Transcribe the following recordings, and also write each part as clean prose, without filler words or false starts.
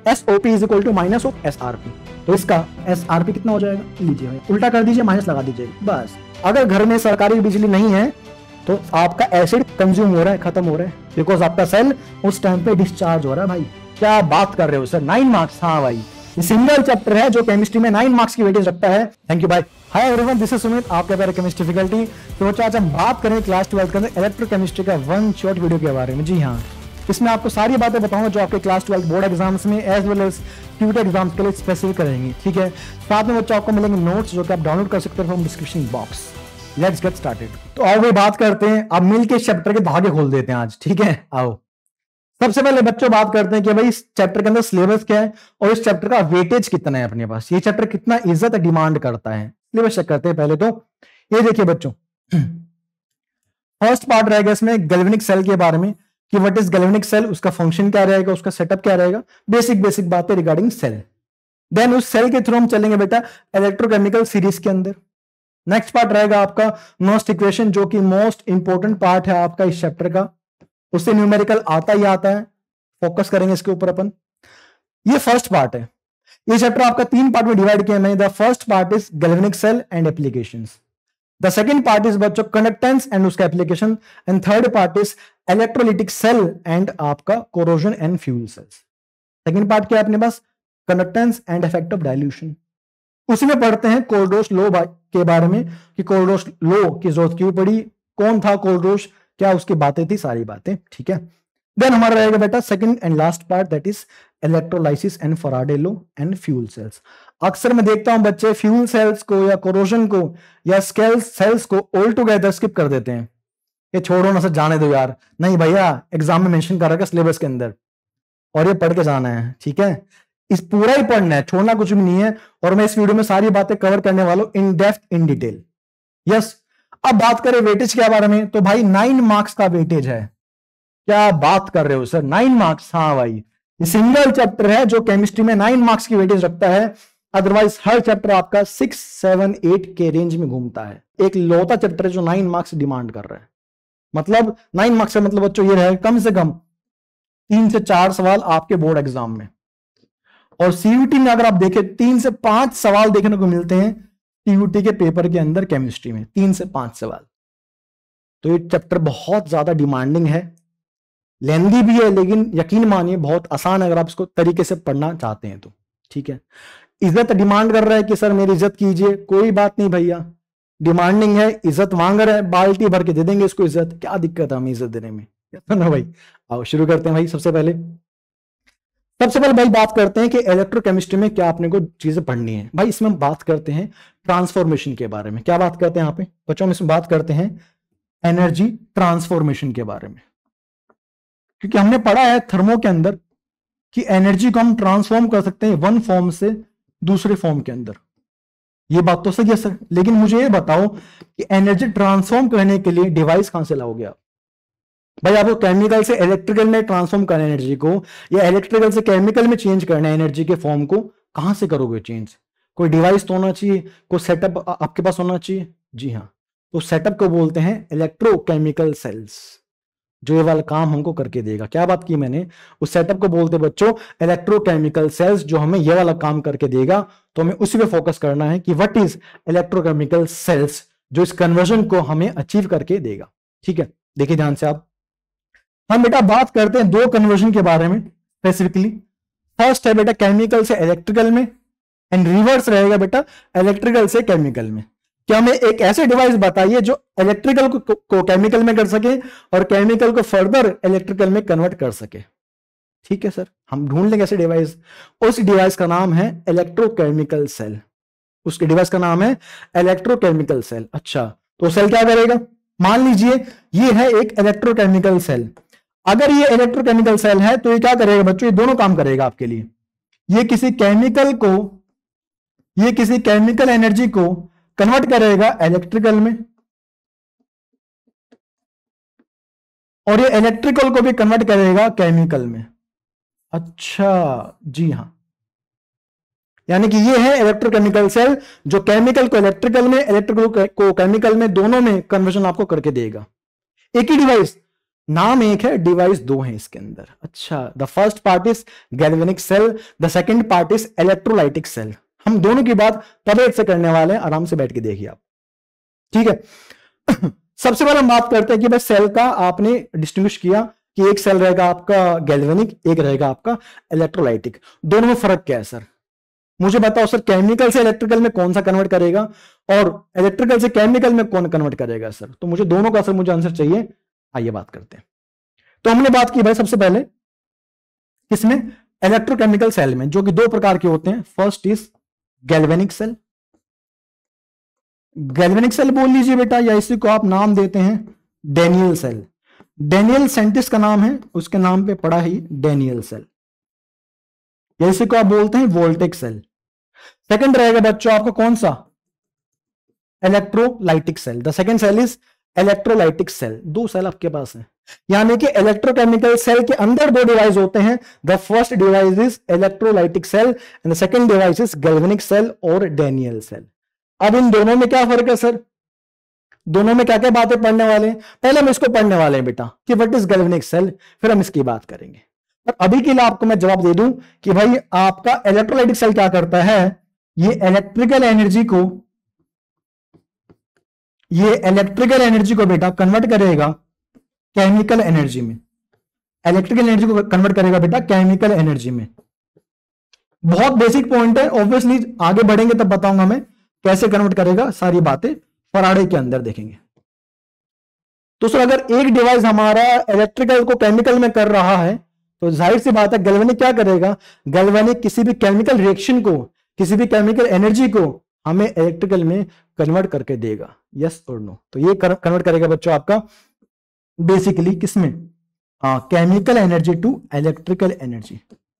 SOP is equal to minus of SRP। तो इसका SRP कितना हो जाएगा, लीजिए भाई उल्टा कर दीजिए, माइनस लगा दीजिए बस। अगर घर में सरकारी बिजली नहीं है तो आपका एसिड कंज्यूम हो रहा है, खत्म हो रहा है, बिकॉज आपका सेल उस टाइम पे डिस्चार्ज हो रहा है। भाई क्या बात कर रहे हो सर, 9 मार्क्स। हाँ भाई, ये सिंगल चैप्टर है जो केमिस्ट्री में 9 मार्क्स की वेटेज रखता है। थैंक यू भाई। Hi everyone, this is Sumit, आपके प्यारे केमिस्ट्री फैकल्टी। तो बच्चों आज हम बात करें क्लास 12 के अंदर इलेक्ट्रोकेमिस्ट्री का वन शॉट वीडियो के बारे में। जी हाँ, इसमें आपको सारी बातें बताऊंगा जो आपके क्लास 12 बोर्ड एग्जाम्स में as well as tutor exams के लिए स्पेसिफिक करेंगे। ठीक है, साथ में बच्चों आपको मिलेंगे नोट्स जो कि आप डाउनलोड कर सकते हो from description box. Let's get started. तो आओ भाई बात करते हैं, अब मिलके चैप्टर के धागे खोल देते हैं आज। ठीक है, आओ सबसे पहले बच्चों बात करते हैं कि भाई इस चैप्टर के अंदर सिलेबस क्या है और इस चैप्टर का वेटेज कितना है अपने पास, ये चैप्टर कितना इज्जत डिमांड करता है। सिलेबस चेक करते हैं पहले। तो ये देखिए बच्चों, फर्स्ट पार्ट रहेगा इसमें गैल्वेनिक सेल के बारे में कि व्हाट इज गैल्वेनिक सेल, उसका फंक्शन क्या रहेगा, उसका सेटअप क्या रहेगा, बेसिक बातें रिगार्डिंग सेल। देन उस सेल के थ्रू हम चलेंगे बेटा इलेक्ट्रोकेमिकल सीरीज के अंदर। नेक्स्ट पार्ट रहेगा आपका मोस्ट इक्वेशन, जो कि मोस्ट इंपॉर्टेंट पार्ट है आपका इस चैप्टर का, उससे न्यूमेरिकल आता ही आता है, फोकस करेंगे इसके ऊपर अपन। ये फर्स्ट पार्ट है। ये चैप्टर आपका 3 पार्ट में डिवाइड किया मैंने। The first part is galvanic cell and applications, the second part is बच्चों कंडक्टेंस एंड उसका application, and third part is electrolytic cell and आपका corrosion and fuel cells. Second part क्या है अपने पास, conductance and effect of dilution. उसी में पढ़ते हैं कोल्डरोच लॉ के बारे में कि कोल्डरोच लॉ की जरूरत क्यों पड़ी, कौन था कोल्डरोच, क्या उसकी बातें थी, सारी बातें। ठीक है, देन हमारा रहेगा बेटा second and last part, that is electrolysis and Faraday law and fuel cells. अक्सर मैं देखता हूं बच्चे फ्यूल सेल्स को या कोरोजन को या स्केल सेल्स को ऑल टुगेदर स्किप कर देते हैं, ये छोड़ो ना सर, जाने दो यार। नहीं भैया, एग्जाम में मेंशन कर रखा है सिलेबस के अंदर और ये पढ़ के जाना है। ठीक है, इस पूरा ही पढ़ना है, छोड़ना कुछ भी नहीं है। और मैं इस वीडियो में सारी बातें कवर करने वाला हूं in depth in detail. Yes, अब बात करें वेटेज के बारे में, तो भाई 9 मार्क्स का वेटेज है। क्या बात कर रहे हो सर, 9 मार्क्स। हाँ भाई, ये सिंगल चैप्टर है जो केमिस्ट्री में 9 मार्क्स की वेटेज रखता है। अदरवाइज हर चैप्टर आपका 6, 7, 8 के रेंज में घूमता है। एक लौता चैप्टर है जो 9 मार्क्स डिमांड कर रहा है। मतलब 9 मार्क्स का मतलब बच्चों ये रहेगा कम से कम 3 से 4 सवाल आपके बोर्ड एग्जाम में, और सीयूटी में अगर आप देखें 3 से 5 सवाल देखने को मिलते हैं सीयूटी के पेपर के अंदर केमिस्ट्री में, 3 से 5 सवाल। तो ये चैप्टर बहुत ज्यादा डिमांडिंग है, लेंदी भी है, लेकिन यकीन मानिए बहुत आसान है अगर आप इसको तरीके से पढ़ना चाहते हैं तो। ठीक है, इज्जत डिमांड कर रहा है कि सर मेरी इज्जत कीजिए, कोई बात नहीं भैया, डिमांडिंग है, इज्जत मांग रहा है, बाल्टी भर के दे देंगे इसको इज्जत, क्या दिक्कत है हमें इज्जत देने में, ना भाई। आओ शुरू करते हैं भाई। सबसे पहले भाई बात करते हैं कि इलेक्ट्रोकेमिस्ट्री में क्या अपने को चीजें पढ़नी है। भाई इसमें हम बात करते हैं ट्रांसफॉर्मेशन के बारे में। क्या बात करते हैं यहाँ पे बच्चों, हम इसमें बात करते हैं एनर्जी ट्रांसफॉर्मेशन के बारे में, क्योंकि हमने पढ़ा है थर्मो के अंदर कि एनर्जी को हम ट्रांसफॉर्म कर सकते हैं वन फॉर्म से दूसरे फॉर्म के अंदर। ये बात तो सही है सर, लेकिन मुझे ये बताओ कि एनर्जी ट्रांसफॉर्म करने के लिए डिवाइस कहां से लाओगे आप। भाई आपको केमिकल से इलेक्ट्रिकल में ट्रांसफॉर्म करना है एनर्जी को, या इलेक्ट्रिकल से केमिकल में चेंज करना है एनर्जी के फॉर्म को, कहां से करोगे चेंज। कोई डिवाइस तो होना चाहिए, कोई सेटअप आपके पास होना चाहिए। जी हाँ, तो सेटअप को बोलते हैं इलेक्ट्रोकेमिकल सेल्स, जो ये वाला काम हमको करके देगा। क्या बात की मैंने, उस सेटअप को बोलते बच्चों इलेक्ट्रोकेमिकल सेल्स, जो हमें ये वाला काम करके देगा। तो हमें उसी पे फोकस करना है कि व्हाट इज इलेक्ट्रोकेमिकल सेल्स, जो इस कन्वर्जन को हमें अचीव करके देगा। ठीक है, देखिए ध्यान से आप। हम बेटा बात करते हैं 2 कन्वर्जन के बारे में स्पेसिफिकली। फर्स्ट है बेटा केमिकल से इलेक्ट्रिकल में, एंड रिवर्स रहेगा बेटा इलेक्ट्रिकल से केमिकल में। क्या हमें एक ऐसे डिवाइस बताइए जो इलेक्ट्रिकल को केमिकल में कर सके और केमिकल को फर्दर इलेक्ट्रिकल में कन्वर्ट कर सके। ठीक है सर, हम ढूंढ लेंगे ऐसे डिवाइस। उस डिवाइस का नाम है इलेक्ट्रोकेमिकल सेल, उसके डिवाइस का नाम है इलेक्ट्रोकेमिकल सेल। अच्छा, तो सेल क्या करेगा, मान लीजिए ये है एक इलेक्ट्रोकेमिकल सेल। अगर ये इलेक्ट्रोकेमिकल सेल है तो ये क्या करेगा बच्चों, ये दोनों काम करेगा आपके लिए। ये किसी केमिकल एनर्जी को कन्वर्ट करेगा इलेक्ट्रिकल में, और ये इलेक्ट्रिकल को भी कन्वर्ट करेगा केमिकल में। अच्छा जी हाँ, यानी कि ये है इलेक्ट्रोकेमिकल सेल जो केमिकल को इलेक्ट्रिकल में, इलेक्ट्रिकल को केमिकल में, दोनों में कन्वर्जन आपको करके देगा। एक ही डिवाइस नाम एक है, डिवाइस दो है इसके अंदर। अच्छा, the first part is galvanic cell, the second part is electrolytic cell. हम दोनों की बात तब एक से करने वाले हैं, आराम से बैठ के देखिए आप, ठीक है। सबसे पहले हम बात करते हैं कि भाई सेल का आपने डिस्टिंग्विश किया कि एक सेल रहेगा आपका गैल्वेनिक, एक रहेगा आपका इलेक्ट्रोलाइटिक। दोनों में फर्क क्या है सर? मुझे बताओ सर, केमिकल से इलेक्ट्रिकल में कौन सा कन्वर्ट करेगा और इलेक्ट्रिकल से केमिकल में कौन कन्वर्ट करेगा सर? तो मुझे दोनों का सर मुझे आंसर चाहिए। आइए बात करते हैं। तो हमने बात की भाई सबसे पहले किसमें? इलेक्ट्रोकेमिकल सेल में, जो कि दो प्रकार के होते हैं। First is galvanic cell. Galvanic cell बोल लीजिए बेटा, या इसी को आप नाम देते हैं डेनियल सेल। डेनियल साइंटिस्ट का नाम है, उसके नाम पे पड़ा ही डेनियल सेल, या इसी को आप बोलते हैं वोल्टेक सेल। सेकंड रहेगा बच्चों आपका कौन सा? Electrolytic cell. The second cell is electrolytic cell. दो सेल आपके पास है, यानी कि इलेक्ट्रोकेमिकल सेल के अंदर दो डिवाइस होते हैं। The first device is electrolytic cell and the second device is galvanic cell और डेनियल सेल। अब इन दोनों में क्या फर्क है सर? दोनों में क्या क्या बातें पढ़ने वाले हैं? पहले हम इसको पढ़ने वाले हैं बेटा कि व्हाट इज गैल्वेनिक सेल, फिर हम इसकी बात करेंगे। पर अभी के लिए आपको मैं जवाब दे दूं कि भाई आपका इलेक्ट्रोलाइटिक सेल क्या करता है, ये इलेक्ट्रिकल एनर्जी को बेटा कन्वर्ट करेगा केमिकल एनर्जी में। इलेक्ट्रिकल एनर्जी को कन्वर्ट करेगा बेटा केमिकल एनर्जी में। बहुत बेसिक पॉइंट है, ऑब्वियसली आगे बढ़ेंगे तब बताऊंगा मैं कैसे कन्वर्ट करेगा, सारी बातें फराडे के अंदर देखेंगे। तो सर अगर एक डिवाइस हमारा इलेक्ट्रिकल को केमिकल में कर रहा है, तो जाहिर सी बात है गैल्वेनिक क्या करेगा? गैल्वेनिक किसी भी केमिकल रिएक्शन को, किसी भी केमिकल एनर्जी को हमें इलेक्ट्रिकल में कन्वर्ट करके देगा। यस और नो? तो ये कन्वर्ट करेगा बच्चों आपका बेसिकली किसमें? Chemical energy to electrical energy.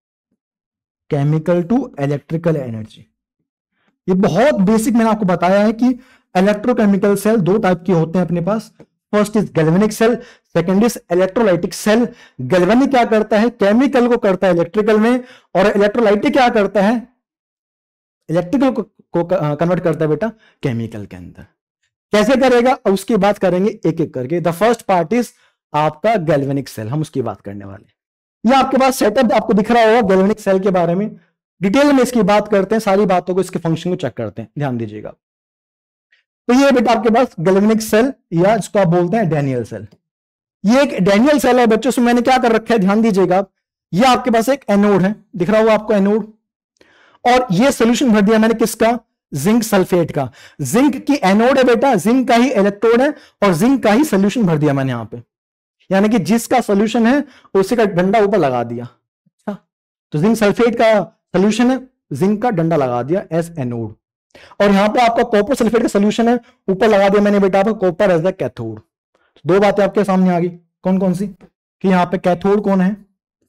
Chemical to electrical energy, ये बहुत बेसिक मैंने आपको बताया है कि इलेक्ट्रोकेमिकल सेल दो टाइप के होते हैं अपने पास। First is galvanic cell, second is electrolytic cell. Galvanic क्या करता है? केमिकल को करता है इलेक्ट्रिकल में, और इलेक्ट्रोलाइटिक क्या करता है? इलेक्ट्रिकल को कन्वर्ट करता है बेटा केमिकल के अंदर। कैसे करेगा उसकी बात करेंगे एक एक करके। द फर्स्ट पार्ट इज आपका गैल्वेनिक सेल, हम उसकी बात करने वाले। ये आपके पास सेटअप आपको दिख रहा होगा गैल्वेनिक सेल के बारे में। डिटेल में इसकी बात करते हैं, सारी बातों को, इसके फंक्शन को चेक करते हैं, ध्यान दीजिएगा। तो ये बेटा आपके पास गैल्वेनिक सेल, या जिसको आप बोलते हैं डेनियल सेल। ये एक डेनियल सेल है बच्चों, से मैंने क्या कर रखा है ध्यान दीजिएगा। ये आपके पास एक एनोड है, दिख रहा होगा आपको एनोड, और ये सोल्यूशन भर दिया मैंने किसका? जिंक सल्फेट का। जिंक की एनोड है बेटा, जिंक का ही इलेक्ट्रोड है, और जिंक का ही सोल्यूशन भर दिया मैंने यहां पे, यानी कि जिसका सोल्यूशन है उसी का डंडा ऊपर लगा दिया। अच्छा, तो जिंक सल्फेट का सोल्यूशन है, जिंक का डंडा लगा दिया एज एनोड, और यहां पे आपका कॉपर सल्फेट का सोल्यूशन है, ऊपर लगा दिया मैंने बेटा आपको कॉपर एज द कैथोड। दो बातें आपके सामने आ गई, कौन कौन सी? कि यहां पे कैथोड कौन है?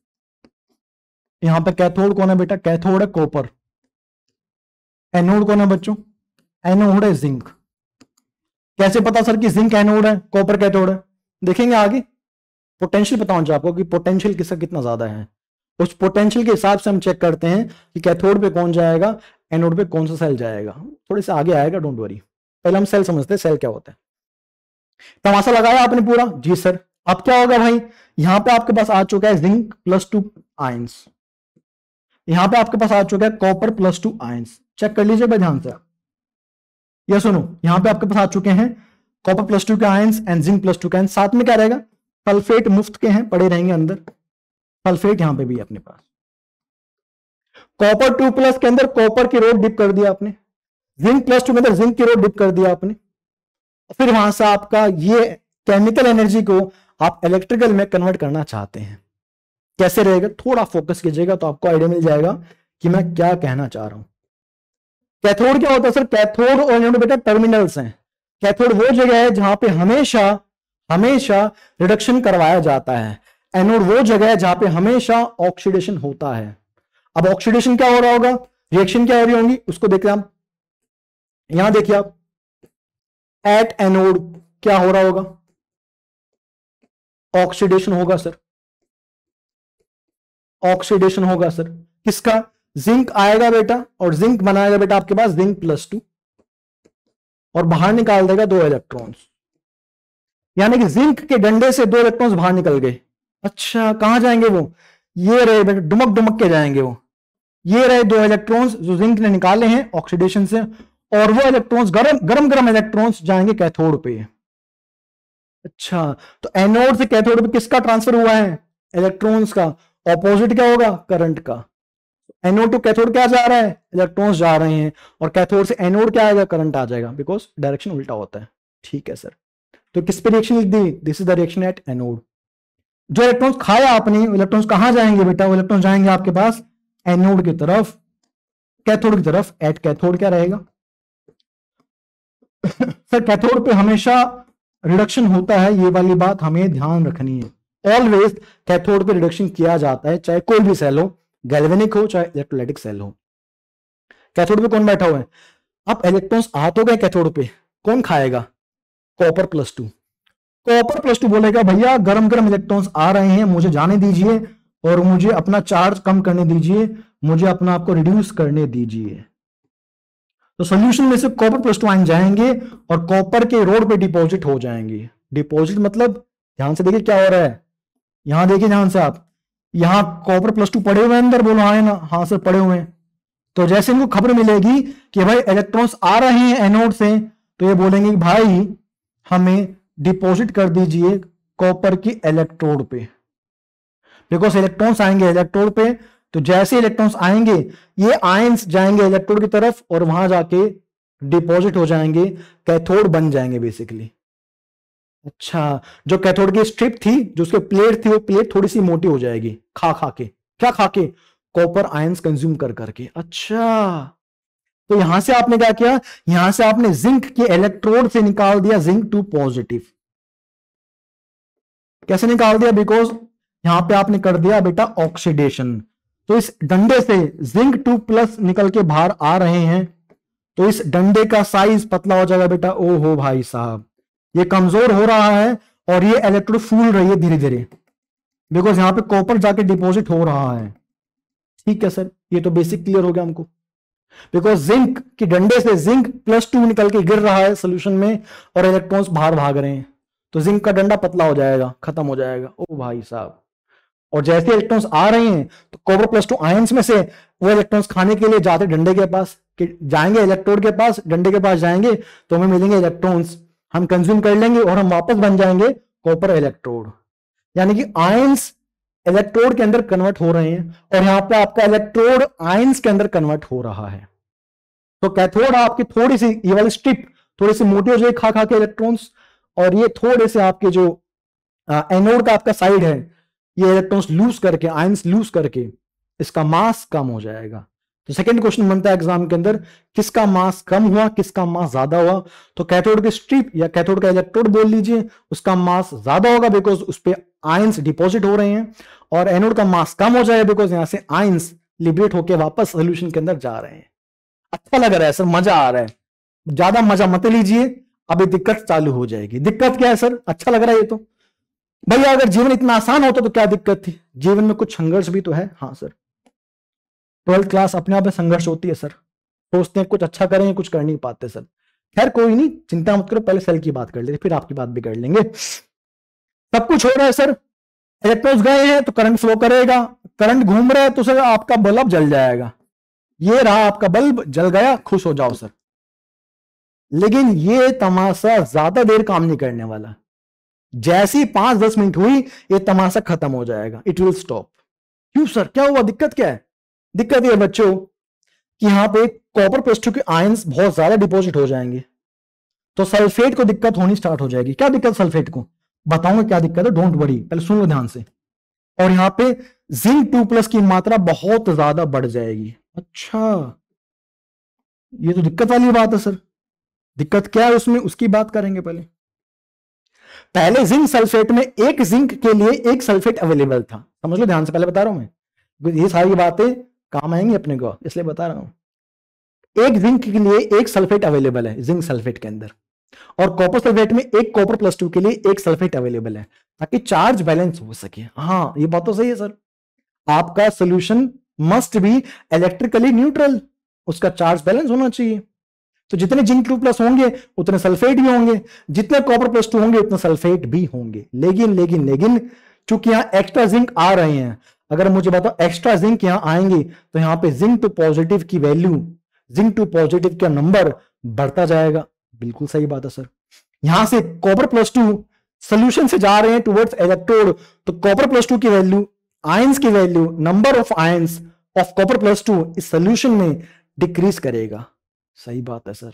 यहां पे कैथोड कौन है बेटा? कैथोड है कॉपर। एनोड कौन है बच्चों? एनोड है जिंक। कैसे पता सर कि जिंक एनोड है कॉपर कैथोड है? देखेंगे आगे। पोटेंशियल बताऊं जो आपको कि पोटेंशियल किसका कितना ज्यादा है, उस पोटेंशियल के हिसाब से हम चेक करते हैं कि कैथोड पे कौन जाएगा, एनोड पे कौन सा सेल जाएगा। थोड़े से आगे आएगा, डोंट वरी। पहले हम सेल समझते हैं, सेल क्या होता है। तमाशा लगाया आपने पूरा? जी सर। अब क्या होगा भाई, यहां पे आपके पास आ चुका है जिंक +2 आयंस, यहां पे आपके पास आ चुका है कॉपर +2 आयंस। चेक कर लीजिए भाई ध्यान से। या सुनो, यहां पे आपके पास आ चुके हैं कॉपर +2 के आयंस एंड जिंक +2 के आयंस। साथ में क्या रहेगा? सल्फेट मुफ्त के हैं, पड़े रहेंगे अंदर। सल्फेट यहां पे भी है अपने पास। कॉपर 2+ के अंदर कॉपर की रोड डिप कर दिया आपने, जिंक +2 के अंदर जिंक की रोड डिप कर दिया आपने। फिर वहां से आपका ये केमिकल एनर्जी को आप इलेक्ट्रिकल में कन्वर्ट करना चाहते हैं। कैसे रहेगा? थोड़ा फोकस कीजिएगा तो आपको आइडिया मिल जाएगा कि मैं क्या कहना चाह रहा हूं। कैथोड क्या होता है सर? कैथोड और एनोड बेटा टर्मिनल्स हैं। कैथोड वो जगह है जहां पे हमेशा रिडक्शन करवाया जाता है। एनोड वो जगह है जहां पे हमेशा ऑक्सीडेशन होता है। अब ऑक्सीडेशन क्या हो रहा होगा, रिएक्शन क्या हो रही होंगी, उसको देखते हैं हम। यहां देखिए आप, एट एनोड क्या हो रहा होगा? ऑक्सीडेशन होगा सर, ऑक्सीडेशन होगा सर। किसका? जिंक आएगा बेटा, और जिंक बनाएगा बेटा आपके पास जिंक +2, और बाहर निकाल देगा 2 इलेक्ट्रॉन्स। यानी कि जिंक के डंडे से 2 इलेक्ट्रॉन्स बाहर निकल गए। अच्छा, कहां जाएंगे वो? ये रहे बेटा, डुमक डुमक के जाएंगे वो। ये रहे 2 इलेक्ट्रॉन्स जो जिंक ने निकाले हैं ऑक्सीडेशन से, और वो इलेक्ट्रॉन्स गरम गरम इलेक्ट्रॉन्स जाएंगे कैथोड पे। अच्छा, तो एनोड से कैथोड पे किसका ट्रांसफर हुआ है? इलेक्ट्रॉन्स का। ऑपोजिट क्या होगा? करंट का। एनोड टू कैथोड क्या जा रहा है? इलेक्ट्रॉन्स जा रहे हैं, और कैथोड से एनोड क्या आएगा? करंट आ जाएगा, बिकॉज डायरेक्शन उल्टा होता है। ठीक है सर, तो किस पे रिएक्शन लिख दी? This is the reaction at anode. जो इलेक्ट्रॉन्स खाया आपने, इलेक्ट्रॉन्स कहां जाएंगे बेटा? वो इलेक्ट्रॉन्स जाएंगे आपके पास एनोड की तरफ, कैथोड की तरफ। एट कैथोड क्या रहेगा? सर कैथोड पे हमेशा रिडक्शन होता है, ये वाली बात हमें ध्यान रखनी है। ऑलवेज कैथोड पे रिडक्शन किया जाता है, चाहे कोई भी सेल हो, गैल्वेनिक हो चाहे इलेक्ट्रोलाइटिक सेल हो। कैथोड पे कौन बैठा हुआ है? अब इलेक्ट्रॉन्स आ तो गए कैथोड पे, कौन खाएगा? Copper plus 2। कॉपर प्लस 2 बोलेगा भैया गरम गरम इलेक्ट्रॉन्स आ रहे हैं, मुझे जाने दीजिए और मुझे अपना चार्ज कम करने दीजिए, मुझे अपना आपको रिड्यूस करने दीजिए। तो सॉल्यूशन में से कॉपर प्लस 2 आयन जाएंगे और कॉपर के रोड पे डिपॉजिट हो जाएंगे। डिपॉजिट मतलब, ध्यान से देखिए क्या हो रहा है, यहां देखिए ध्यान से आप, यहां कॉपर प्लस 2 पड़े हुए हैं अंदर, बोलो हाँ ना? हाँ सर पड़े हुए हैं। तो जैसे इनको खबर मिलेगी कि भाई इलेक्ट्रॉन्स आ रहे हैं एनोड से, तो ये बोलेंगे कि भाई हमें डिपॉजिट कर दीजिए कॉपर की इलेक्ट्रोड पे, बिकॉज इलेक्ट्रॉन्स आएंगे इलेक्ट्रोड पे। तो जैसे इलेक्ट्रॉन्स आएंगे, ये आयंस जाएंगे इलेक्ट्रोड की तरफ और वहां जाके डिपॉजिट हो जाएंगे, कैथोड बन जाएंगे बेसिकली। अच्छा, जो कैथोड की स्ट्रिप थी, जो उसके प्लेट थी, वो प्लेट थोड़ी सी मोटी हो जाएगी खा खा के। क्या खा के? कॉपर आयंस कंज्यूम कर करके। अच्छा, तो यहां से आपने क्या किया? यहां से आपने जिंक के इलेक्ट्रोड से निकाल दिया जिंक 2 पॉजिटिव। कैसे निकाल दिया? बिकॉज यहां पे आपने कर दिया बेटा ऑक्सीडेशन। तो इस डंडे से जिंक 2 प्लस निकल के बाहर आ रहे हैं, तो इस डंडे का साइज पतला हो जाएगा बेटा। ओहो भाई साहब, ये कमजोर हो रहा है और ये इलेक्ट्रोड फूल रही है धीरे धीरे, बिकॉज यहां पे कॉपर जाके डिपॉजिट हो रहा है। ठीक है सर, ये तो बेसिक क्लियर हो गया हमको। बिकॉज जिंक के डंडे से जिंक प्लस 2 निकल के गिर रहा है सोल्यूशन में और इलेक्ट्रॉन्स बाहर भाग रहे हैं, तो जिंक का डंडा पतला हो जाएगा, खत्म हो जाएगा। ओ भाई साहब, और जैसे इलेक्ट्रॉन्स आ रहे हैं तो कॉपर प्लस 2 आयंस में से वो इलेक्ट्रॉन्स खाने के लिए जाते डंडे के पास, जाएंगे इलेक्ट्रोड के पास, डंडे के पास जाएंगे, तो हमें मिलेंगे इलेक्ट्रॉन्स, हम कंज्यूम कर लेंगे और हम वापस बन जाएंगे कॉपर इलेक्ट्रोड। यानी कि आयंस इलेक्ट्रोड के अंदर कन्वर्ट हो रहे हैं और यहां पे आपका इलेक्ट्रोड आयंस के अंदर कन्वर्ट हो रहा है। तो कैथोड आपकी थोड़ी सी, ये वाली स्ट्रिप थोड़ी सी मोटी हो जाएगी खा खा के इलेक्ट्रॉन्स, और ये थोड़े से आपके जो एनोड का आपका साइड है, ये इलेक्ट्रॉन्स लूज करके, आयंस लूज करके इसका मास कम हो जाएगा। तो सेकंड क्वेश्चन बनता है एग्जाम के अंदर, किसका मास कम हुआ, किसका मास ज्यादा हुआ? तो कैथोड की स्ट्रिप या कैथोड का इलेक्ट्रोड बोल लीजिए, उसका मास ज्यादा होगा बिकॉज उस पे आयंस डिपॉजिट हो रहे हैं, और एनोड का मास कम हो जाएगा बिकॉज यहां से आयंस लिबरेट होकर वापस सोल्यूशन के अंदर जा रहे हैं। अच्छा लग रहा है सर, मजा आ रहा है? ज्यादा मजा मत लीजिए, अभी दिक्कत चालू हो जाएगी। दिक्कत क्या है सर? अच्छा लग रहा है ये तो। भैया अगर जीवन इतना आसान होता तो क्या दिक्कत थी? जीवन में कुछ संघर्ष भी तो है। हाँ सर, 12th क्लास अपने आप में संघर्ष होती है सर, सोचते हैं कुछ अच्छा करेंगे, कुछ कर नहीं पाते सर। खैर कोई नहीं, चिंता मत करो, पहले सेल की बात कर लेते, फिर आपकी बात भी कर लेंगे। सब कुछ हो रहा है सर, इलेक्ट्रॉन्स गए हैं तो करंट फ्लो करेगा, करंट घूम रहा है तो सर आपका बल्ब जल जाएगा। ये रहा आपका बल्ब, जल गया, खुश हो जाओ सर। लेकिन ये तमाशा ज्यादा देर काम नहीं करने वाला, जैसी 5-10 मिनट हुई ये तमाशा खत्म हो जाएगा, इट विल स्टॉप। क्यों सर, क्या हुआ? दिक्कत क्या है? दिक्कत ये बच्चों कि यहां पे कॉपर प्लस 2 के आयंस बहुत ज्यादा डिपॉजिट हो जाएंगे, तो सल्फेट को दिक्कत होनी स्टार्ट हो जाएगी। क्या दिक्कत सल्फेट को? बताऊंगा क्या दिक्कत है, डोंट वरी, पहले सुन लो ध्यान से। और यहां पे जिंक 2 प्लस की मात्रा बहुत ज्यादा बढ़ जाएगी। अच्छा, ये तो दिक्कत वाली बात है सर। दिक्कत क्या है उसमें, उसकी बात करेंगे। पहले जिंक सल्फेट में एक जिंक के लिए एक सल्फेट अवेलेबल था, समझ लो ध्यान से, पहले बता रहा हूं मैं, ये सारी बातें काम आएंगी अपने को, इसलिए बता रहा हूं। एक जिंक के लिए एक सल्फेट अवेलेबल है जिंक सल्फेट के अंदर, और कॉपर सल्फेट में एक कॉपर प्लस 2 के लिए एक सल्फेट अवेलेबल है, ताकि चार्ज बैलेंस हो सके। हाँ ये बात तो सही है सर, आपका solution must be electrically neutral, उसका चार्ज बैलेंस होना चाहिए। तो जितने जिंक 2 प्लस होंगे उतने सल्फेट भी होंगे, जितने कॉपर प्लस 2 होंगे उतने सल्फेट भी होंगे। लेकिन लेकिन लेकिन चूंकि यहां एक्स्ट्रा जिंक आ रहे हैं, अगर मुझे बताओ एक्स्ट्रा जिंक यहां आएंगे तो यहां पे जिंक टू पॉजिटिव की वैल्यू, जिंक टू पॉजिटिव का नंबर बढ़ता जाएगा। बिल्कुल सही बात है सर। यहां से कॉपर प्लस 2 सोल्यूशन से जा रहे हैं टुवर्ड्स इलेक्ट्रोड, तो कॉपर प्लस 2 की वैल्यू, आयंस की value, number of ions of copper plus 2 इस सोल्यूशन में डिक्रीज करेगा। सही बात है सर।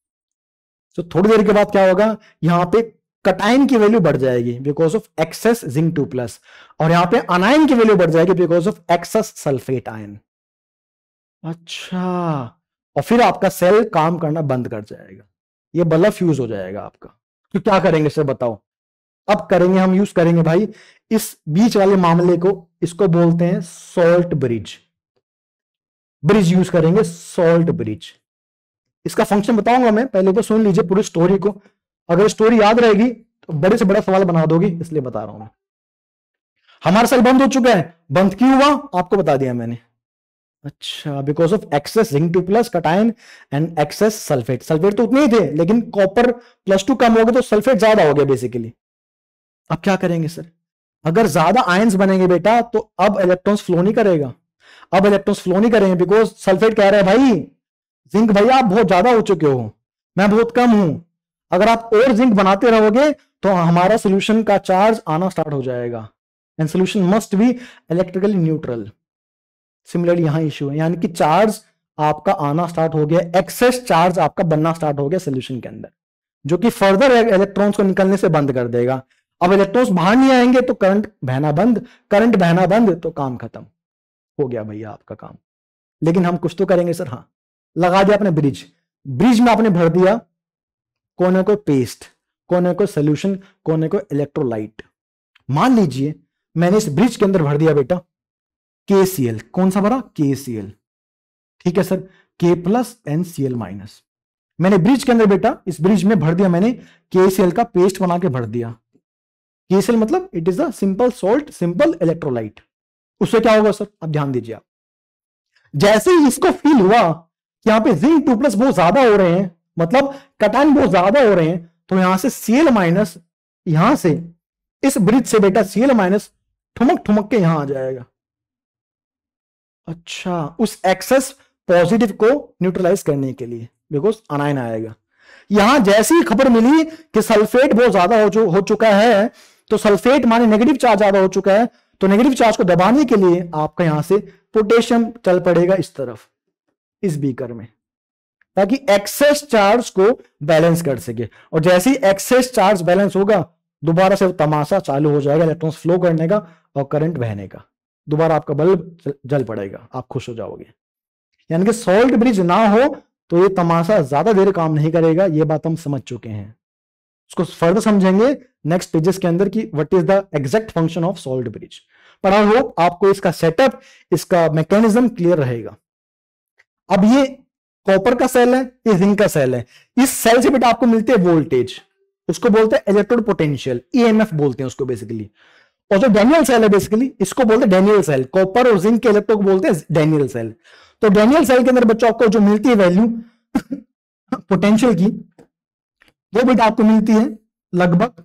तो थोड़ी देर के बाद क्या होगा, यहां पे कटायन की वैल्यू बढ़ जाएगी because of excess zinc 2 plus, और यहां पे अनायन की वैल्यू बढ़ जाएगी because of excess sulphate ion. अच्छा, और फिर आपका सेल काम करना बंद कर जाएगा, ये बल्ब फ्यूज हो जाएगा आपका। तो क्या करेंगे सर बताओ? अब करेंगे हम, यूज करेंगे भाई इस बीच वाले मामले को, इसको बोलते हैं सॉल्ट ब्रिज। ब्रिज यूज करेंगे, सॉल्ट ब्रिज। इसका फंक्शन बताऊंगा मैं, पहले तो सुन लीजिए पूरी स्टोरी को। अगर स्टोरी याद रहेगी तो बड़े से बड़ा सवाल बना दोगे, इसलिए बता रहा हूं मैं। हमारा सेल बंद हो चुका है, बंद क्यों हुआ आपको बता दिया मैंने। अच्छा, because of excess zinc 2 plus cation and excess sulphate. Sulphate तो उतने ही थे, लेकिन कॉपर प्लस 2 कम हो गया तो सल्फेट ज्यादा हो गया बेसिकली। अब क्या करेंगे सर? अगर ज्यादा आयंस बनेंगे बेटा तो अब इलेक्ट्रॉन्स फ्लो नहीं करेगा, अब इलेक्ट्रॉन्स फ्लो नहीं करेंगे बिकॉज सल्फेट कह रहा है भाई जिंक भैया आप बहुत ज्यादा हो चुके हो, मैं बहुत कम हूं। अगर आप और जिंक बनाते रहोगे तो हमारा सोल्यूशन का चार्ज आना स्टार्ट हो जाएगा, and solution must be electrically neutral. Similarly यहां इश्यू है, यानी कि चार्ज आपका आना स्टार्ट हो गया, एक्सेस चार्ज आपका बनना स्टार्ट हो गया सोल्यूशन के अंदर, जो कि फर्दर इलेक्ट्रॉन्स को निकलने से बंद कर देगा। अब इलेक्ट्रॉन्स बाहर नहीं आएंगे तो करंट बहना बंद, करंट बहना बंद तो काम खत्म हो गया भैया आपका काम। लेकिन हम कुछ तो करेंगे सर। हाँ, लगा दिया आपने ब्रिज, ब्रिज में आपने भर दिया कोने को पेस्ट, कोने को सोल्यूशन, कोने को इलेक्ट्रोलाइट। मान लीजिए मैंने इस ब्रिज के अंदर भर दिया बेटा KCl। कौन सा भरा? KCl। ठीक है sir, K plus NCl minus. मैंने ब्रिज के अंदर बेटा, इस ब्रिज में भर दिया मैंने KCl का पेस्ट बना के भर दिया। KCl मतलब it is a simple salt, simple electrolyte. उससे क्या होगा सर? अब ध्यान दीजिए आप, जैसे ही इसको फील हुआ कि यहां पे जिंक 2 प्लस बहुत ज्यादा हो रहे हैं, मतलब कटायन बहुत ज्यादा हो रहे हैं, तो यहां से Cl माइनस, यहां से इस ब्रिज से बेटा Cl माइनस ठुमक ठुमक के यहां आ जाएगा। अच्छा, उस एक्सेस पॉजिटिव को न्यूट्रलाइज करने के लिए, बिकॉज अनायन आएगा। यहां जैसी ही खबर मिली कि सल्फेट बहुत ज्यादा हो चुका है, तो सल्फेट माने नेगेटिव चार्ज ज्यादा हो चुका है, तो नेगेटिव चार्ज को दबाने के लिए आपका यहां से पोटेशियम चल पड़ेगा इस तरफ, इस बीकर में, ताकि एक्सेस चार्ज को बैलेंस कर सके। और जैसे ही एक्सेस चार्ज बैलेंस होगा, दोबारा से तमाशा चालू हो जाएगा इलेक्ट्रॉन्स फ्लो करने का और करंट बहने का। दोबारा आपका बल्ब जल पड़ेगा, आप खुश हो जाओगे। यानी कि सॉल्ट ब्रिज ना हो तो ये तमाशा ज्यादा देर काम नहीं करेगा, ये बात हम समझ चुके हैं। उसको फर्दर समझेंगे नेक्स्ट पेजेस के अंदर कि what is the exact function of salt bridge. पर आई होप आपको इसका सेटअप, इसका मैकेनिज्म क्लियर रहेगा। अब ये कॉपर का सेल है, ये जिंक का सेल है। इस सेल से बेटा आपको मिलती है वोल्टेज, उसको बोलते हैं इलेक्ट्रोड पोटेंशियल, EMF बोलते हैं उसको बेसिकली। और जो डैनियल सेल है बेसिकली, इसको बोलते हैं डैनियल सेल। कॉपर और जिंक के इलेक्ट्रोड को बोलते हैं डैनियल सेल। तो डैनियल सेल के अंदर बच्चों आपको जो मिलती है वैल्यू पोटेंशियल की, वो बेटा आपको मिलती है लगभग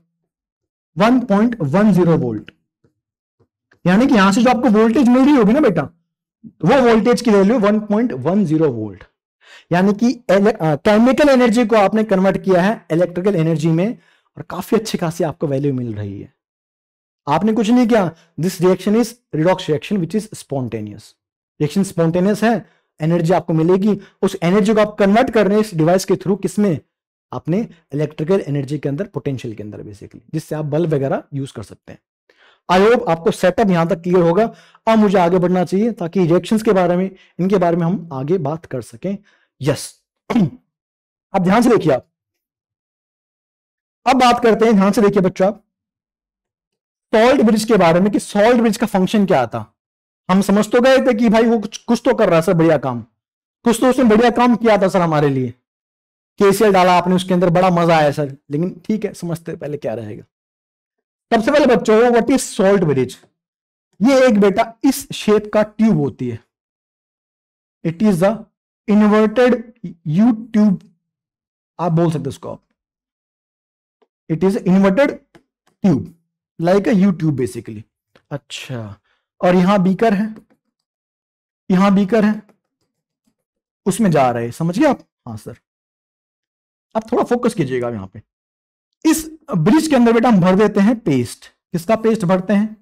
1.10 वोल्ट। यानी कि यहां से जो आपको वोल्टेज मिल रही होगी ना बेटा, वो वोल्टेज की वैल्यू 1.10 वोल्ट। यानी कि केमिकल एनर्जी को आपने कन्वर्ट किया है इलेक्ट्रिकल एनर्जी में, और काफी अच्छी खासी आपको वैल्यू मिल रही है। आपने कुछ नहीं किया, this reaction is redox reaction which is spontaneous. Reaction spontaneous है, एनर्जी आपको मिलेगी, उस एनर्जी को आप कन्वर्ट कर रहे हैं इस डिवाइस के थ्रू, किसमें? अपने इलेक्ट्रिकल एनर्जी के अंदर, पोटेंशियल के अंदर बेसिकली, जिससे आप बल्ब वगैरह यूज कर सकते हैं। आई होप आपको सेटअप यहां तक क्लियर होगा। अब मुझे आगे बढ़ना चाहिए ताकि रिएक्शंस के बारे में, इनके बारे में हम आगे बात कर सकें। यस, अब ध्यान से देखिए आप, अब बात करते हैं, ध्यान से देखिए बच्चों आप, सॉल्ट ब्रिज के बारे में कि सॉल्ट ब्रिज का फंक्शन क्या था। हम समझ तो गए थे कि भाई वो कुछ तो कर रहा है सर बढ़िया काम, कुछ तो उसने बढ़िया काम किया था सर हमारे लिए। KCl डाला आपने उसके अंदर, बड़ा मजा आया सर, लेकिन ठीक है समझते पहले क्या रहेगा। सबसे पहले बच्चों, व्हाट इज सॉल्ट ब्रिज? ये एक बेटा इस शेप का ट्यूब होती है, it is a inverted U tube आप बोल सकते इसको आप, it is inverted tube like a U tube basically. अच्छा, और यहां बीकर है, यहां बीकर है, उसमें जा रहे हैं, समझ गए आप? हाँ सर, आप थोड़ा फोकस कीजिएगा यहां पे। इस ब्रिज के अंदर बेटा हम भर देते हैं पेस्ट। किसका पेस्ट भरते हैं?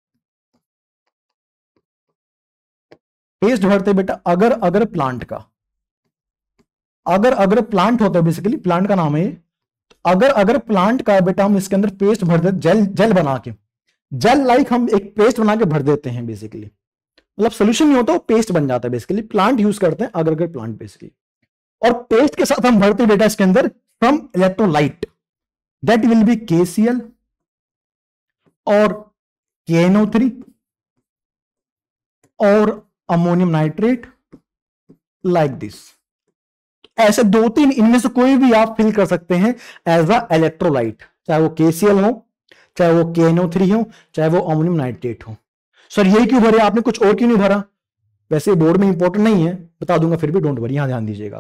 पेस्ट भरते बेटा अगर अगर प्लांट का, अगर अगर प्लांट होता है, बेसिकली प्लांट का नाम है ये। अगर अगर प्लांट का बेटा हम इसके अंदर पेस्ट भर देते, जेल जेल बना के, जेल लाइक हम एक पेस्ट बना के भर देते हैं बेसिकली, मतलब सोल्यूशन नहीं होता, वो पेस्ट बन जाता है बेसिकली। प्लांट यूज करते हैं अगर अगर प्लांट बेसिकली। और पेस्ट के साथ हम भरते बेटा इसके अंदर from electrolyte, that will be KCl और KNO3 और अमोनियम नाइट्रेट लाइक दिस। ऐसे 2-3 इनमें से कोई भी आप फिल कर सकते हैं एज अ इलेक्ट्रोलाइट, चाहे वो KCl हो, चाहे वो KNO3 हो, चाहे वो अमोनियम नाइट्रेट हो। सर यही क्यों भरे आपने, कुछ और क्यों नहीं भरा? वैसे बोर्ड में इंपॉर्टेंट नहीं है, बता दूंगा, फिर भी डोंट वरी, यहां ध्यान दीजिएगा।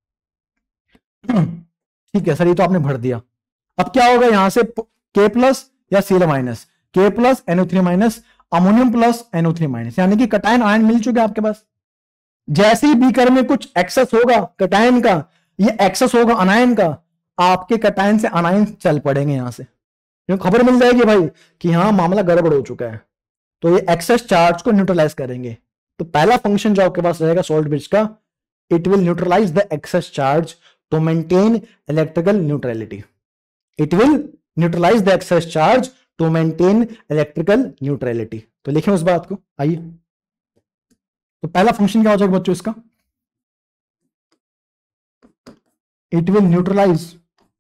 ठीक है सर, ये तो आपने भर दिया। अब क्या होगा यहां से, K प्लस या Cl minus, K plus NO3 minus, ammonium plus NO3 minus, यानी कि कटायन आयन मिल चुके आपके पास। जैसे ही बीकर में कुछ एक्सेस होगा कटायन का, ये एक्सेस होगा अनायन का, आपके कटायन से अनायन चल पड़ेंगे यहां से, क्योंकि खबर मिल जाएगी भाई कि हाँ मामला गड़बड़ हो चुका है, तो ये एक्सेस चार्ज को न्यूट्रलाइज करेंगे। तो पहला फंक्शन जो आपके पास रहेगा सॉल्ट ब्रिज का, it will neutralise the excess charge to maintain electrical neutrality. It will neutralise the excess charge to maintain electrical neutrality. तो लिखें उस बात को, आइए। तो पहला फंक्शन क्या हो जाएगा बच्चों इसका, it will neutralise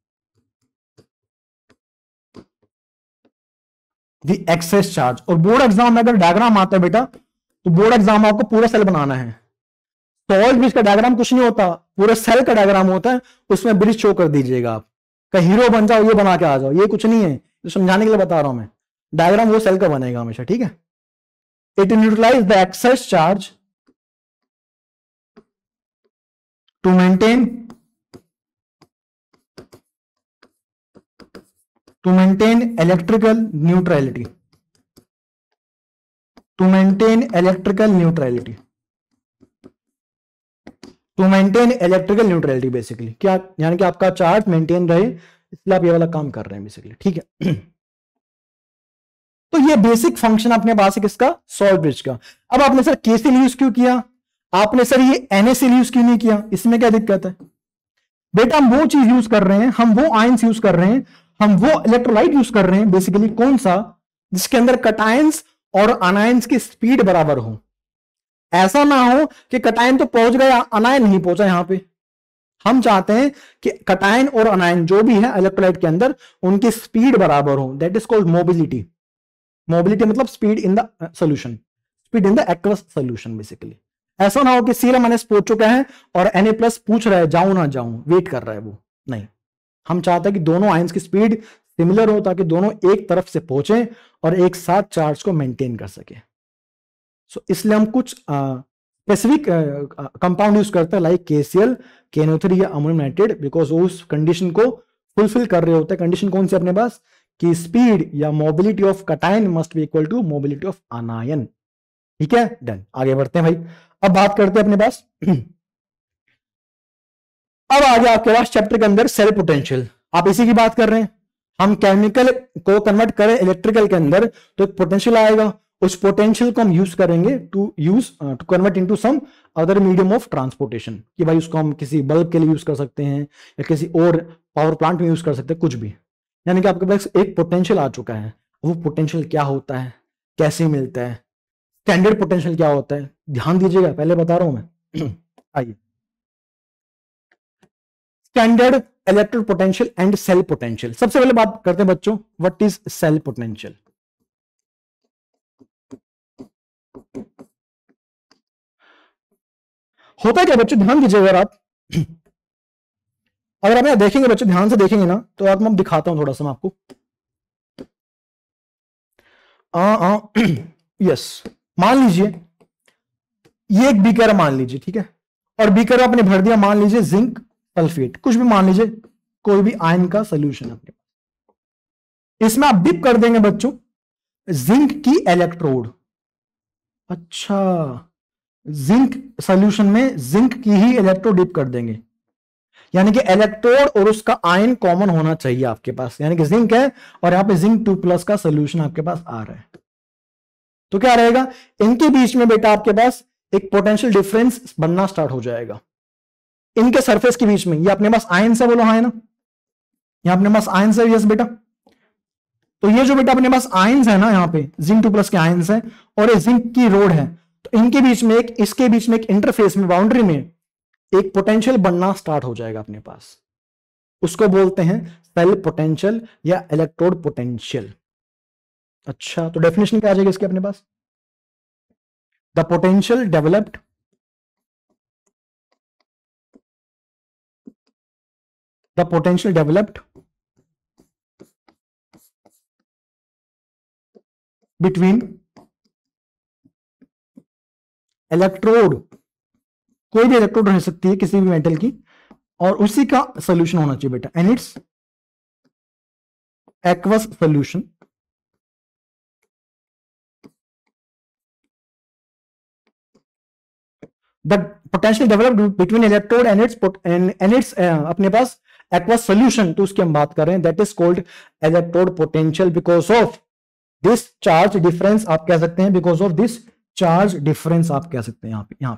the excess charge. और बोर्ड एग्जाम में अगर डायग्राम आता है बेटा, तो बोर्ड एग्जाम में आपको पूरा सेल बनाना है। सॉल्ट ब्रिज का डायग्राम कुछ नहीं होता, पूरे सेल का डायग्राम होता है, उसमें ब्रिज शो कर दीजिएगा आप, का हीरो बन जाओ, ये बना के आ जाओ, ये कुछ नहीं है, तो समझाने के लिए बता रहा हूं मैं। डायग्राम वो सेल का बनेगा हमेशा, ठीक है। It neutralise the excess charge to maintain electrical neutrality, to maintain electrical neutrality, to maintain electrical neutrality basically क्या, यानी कि आपका चार्ज मेंटेन रहे, इसलिए आप ये वाला काम कर रहे हैं बेसिकली, ठीक है। तो ये बेसिक फंक्शन अपने पास है किसका, सॉल्ट ब्रिज का। अब आपने सर KCl यूज क्यों किया, आपने सर ये NaCl यूज क्यों नहीं किया, इसमें क्या दिक्कत है? बेटा हम वो चीज यूज कर रहे हैं, हम वो आयंस यूज कर रहे हैं, हम वो इलेक्ट्रोलाइट यूज कर रहे हैं बेसिकली, कौन सा, जिसके अंदर कटायंस और अनायंस की स्पीड बराबर हो। ऐसा ना हो कि कटायन तो पहुंच गया, अनायन नहीं पहुंचा यहां पे। हम चाहते हैं कि कटायन और अनायन जो भी है इलेक्ट्रोलाइट के अंदर, उनकी स्पीड बराबर हो, that is called mobility. Mobility मतलब speed in the solution, speed in the aqueous solution basically. ऐसा ना हो कि Cl माइनस पहुंच चुका है और Na प्लस पूछ रहा है जाऊं ना जाऊं, वेट कर रहा है वो, नहीं। हम चाहते हैं कि दोनों आयंस की स्पीड सिमिलर हो, ताकि दोनों एक तरफ से पहुंचे और एक साथ चार्ज को मेंटेन कर सके। सो इसलिए हम कुछ स्पेसिफिक कंपाउंड यूज करते हैं, लाइक KCl, KNO3 या अमोनियम नाइट्रेट, बिकॉज उस कंडीशन को फुलफिल कर रहे होते हैं। कंडीशन कौन सी अपने पास, कि स्पीड या mobility of cation must be equal to mobility of anion, ठीक है। डन, आगे बढ़ते हैं भाई। अब बात करते हैं अपने पास अब आगे आपके पास चैप्टर के अंदर सेल पोटेंशियल, आप इसी की बात कर रहे हैं। हम केमिकल को कन्वर्ट करें इलेक्ट्रिकल के अंदर, तो एक पोटेंशियल आएगा, उस पोटेंशियल को हम यूज करेंगे to convert into some other medium of transportation, कि भाई उसको हम किसी बल्ब के लिए यूज कर सकते हैं या किसी और पावर प्लांट में यूज कर सकते हैं, कुछ भी। यानी कि आपके पास एक पोटेंशियल आ चुका है। वो पोटेंशियल क्या होता है, कैसे मिलता है, स्टैंडर्ड पोटेंशियल क्या होता है, ध्यान दीजिएगा, पहले बता रहा हूं मैं। आइए, standard electric potential and cell potential. सबसे पहले बात करते हैं बच्चों, व्हाट इज सेल पोटेंशियल। होता है क्या बच्चों, ध्यान दीजिएगा। अगर आप यहां देखेंगे बच्चों, ध्यान से देखेंगे ना, तो आप मैं दिखाता हूं थोड़ा सा मैं आपको। यस, मान लीजिए ये एक बीकर मान लीजिए, ठीक है, और बीकर आपने भर दिया मान लीजिए जिंक सल्फेट, कुछ भी मान लीजिए, कोई भी आयन का सोल्यूशन आपके पास, इसमें आप डिप कर देंगे बच्चों जिंक की इलेक्ट्रोड। अच्छा, जिंक सॉल्यूशन में जिंक की ही इलेक्ट्रोड डिप कर देंगे, यानी कि इलेक्ट्रोड और उसका आयन कॉमन होना चाहिए आपके पास, यानी कि जिंक है और यहां पे जिंक 2+ का सोल्यूशन आपके पास आ रहा है, तो क्या रहेगा, इनके बीच में बेटा आपके पास एक पोटेंशियल डिफरेंस बनना स्टार्ट हो जाएगा, इनके सरफेस के बीच में। ये अपने पास आयन से, बोलो हाँ है ना, यहां अपने पास आयन से, यस बेटा, तो ये जो बेटा अपने पास आयंस है ना, यहां पे जिंक 2+ के आयंस है और ये जिंक की रोड है, तो इनके बीच में एक, इसके बीच में एक इंटरफेस में, बाउंड्री में एक पोटेंशियल बनना स्टार्ट हो जाएगा अपने पास, उसको बोलते हैं सेल पोटेंशियल या इलेक्ट्रोड पोटेंशियल। अच्छा, तो डेफिनेशन क्या आ जाएगी इसके अपने पास, the potential developed between electrode, कोई भी इलेक्ट्रोड रह सकती है किसी भी मेटल की, और उसी का सोल्यूशन होना चाहिए बेटा, and its aqueous solution the potential developed between electrode and its अपने पास एक्वस सोल्यूशन, तो उसकी हम बात कर रहे हैं, that is called electrode potential because of this charge difference, आप कह सकते हैं because of this charge difference, आप कह सकते हैं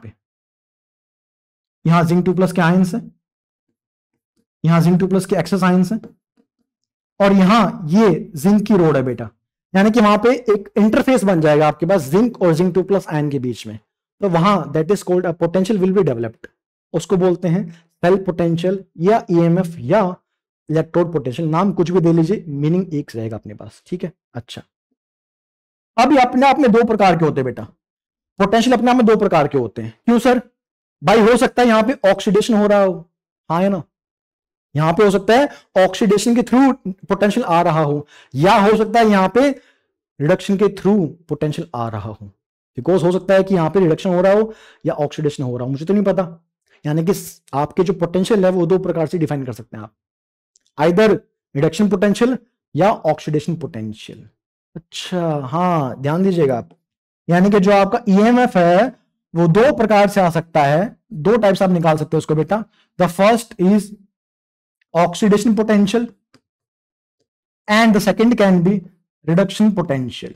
यहां जिंक 2+ के आयंस है, यहां जिंक 2+ के एक्सेस आयंस है, और यहां ये जिंक की रोड है बेटा, यानी कि वहां पे एक इंटरफेस बन जाएगा आपके पास जिंक और जिंक 2+ आयन के बीच में, तो वहां that is called a potential will be developed, उसको बोलते हैं सेल पोटेंशियल या ईएमएफ या इलेक्ट्रोड पोटेंशियल, नाम कुछ भी दे लीजिए, मीनिंग एक रहेगा अपने पास, ठीक है। अच्छा, अब ये अपने आप में दो प्रकार के होते हैं बेटा, पोटेंशियल अपने आप में दो प्रकार के होते हैं, क्यों सर, भाई हो सकता है यहां पे ऑक्सीडेशन हो रहा हो, हाँ है ना, यहां पे हो सकता है ऑक्सीडेशन के थ्रू पोटेंशियल आ रहा हो, या हो सकता है यहां पे रिडक्शन के थ्रू पोटेंशियल आ रहा हो, बिकॉज हो सकता है कि यहां पे रिडक्शन हो रहा हो या ऑक्सीडेशन हो रहा हो, मुझे तो नहीं पता, यानी कि आपके जो पोटेंशियल है वो दो प्रकार से डिफाइन कर सकते हैं आप, आइदर रिडक्शन पोटेंशियल या ऑक्सीडेशन पोटेंशियल। अच्छा, हाँ ध्यान दीजिएगा आप, यानी कि जो आपका ईएमएफ है वो दो प्रकार से आ सकता है, दो टाइप्स आप निकाल सकते हो उसको बेटा, the first is oxidation potential and the second can be reduction potential.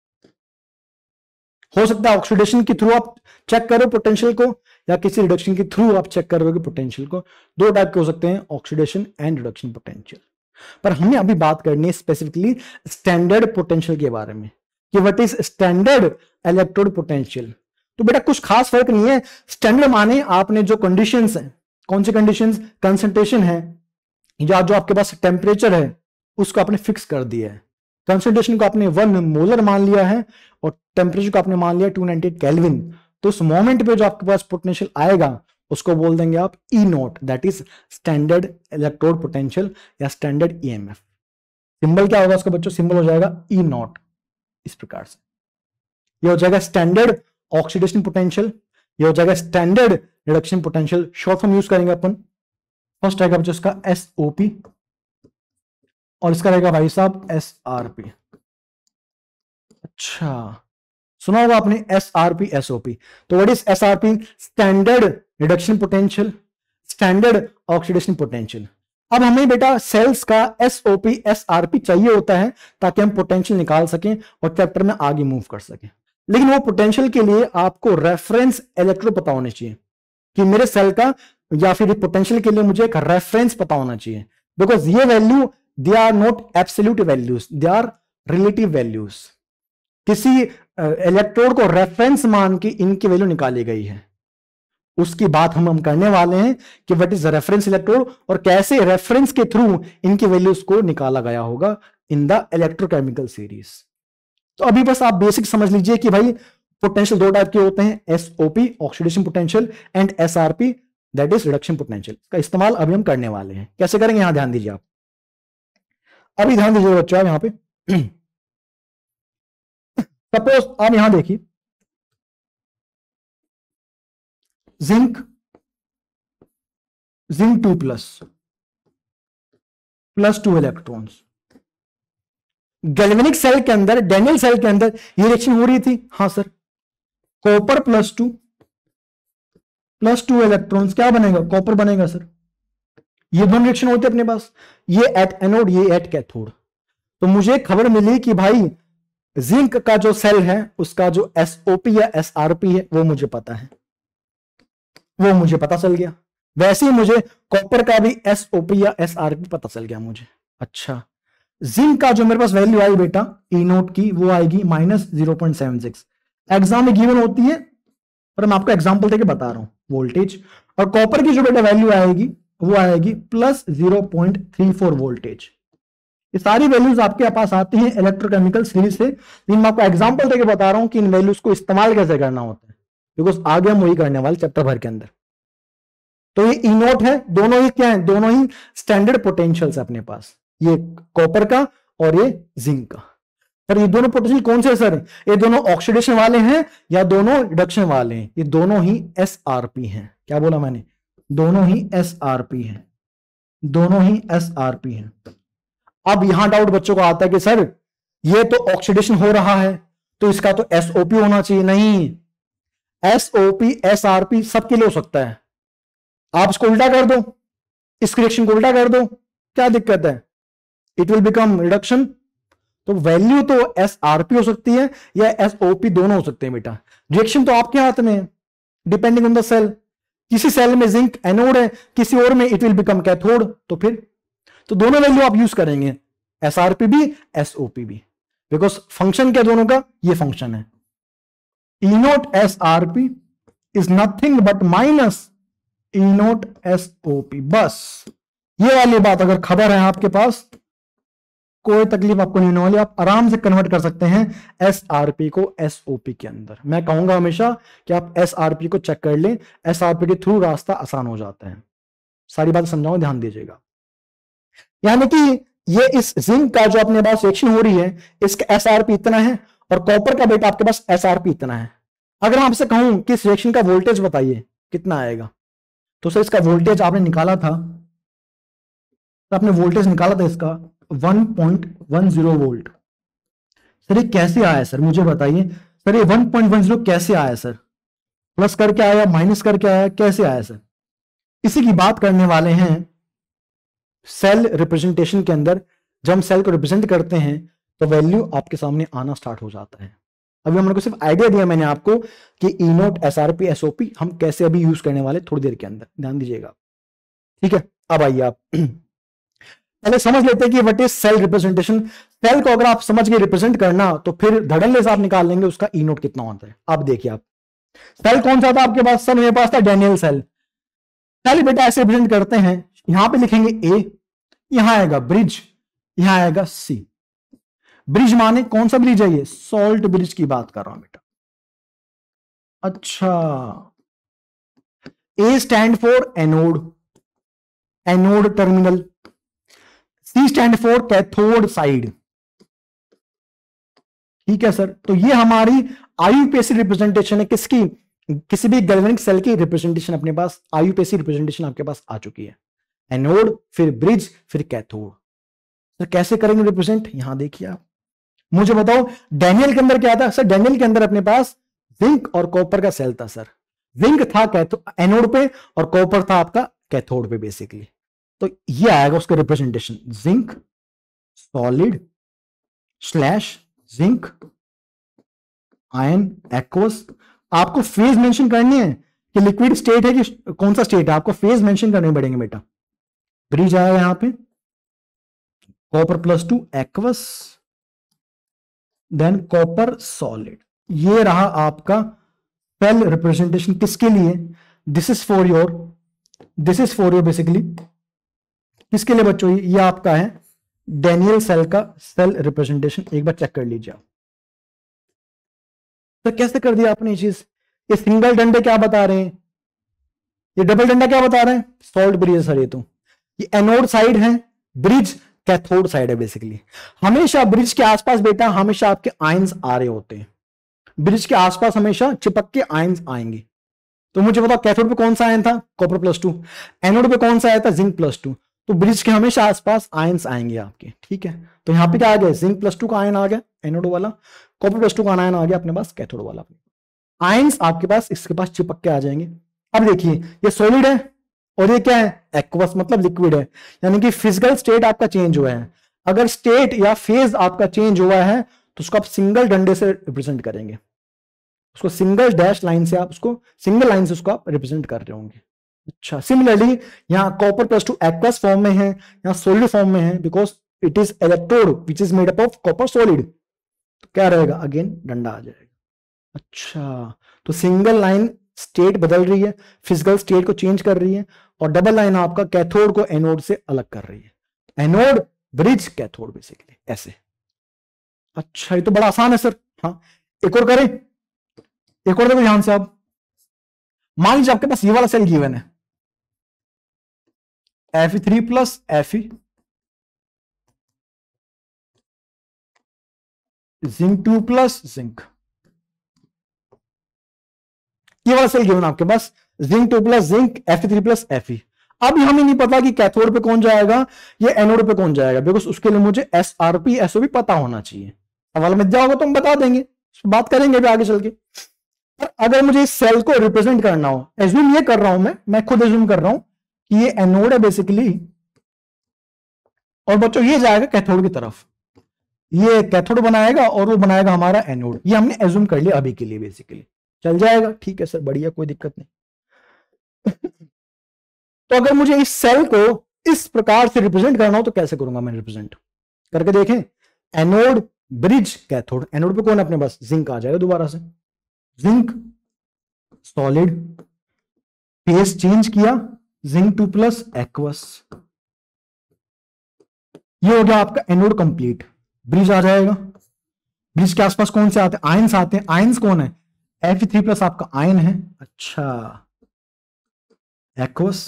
हो सकता है ऑक्सीडेशन के थ्रू आप चेक करो पोटेंशियल को, या किसी रिडक्शन के थ्रू आप चेक करोगे पोटेंशियल को, दो टाइप के हो सकते हैं, ऑक्सीडेशन एंड रिडक्शन पोटेंशियल। पर हमें अभी बात करनी है स्पेसिफिकली स्टैंडर्ड पोटेंशियल के बारे में, कि what is standard electrode potential. तो बेटा कुछ खास फर्क नहीं है, स्टैंडर्ड माने आपने जो कंडीशंस हैं, कौन सी कंडीशंस, कंसंट्रेशन है या जो आपके पास टेम्परेचर है उसको आपने फिक्स कर दिया है, कंसंट्रेशन को आपने 1 मोलर मान लिया है और टेम्परेचर को आपने मान लिया 298 केल्विन, तो उस मोमेंट पे जो आपके पास पोटेंशियल आएगा उसको बोल देंगे आप E naught, that is standard electrode potential या स्टैंडर्ड ईएमएफ। सिंबल क्या होगा उसका बच्चों, सिंबल हो जाएगा ई नॉट, इस प्रकार से ये हो जाएगा स्टैंडर्ड ऑक्सीडेशन पोटेंशियल, ये हो जाएगा standard reduction potential, short form use करेंगे अपन, फर्स्ट आएगा बच्चों इसका एसओपी और इसका रहेगा भाई साहब एसआरपी। अच्छा, सुना होगा आपने एसआरपी एसओपी, तो what is SRP, standard reduction potential, standard oxidation potential. अब हमें बेटा सेल्स का एसओपी एसआरपी चाहिए होता है ताकि हम पोटेंशियल निकाल सकें और चैप्टर में आगे मूव कर सकें, लेकिन वो पोटेंशियल के लिए आपको रेफरेंस इलेक्ट्रोड पता होने चाहिए, कि मेरे सेल का या फिर पोटेंशियल के लिए मुझे एक रेफरेंस पता होना चाहिए, बिकॉज ये value they are not absolute values, they are relative values, किसी इलेक्ट्रोड को रेफरेंस मान के इनकी वैल्यू निकाली गई है, उसकी बात हम करने वाले हैं कि व्हाट इज रेफरेंस इलेक्ट्रोड और कैसे रेफरेंस के थ्रू इनकी वैल्यूज को निकाला गया होगा इन द इलेक्ट्रोकेमिकल सीरीज। तो अभी बस आप बेसिक समझ लीजिए कि भाई पोटेंशियल दो टाइप के होते हैं, SOP oxidation potential and SRP that is reduction potential, का इस्तेमाल अभी हम करने वाले हैं, कैसे करेंगे यहां ध्यान दीजिए आप, अभी ध्यान दीजिए बच्चों आप यहां पे सपोज आप यहां देखिए zinc zinc 2 plus 2 electrons. Galvanic cell के अंदर, डैनियल सेल के अंदर ये रिएक्शन हो रही थी, हाँ सर। कॉपर प्लस 2 इलेक्ट्रॉन्स क्या बनेगा, कॉपर बनेगा सर। ये दोनों रिएक्शन होते अपने पास, ये एट एनोड, ये एट कैथोड। तो मुझे खबर मिली कि भाई जिंक का जो सेल है उसका जो एसओपी या एसआरपी है वो मुझे पता है, वो मुझे पता चल गया। वैसे ही मुझे कॉपर का भी एसओपी या एसआरपी पता चल गया मुझे। अच्छा, जिंक का जो मेरे पास वैल्यू आई बेटा ई नोट की, वो आएगी -0.76। एग्जाम में गिवन होती है पर मैं आपको एग्जांपल देके बता रहा हूं वोल्टेज। और कॉपर की जो बेटा वैल्यू आएगी वो आएगी +0.34 वोल्टेज। ये सारी वैल्यूज आपके पास आती हैं इलेक्ट्रोकेमिकल सीरीज से, लेकिन मैं आपको एग्जांपल देके बता रहा हूं कि इन वैल्यूज को इस्तेमाल कैसे करना होता है, बिकॉज आगे हम वही करने वाले चैप्टर भर के अंदर। तो ये ई नोट है, दोनों ही क्या है, दोनों ही स्टैंडर्ड पोटेंशियल्स अपने पास, ये कॉपर का और ये जिंक का। सर ये दोनों पोटेंशियल कौन से है सर, ये दोनों ऑक्सीडेशन वाले हैं या दोनों रिडक्शन वाले हैं? ये दोनों ही एसआरपी हैं। क्या बोला मैंने, दोनों ही एसआरपी हैं, दोनों ही एसआरपी हैं। अब यहां डाउट बच्चों को आता है कि सर ये तो ऑक्सीडेशन हो रहा है तो इसका तो एसओपी होना चाहिए। नहीं, एसओपी एसआरपी सबके लिए हो सकता है। आप इसको उल्टा कर दो, इस रिएक्शन को उल्टा कर दो, क्या दिक्कत है, इट विल बिकम रिडक्शन। तो वैल्यू तो एसआरपी हो सकती है या एसओपी, दोनों हो सकते हैं बेटा। रिएक्शन तो आपके हाथ में है, डिपेंडिंग ऑन द सेल। किसी सेल में जिंक एनोड है, किसी और में इट विल बिकम कैथोड। तो फिर तो दोनों वैल्यू आप यूज करेंगे, एसआरपी भी एसओपी भी, बिकॉज फंक्शन क्या दोनों का, ये फंक्शन है। E naught SRP is nothing but minus E naught SOP. बस ये वाली बात अगर खबर है आपके पास, कोई तकलीफ आपको नहीं होने वाली। आप आराम से कन्वर्ट कर सकते हैं एसआरपी को एसओपी के अंदर। मैं कहूंगा हमेशा कि आप एसआरपी को चेक कर लें, एसआरपी के थ्रू रास्ता आसान हो जाता है। सारी बात समझाऊं, ध्यान दीजिएगा। यानी कि ये इस जिंक का जो अपने पास रिएक्शन हो रही है, इसका एसआरपी इतना है और कॉपर का बेटा आपके पास एसआरपी इतना है। अगर मैं आपसे कहूं कि इस रिएक्शन का वोल्टेज बताइए कितना आएगा, तो सर इसका वोल्टेज आपने निकाला था, तो आपने वोल्टेज निकाला था इसका 1.10 वोल्ट। सर ये कैसे आया सर, मुझे बताइए सर, ये 1.10 कैसे आया सर, प्लस करके आया, माइनस करके आया, कैसे आया सर? इसी की बात करने वाले हैं सेल रिप्रेजेंटेशन के अंदर। जब हम सेल को रिप्रेजेंट करते हैं तो वैल्यू आपके सामने आना स्टार्ट हो जाता है। अभी हमने को सिर्फ आइडिया दिया मैंने आपको कि ई नोट एसआरपी एसओपी हम कैसे अभी यूज करने वाले, थोड़ी देर के अंदर ध्यान दीजिएगा। ठीक है, अब आइए आप पहले समझ लेते हैं कि what is cell representation. Cell को अगर आप समझ के रिप्रेजेंट करना तो फिर धड़ल्ले से आप निकाल लेंगे उसका ई नोट कितना होता है। अब देखिए आप, सेल कौन सा था आपके पास, सर मेरे पास था डैनियल सेल। सेल बेटा ऐसे रिप्रेजेंट करते हैं, यहां पे लिखेंगे ए, यहां आएगा ब्रिज, यहां आएगा सी। ब्रिज माने कौन सा ब्रिज है, ये सॉल्ट ब्रिज की बात कर रहा हूं बेटा। अच्छा, A stand for anode, anode terminal. C stand for cathode side. ठीक है सर, तो ये हमारी आईयूपीएसी रिप्रेजेंटेशन है किसकी, किसी भी गैल्वेनिक सेल की रिप्रेजेंटेशन अपने पास, आईयूपीएसी रिप्रेजेंटेशन आपके पास आ चुकी है। एनोड, फिर ब्रिज, फिर कैथोड। सर कैसे करेंगे रिप्रेजेंट, यहां देखिए आप, मुझे बताओ डैनियल के अंदर क्या था। सर डैनियल के अंदर अपने पास जिंक और कॉपर का सेल था सर। जिंक था एनोड पे और कॉपर था आपका कैथोड पे बेसिकली। तो ये आएगा उसका representation, zinc solid slash zinc ion aqueous. आपको फेज मेंशन करनी है कि लिक्विड स्टेट है कि कौन सा स्टेट है, आपको फेज मेंशन करने पड़ेंगे बेटा। ब्रिज आया यहां पे, copper +2 aqueous, then copper solid. ये रहा आपका सेल रिप्रेजेंटेशन किसके लिए, this is for your basically किसके लिए बच्चों, ये आपका है डैनियल सेल का सेल रिप्रेजेंटेशन। एक बार चेक कर लीजिए आप। तो कैसे कर दिया आपने ये चीज, ये सिंगल डंडे क्या बता रहे हैं, ये डबल डंडा क्या बता रहे हैं, सॉल्ट ब्रिज सर। ये एनोड साइड है, ब्रिज कैथोड साइड है बेसिकली। हमेशा ब्रिज के आसपास बेटा हमेशा आपके आयंस आ रहे होते हैं, ब्रिज के आसपास हमेशा चिपक के आयंस आएंगे। तो मुझे बताओ कैथोड पे कौन सा आयन था, कॉपर +2, एनोड पे कौन सा आया था, जिंक +2। तो ब्रिज के हमेशा आसपास आयंस आएंगे आपके, ठीक है। तो यहाँ पे क्या आ गया, जिंक +2 का आयन आ गया एनोड वाला, कॉपर +2 का आयन आ गया अपने पास कैथोड वाला। आयंस आपके पास इसके पास चिपक के आ जाएंगे। अब देखिए ये सॉलिड है और ये क्या है, एक्वस मतलब लिक्विड है, यानी कि फिजिकल स्टेट आपका चेंज हुआ है। अगर स्टेट या फेज आपका चेंज हुआ है तो उसको आप सिंगल डंडे से रिप्रेजेंट करेंगे, उसको सिंगल डैश लाइन से, आप उसको सिंगल लाइन से उसको आप रिप्रेजेंट कर रहे होंगे। अच्छा, सिमिलरली यहाँ कॉपर +2 एक्वस फॉर्म में है, यहाँ सॉलिड फॉर्म में है, because it is electrode which is made up of copper solid. तो क्या रहेगा, अगेन डंडा आ जाएगा। अच्छा, तो सिंगल लाइन स्टेट बदल रही है, फिजिकल स्टेट को चेंज कर रही है, और डबल लाइन आपका कैथोड को एनोड से अलग कर रही है। एनोड ब्रिज कैथोड बेसिकली ऐसे। अच्छा, ये तो बड़ा आसान है सर। हाँ, एक और करें, एक और देखो ध्यान से आप। मान लीजिए आपके पास ये वाला सेल गिवन है, Fe3 + Fe, Zn2 + जिंक, ये वाला सेल गिवन आपके पास, Zn2 + जिंक, Fe3 + Fe। अब हमें नहीं पता कि कैथोड पे कौन जाएगा या एनोड पे कौन जाएगा, बिकॉज उसके लिए मुझे SRP SOP पता होना चाहिए। सवाल में जाओगे तो हम बता देंगे, बात करेंगे भी आगे चल के। पर अगर मुझे इस सेल को रिप्रेजेंट करना हो, एज्यूम ये कर रहा हूं मैं खुद एज्यूम कर रहा हूं कि ये एनोड है बेसिकली, और बच्चों ये जाएगा कैथोड की तरफ, ये कैथोड बनाएगा और वो बनाएगा हमारा एनोड। ये हमने एज्यूम कर लिया अभी के लिए, बेसिकली चल जाएगा, ठीक है सर, बढ़िया, कोई दिक्कत नहीं। तो अगर मुझे इस सेल को इस प्रकार से रिप्रेजेंट करना हो तो कैसे करूंगा मैं रिप्रेजेंट करके देखें। एनोड ब्रिज कैथोड, एनोड पे कौन है अपने पास, जिंक आ जाएगा दोबारा से, जिंक सॉलिड, फेस चेंज किया, Zn2 + एक्वस, ये हो गया आपका एनोड कंप्लीट। ब्रिज आ जाएगा, ब्रिज के आसपास कौन से आते हैं, आयंस आते हैं। आयंस कौन है, Fe3+ आपका आयन है। अच्छा, aqueous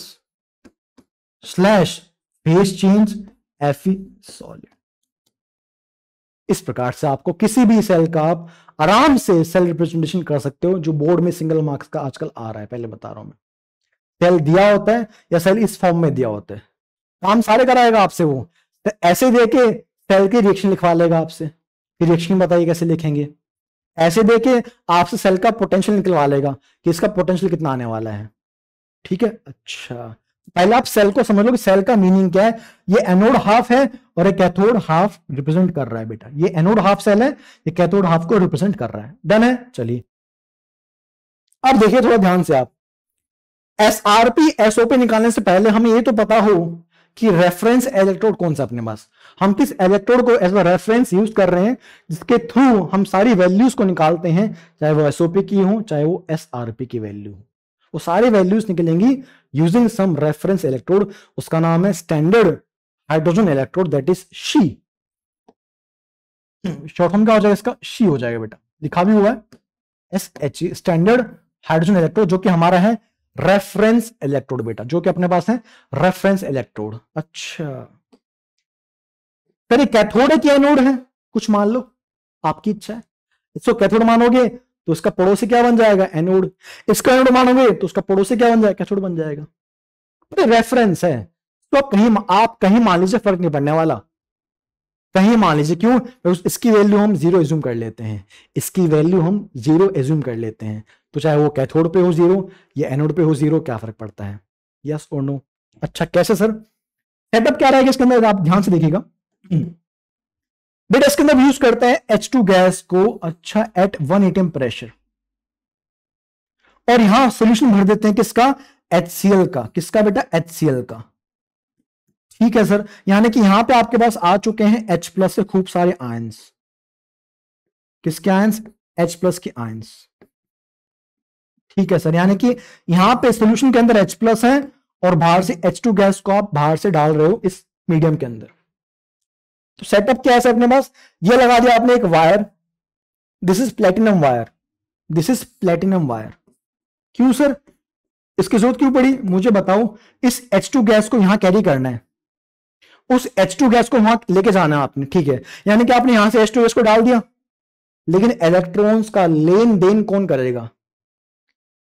/ phase change Fe solid. इस प्रकार से आपको किसी भी सेल का आप आराम से सेल रिप्रेजेंटेशन कर सकते हो, जो बोर्ड में सिंगल मार्क्स का आजकल आ रहा है, पहले बता रहा हूं मैं। सेल दिया होता है या सेल इस फॉर्म में दिया होता है, काम सारे कराएगा आपसे वो, तो ऐसे देके सेल की रिएक्शन लिखवा लेगा आपसे, फिर रिएक्शन बताइए कैसे लिखेंगे। ऐसे देके आपसे सेल का पोटेंशियल निकलवा लेगा कि इसका पोटेंशियल कितना आने वाला है, ठीक है। अच्छा, पहले आप सेल को समझ लो कि सेल का मीनिंग क्या है। ये एनोड हाफ है और ये कैथोड हाफ रिप्रेजेंट कर रहा है बेटा, ये एनोड हाफ सेल है, ये कैथोड हाफ को रिप्रेजेंट कर रहा है। डन है, चलिए अब देखिए थोड़ा ध्यान से आप। SRP SOP निकालने से पहले हमें ये तो पता हो कि रेफरेंस इलेक्ट्रोड कौन सा अपने पास, हम किस इलेक्ट्रोड को एज अ रेफरेंस यूज कर रहे हैं, जिसके थ्रू हम सारी वैल्यूज को निकालते हैं, चाहे वो SOP की हो चाहे वो SRP की वैल्यू हो, वो सारी वैल्यूज निकलेंगी यूजिंग सम रेफरेंस इलेक्ट्रोड। उसका नाम है standard hydrogen electrode, that is SHE. Short form क्या हो जाएगा इसका, शी हो जाएगा बेटा, लिखा भी हुआ है SHE, स्टैंडर्ड हाइड्रोजन इलेक्ट्रोड, जो कि हमारा है रेफरेंस इलेक्ट्रोड बेटा, जो कि अपने पास है रेफरेंस इलेक्ट्रोड। अच्छा, फिर कैथोड है कि एनोड है, कुछ मान लो, आपकी इच्छा है। इसको कैथोड मानोगे तो उसका पड़ोसी क्या बन जाएगा, एनोड। इसका एनोड मानोगे तो उसका पड़ोसी क्या बन जाएगा, कैथोड बन जाएगा। तो रेफरेंस है, तो आप कहीं मान लीजिए फर्क नहीं पड़ने वाला, कहीं मान लीजिए, क्यों, इसकी वैल्यू हम 0 एज्यूम कर लेते हैं, इसकी वैल्यू हम 0 एज्यूम कर लेते हैं, तो चाहे वो कैथोड पे हो 0 या एनोड पे हो 0, क्या फर्क पड़ता है, यस और नो। अच्छा, कैसे सर, सेटअप क्या रहेगा इसके अंदर, आप ध्यान से देखिएगा बेटा। इसके अंदर यूज करते हैं H2 गैस को, अच्छा, एट 1 atm प्रेशर, और यहां सोल्यूशन भर देते हैं किसका, HCl का। किसका बेटा, HCl का, ठीक है सर। यानी कि यहां पे आपके पास आ चुके हैं H+ से खूब सारे आयंस। किसके आयंस, H+ के आयंस, ठीक है सर। यानी कि यहां पे सॉल्यूशन के अंदर H+ है और बाहर से H2 गैस को आप बाहर से डाल रहे हो इस मीडियम के अंदर। तो सेटअप क्या है सर अपने पास, ये लगा दिया आपने एक wire, this is platinum wire, this is platinum wire. क्यों सर, इसकी जरूरत क्यों पड़ी, मुझे बताओ। इस H2 गैस को यहां कैरी करना है, उस H2 गैस को वहां लेके जाना है आपने, ठीक है। यानी कि आपने यहां से H2 गैस को डाल दिया, लेकिन इलेक्ट्रॉन्स का लेन देन कौन करेगा,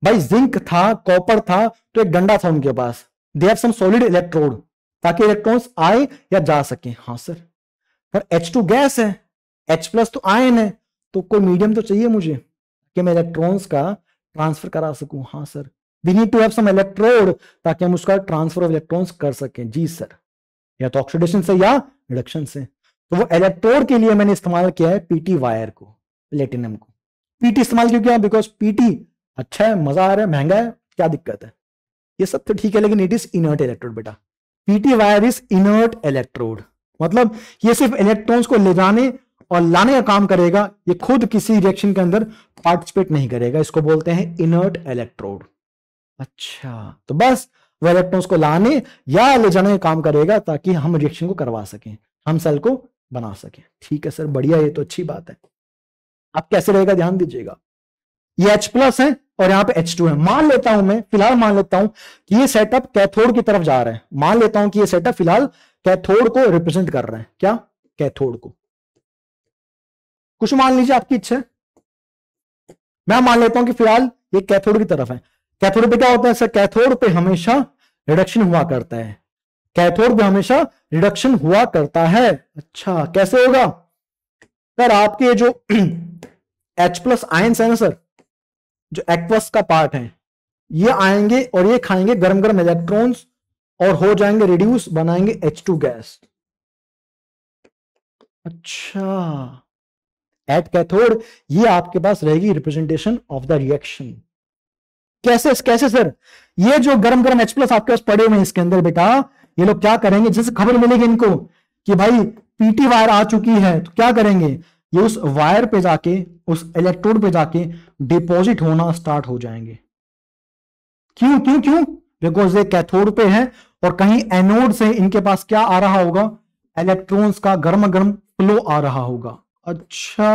भाई जिंक था, कॉपर था, तो एक डंडा था उनके पास, they have some solid electrode, ताकि इलेक्ट्रॉन्स आए या जा सके। हाँ सर। पर H2 गैस है, H प्लस तो आयन है, तो कोई मीडियम तो चाहिए मुझे कि मैं इलेक्ट्रॉन्स का ट्रांसफर करा सकूं। हाँ sir, we need to have some electrode, ताकि हम उसका ट्रांसफर ऑफ इलेक्ट्रॉन्स कर सकें। जी सर, या तो ऑक्सीडेशन से या रिडक्शन से। तो वो इलेक्ट्रोड के लिए मैंने इस्तेमाल किया है पीटी वायर को, प्लेटिनम को। पीटी इस्तेमाल क्यों किया? बिकॉज पीटी अच्छा है, मजा आ रहा है, महंगा है, क्या दिक्कत है? ये सब तो ठीक है, लेकिन इट इज इनर्ट इलेक्ट्रोड बेटा। PT wire is inert electrode, मतलब ये सिर्फ इलेक्ट्रॉन्स को ले जाने और लाने का काम करेगा, ये खुद किसी रिएक्शन के अंदर पार्टिसिपेट नहीं करेगा। इसको बोलते हैं इनर्ट इलेक्ट्रोड। अच्छा, तो बस वो इलेक्ट्रॉन्स को लाने या ले जाने का काम करेगा, ताकि हम रिएक्शन को करवा सकें, हम सेल को बना सकें। ठीक है सर, बढ़िया, ये तो अच्छी बात है। अब कैसे रहेगा ध्यान दीजिएगा। ये H प्लस है और यहां पे H2 है। मान लेता हूं मैं, फिलहाल मान लेता हूं कि ये सेटअप कैथोड की तरफ जा रहा है। मान लेता हूं कि ये सेटअप फिलहाल कैथोड को रिप्रेजेंट कर रहा है। क्या? कैथोड को। कुछ मान लीजिए, आपकी इच्छा है। मैं मान लेता हूं कि फिलहाल ये कैथोड की तरफ है। कैथोड पे क्या होता है सर? कैथोड पे हमेशा रिडक्शन हुआ करता है। कैथोड पे हमेशा रिडक्शन हुआ करता है। अच्छा, कैसे होगा सर? आपके जो H प्लस आयंस है ना सर, जो एक्वस का पार्ट है, ये आएंगे और ये खाएंगे गरम गरम इलेक्ट्रॉन्स और हो जाएंगे रिड्यूस, बनाएंगे H2 गैस। अच्छा, एट कैथोड ये आपके पास रहेगी रिप्रेजेंटेशन ऑफ द रिएक्शन। कैसे कैसे सर? ये जो गरम गरम H प्लस आपके पास पड़े हुए हैं इसके अंदर बेटा, ये लोग क्या करेंगे, जैसे खबर मिलेगी इनको कि भाई पीटी वायर आ चुकी है, तो क्या करेंगे, ये उस वायर पे जाके, उस इलेक्ट्रोड पे जाके डिपॉजिट होना स्टार्ट हो जाएंगे। क्यों क्यों क्यों? बिकॉज ये कैथोड पे है और कहीं एनोड से इनके पास क्या आ रहा होगा, इलेक्ट्रॉन्स का गर्म गर्म फ्लो आ रहा होगा। अच्छा,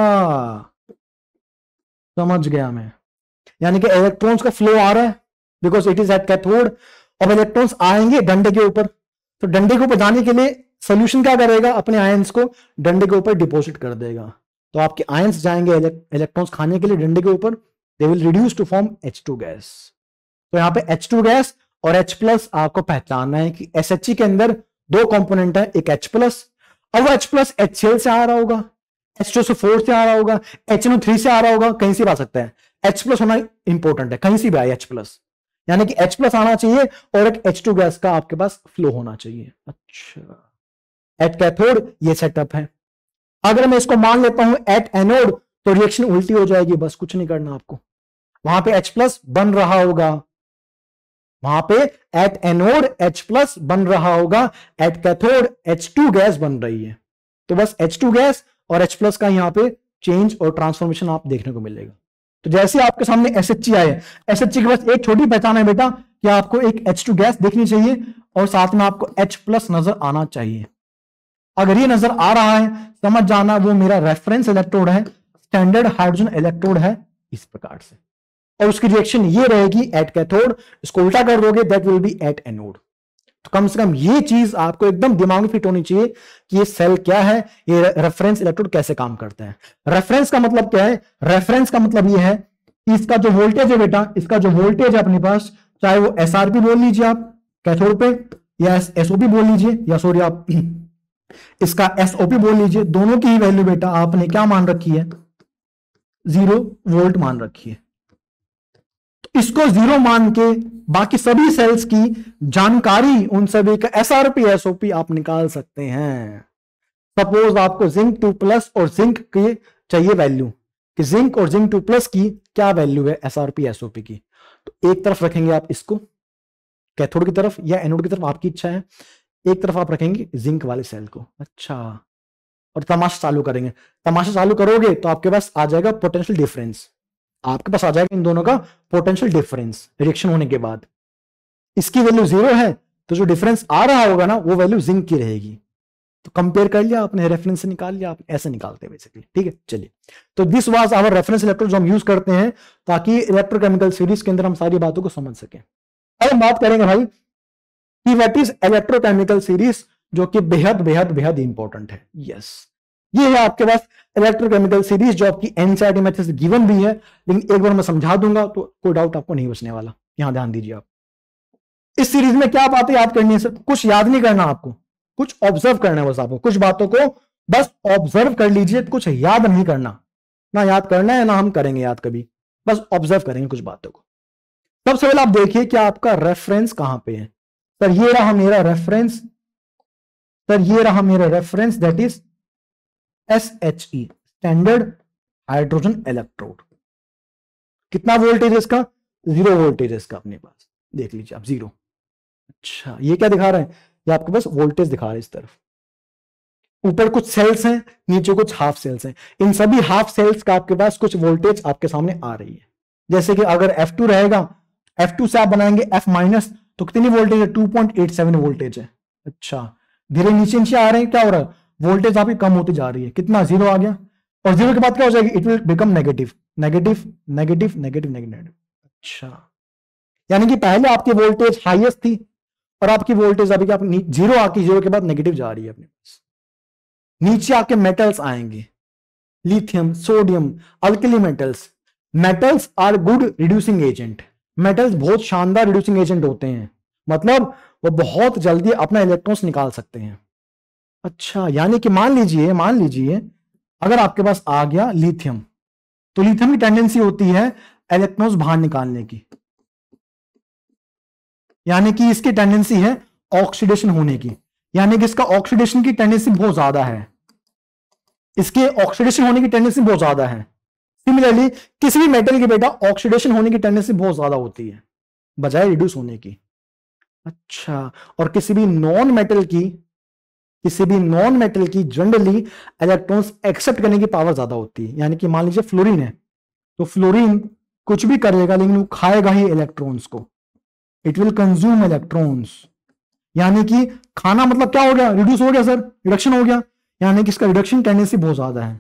समझ गया मैं। यानी कि इलेक्ट्रॉन्स का फ्लो आ रहा है because it is at cathode. अब इलेक्ट्रॉन्स आएंगे डंडे के ऊपर, तो डंडे के ऊपर जाने के लिए सोल्यूशन क्या करेगा, अपने आयंस को डंडे के ऊपर डिपॉजिट कर देगा। तो आपके आयंस जाएंगे इलेक्ट्रॉन्स खाने के लिए डंडे के ऊपर, they will reduce to form H2 gas. तो यहाँ पे H2 गैस और H प्लस आपको पहचानना है कि SHE के अंदर दो कंपोनेंट है, एक H प्लस। अब वो H प्लस HCl से आ रहा होगा, H2SO4 से आ रहा होगा, HNO3 से आ रहा होगा, कहीं से भी आ सकता है। H प्लस होना इंपॉर्टेंट है, कहीं से भी आए H प्लस, यानी कि H प्लस आना चाहिए और एक H2 गैस का आपके पास फ्लो होना चाहिए। अच्छा, एट कैथोड ये सेटअप है। अगर मैं इसको मान लेता हूं एट एनोड, तो रिएक्शन उल्टी हो जाएगी, बस कुछ नहीं करना आपको। वहां पे H प्लस बन रहा होगा, वहां पे एट एनोड H प्लस बन रहा होगा, एट कैथोड H2 गैस बन रही है। तो बस H2 गैस और H प्लस का यहां पे चेंज और ट्रांसफॉर्मेशन आप देखने को मिलेगा। तो जैसे आपके सामने SHE आए, SHE के बस एक छोटी पहचान है बेटा कि आपको एक H2 गैस देखनी चाहिए और साथ में आपको H प्लस नजर आना चाहिए। अगर ये नजर आ रहा है, समझ जाना वो मेरा रेफरेंस इलेक्ट्रोड है, स्टैंडर्ड हाइड्रोजन इलेक्ट्रोड है, इस प्रकार से। और उसकी रिएक्शन ये रहेगी एट कैथोड, इसको उल्टा कर दोगे that will be at anode. तो कम से कम ये चीज आपको एकदम दिमाग में फिट होनी चाहिए कि ये सेल क्या है, ये रेफरेंस इलेक्ट्रोड कैसे काम करता है। रेफरेंस का मतलब क्या है? रेफरेंस का मतलब ये है कि इसका जो वोल्टेज है बेटा, इसका जो वोल्टेज है अपने पास, चाहे वो SRP बोल लीजिए आप कैथोड पे, या SOP बोल लीजिए, या सॉरी आप इसका SOP बोल लीजिए, दोनों की ही वैल्यू बेटा आपने क्या मान रखी है, 0 वोल्ट मान रखी है। तो इसको 0 मान के बाकी सभी सेल्स की जानकारी, उन सभी का SRP SOP आप निकाल सकते हैं। सपोज आपको जिंक 2 प्लस और जिंक की चाहिए वैल्यू, कि जिंक और जिंक 2 प्लस की क्या वैल्यू है SRP SOP की, तो एक तरफ रखेंगे आप इसको कैथोड की तरफ या एनोड की तरफ, आपकी इच्छा है, एक तरफ आप रखेंगे जिंक वाले सेल को। अच्छा, और तमाशा चालू करेंगे। तमाशा चालू करोगे तो आपके पास आ जाएगा पोटेंशियल डिफरेंस, आपके पास आ जाएगा इन दोनों का पोटेंशियल डिफरेंस रिएक्शन होने के बाद। इसकी वैल्यू 0 है, तो जो डिफरेंस आ रहा होगा ना वो वैल्यू जिंक की रहेगी। तो कंपेयर कर लिया आपने, रेफरेंस से निकाल लिया, आप ऐसे निकालते हैं बेसिकली। ठीक है, चलिए, तो this was our reference electrode जो हम यूज करते हैं ताकि इलेक्ट्रोकेमिकल सीरीज के अंदर हम सारी बातों को समझ सकें। अब हम बात करेंगे भाई कि व्हाट इज इलेक्ट्रोकेमिकल सीरीज, जो कि बेहद बेहद बेहद इंपॉर्टेंट है। यस, ये है आपके पास इलेक्ट्रोकेमिकल सीरीज जो आपकी एनसीईआरटी में अच्छे से गिवन भी है, लेकिन एक बार मैं समझा दूंगा तो कोई डाउट आपको नहीं बचने वाला। यहां ध्यान दीजिए आप। इस सीरीज में क्या बातें याद करनी है सर? कुछ याद नहीं करना आपको, कुछ ऑब्जर्व करना है बस आपको। कुछ बातों को बस ऑब्जर्व कर लीजिए, कुछ याद नहीं करना। ना याद करना है ना हम करेंगे याद कभी, बस ऑब्जर्व करेंगे कुछ बातों को। सबसे पहले आप देखिए कि आपका रेफरेंस कहां पे है। सर ये रहा मेरा रेफरेंस, सर ये रहा मेरा reference, that is SHE, standard hydrogen electrode. कितना वोल्टेज है इसका? 0 वोल्टेज है इसका अपने पास, देख लीजिए आप 0। अच्छा ये क्या दिखा रहे हैं? ये आपके पास वोल्टेज दिखा रहे हैं इस तरफ। ऊपर कुछ सेल्स हैं, नीचे कुछ हाफ सेल्स हैं। इन सभी हाफ सेल्स का आपके पास कुछ वोल्टेज आपके सामने आ रही है। जैसे कि अगर F2 रहेगा, F2 से आप बनाएंगे F माइनस, तो कितनी वोल्टेज है? 2.87 वोल्टेज है। अच्छा धीरे नीचे नीचे आ रहे हैं, क्या हो रहा है? वोल्टेज आपकी कम होती जा रही है। कितना? 0 आ गया। और 0 के बाद क्या हो जाएगी? It will become negative, negative, negative, negative, negative. अच्छा यानी कि पहले आपकी वोल्टेज हाईएस्ट थी और आपकी वोल्टेज अभी आप 0 आके 0 के बाद नेगेटिव जा रही है अपने पास। नीचे आके मेटल्स आएंगे, lithium, sodium, alkali metals. Metals are good reducing agent. Metals बहुत शानदार रिड्यूसिंग एजेंट होते हैं, मतलब वो बहुत जल्दी अपना इलेक्ट्रॉन्स निकाल सकते हैं। अच्छा यानी कि मान लीजिए अगर आपके पास आ गया लिथियम, तो लिथियम की टेंडेंसी होती है इलेक्ट्रॉन्स बाहर निकालने की, यानी कि इसकी टेंडेंसी है ऑक्सीडेशन होने की, यानी कि इसका ऑक्सीडेशन की टेंडेंसी बहुत ज्यादा है, इसके ऑक्सीडेशन होने की टेंडेंसी बहुत ज्यादा है। सिमिलरली किसी भी मेटल की बेटा ऑक्सीडेशन होने की टेंडेंसी बहुत ज्यादा होती है बजाय रिड्यूस होने की। अच्छा और किसी भी नॉन मेटल की जनरली इलेक्ट्रॉन्स एक्सेप्ट करने की पावर ज्यादा होती है। यानी कि मान लीजिए फ्लोरीन है, तो फ्लोरीन कुछ भी करेगा लेकिन वो खाएगा ही इलेक्ट्रॉन्स को, इट विल कंज्यूम इलेक्ट्रॉन्स। यानी कि खाना मतलब क्या हो गया? रिड्यूस हो गया सर, रिडक्शन हो गया। यानी कि इसका रिडक्शन टेंडेंसी बहुत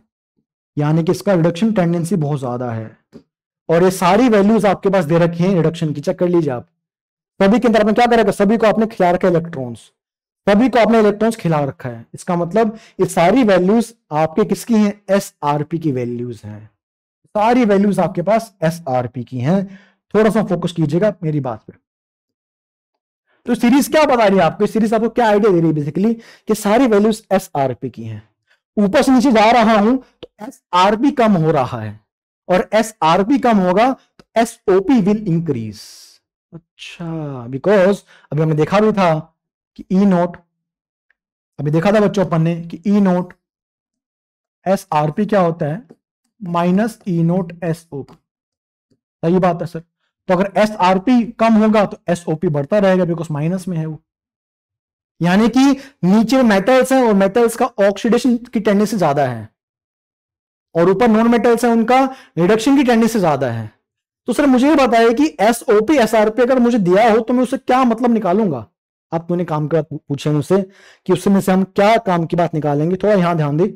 ज्यादा है, और ये सारी वैल्यूज आपके पास दे रखी हैं रिडक्शन की, चेक कर लीजिए आप। सभी के अंदर आपने क्या करेगा? सभी को आपने खिला रखा है इलेक्ट्रॉन्स, सभी को आपने इलेक्ट्रॉन्स खिला रखा है। इसका मतलब ये सारी वैल्यूज आपके किसकी हैं? SRP की वैल्यूज हैं। सारी वैल्यूज आपके पास SRP की हैं। थोड़ा सा फोकस कीजिएगा मेरी बात पे। तो सीरीज क्या बता रही है आपको? सीरीज आपको क्या आइडिया दे रही है बेसिकली कि सारी वैल्यूज SRP की हैं। ऊपर से नीचे जा रहा हूं तो SRP कम हो रहा है, और SRP कम होगा तो SOP विल इंक्रीज। अच्छा बिकॉज अभी हमने देखा भी था कि E नोट, अभी देखा था बच्चों अपन ने कि E नोट SRP क्या होता है? Minus E nought SOP। सही बात है सर। तो अगर SRP कम होगा तो SOP बढ़ता रहेगा बिकॉज माइनस में है वो। यानी कि नीचे मेटल्स हैं और मेटल्स का ऑक्सीडेशन की टेंडेंसी ज्यादा है, और ऊपर नॉन मेटल्स हैं उनका रिडक्शन की टेंडेंसी ज्यादा है। तो सर मुझे ये बताइए कि SOP SRP अगर मुझे दिया हो तो मैं उससे क्या मतलब निकालूंगा? आप मैंने काम की बात पूछे मुझसे कि उससे में से हम क्या काम की बात निकालेंगे। थोड़ा यहां ध्यान दे,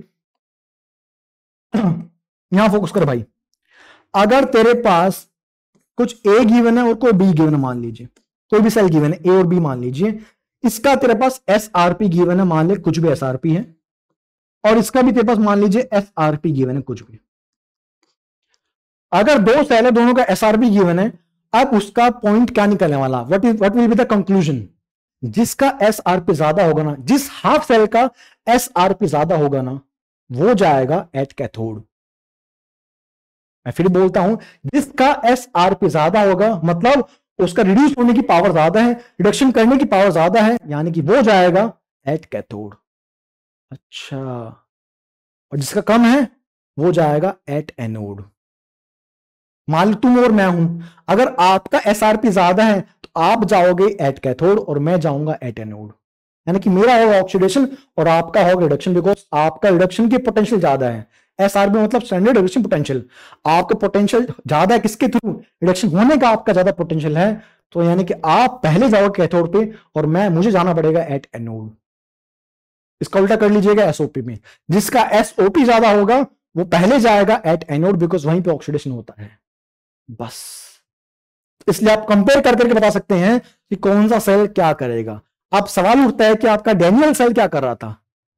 यहां फोकस कर भाई। अगर तेरे पास कुछ A गिवन है और कोई B गिवन है, मान लीजिए कोई भी सेल गिवन है A और B मान लीजिए, इसका तेरे पास SRP गिवन है, मान ले कुछ भी SRP है, और इसका भी तेरे पास मान लीजिए SRP गिवन है कुछ भी। अगर दो सेल है, दोनों का SRP गिवन है, अब उसका पॉइंट क्या निकलने वाला? What will be the conclusion? जिसका SRP ज्यादा होगा ना, जिस हाफ सेल का SRP ज्यादा होगा ना, वो जाएगा एट कैथोड। मैं फिर बोलता हूं, जिसका SRP ज्यादा होगा मतलब उसका रिड्यूस होने की पावर ज्यादा है, रिडक्शन करने की पावर ज्यादा है, यानी कि वो जाएगा एट कैथोड। अच्छा और जिसका कम है वो जाएगा एट एनोड। मान लो तुम और मैं हूं, अगर आपका SRP ज्यादा है तो आप जाओगे एट कैथोड और मैं जाऊंगा एट एनोड। यानी कि मेरा होगा ऑक्सीडेशन और आपका होगा रिडक्शन, बिकॉज आपका रिडक्शन की पोटेंशियल ज्यादा है। SRP मतलब स्टैंडर्ड रिडक्शन पोटेंशियल। आपका पोटेंशियल ज्यादा है किसके थ्रू? रिडक्शन होने का आपका ज्यादा पोटेंशियल है, तो यानी कि आप पहले जाओगे कैथोड पे और मुझे जाना पड़ेगा एट एनोड। इसका उल्टा कर लीजिएगा SOP में, जिसका SOP ज्यादा होगा वो पहले जाएगा एट एनोड बिकॉज वहीं पे ऑक्सीडेशन होता है। बस इसलिए आप कंपेयर कर करके बता सकते हैं कि कौन सा सेल क्या करेगा। अब सवाल उठता है कि आपका डैनियल सेल क्या कर रहा था?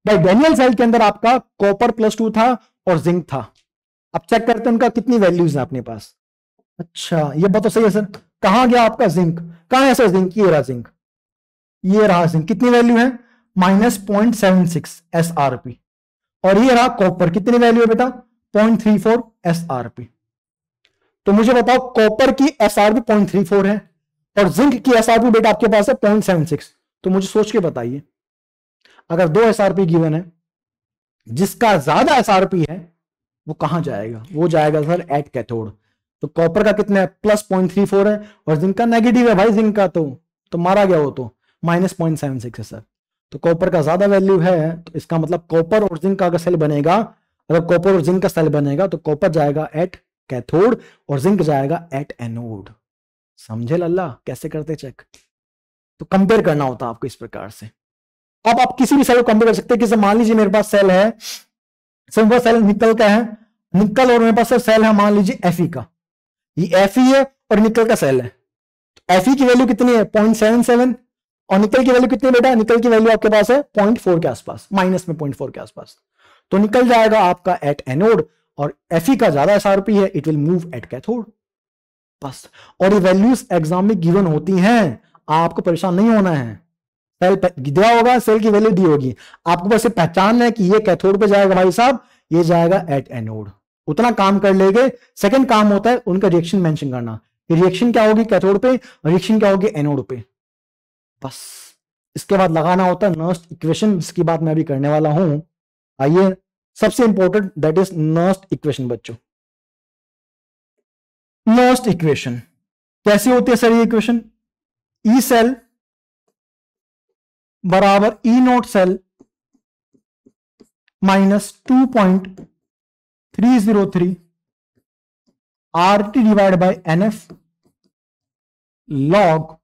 भाई डेनियल सेल के अंदर आपका कॉपर +2 था और जिंक था। अब चेक करते हैं उनका कितनी वैल्यूज है अपने पास। अच्छा ये बात तो सही है सर। कहां गया आपका जिंक, कहां है सर जिंक, ये रहा जिंक, ये रहा जिंक, कितनी वैल्यू है -0.76 SRP। और ये रहा कॉपर, कितनी वैल्यू है बेटा 0.34 SRP। तो मुझे बताओ कॉपर की SRP 0.34 है और जिंक की SRP बेटा आपके पास है 0.76। तो मुझे सोच के बताइए, अगर 2 SRP गिवन है, जिसका ज्यादा SRP है वो कहां जाएगा, वो जाएगा सर एट कैथोड। तो कॉपर का कितना है +0.34 है और जिंक का नेगेटिव है भाई, जिंक का तो मारा गया, वो तो -0.76 है सर। तो कॉपर का ज्यादा वैल्यू है, तो इसका मतलब कॉपर और जिंक का अगर सेल बनेगा, अगर कॉपर और जिंक का सेल बनेगा तो कॉपर जाएगा एट कैथोड और जिंक जाएगा एट एनोड। समझे लल्ला कैसे करते चेक। तो कंपेयर करना होता है आपको इस प्रकार से। अब आप किसी भी सेल को कंपेयर कर सकते हैं। कि मान लीजिए मेरे पास सेल है, सिंपल सेल निकल का है, निकल और मेरे पास सेल है मान लीजिए Fe का, ये Fe है और निकल का सेल है। तो Fe की वैल्यू कितनी है 0.77 और निकल की वैल्यू कितनी बेटा, निकल की वैल्यू आपके पास है 0.4 के आसपास, माइनस में 0.4 के आसपास। तो निकल जाएगा आपका एट एनोड और Fe का ज्यादा SRP है, it will move at cathode बस। और ये वैल्यूज एग्जाम में गिवन होती हैं, आपको परेशान नहीं होना है। सेल दिया होगा, सेल की वैल्यू दी होगी, आपको बस पहचानना है कि ये कैथोड पे जाएगा भाई साहब, ये जाएगा एट एनोड। उतना काम कर लेंगे। सेकंड काम होता है उनका रिएक्शन मेंशन करना, रिएक्शन क्या होगी कैथोड पे, रिएक्शन क्या होगी एनोड पे, बस। इसके बाद लगाना होता है नर्स्ट इक्वेशन, जिसकी बात मैं अभी करने वाला हूं। आइए सबसे important that is Nernst equation बच्चों। नर्स्ट इक्वेशन कैसी होती है सर ये इक्वेशन, ई सेल बराबर E nought cell -2.303 RT divide by NF log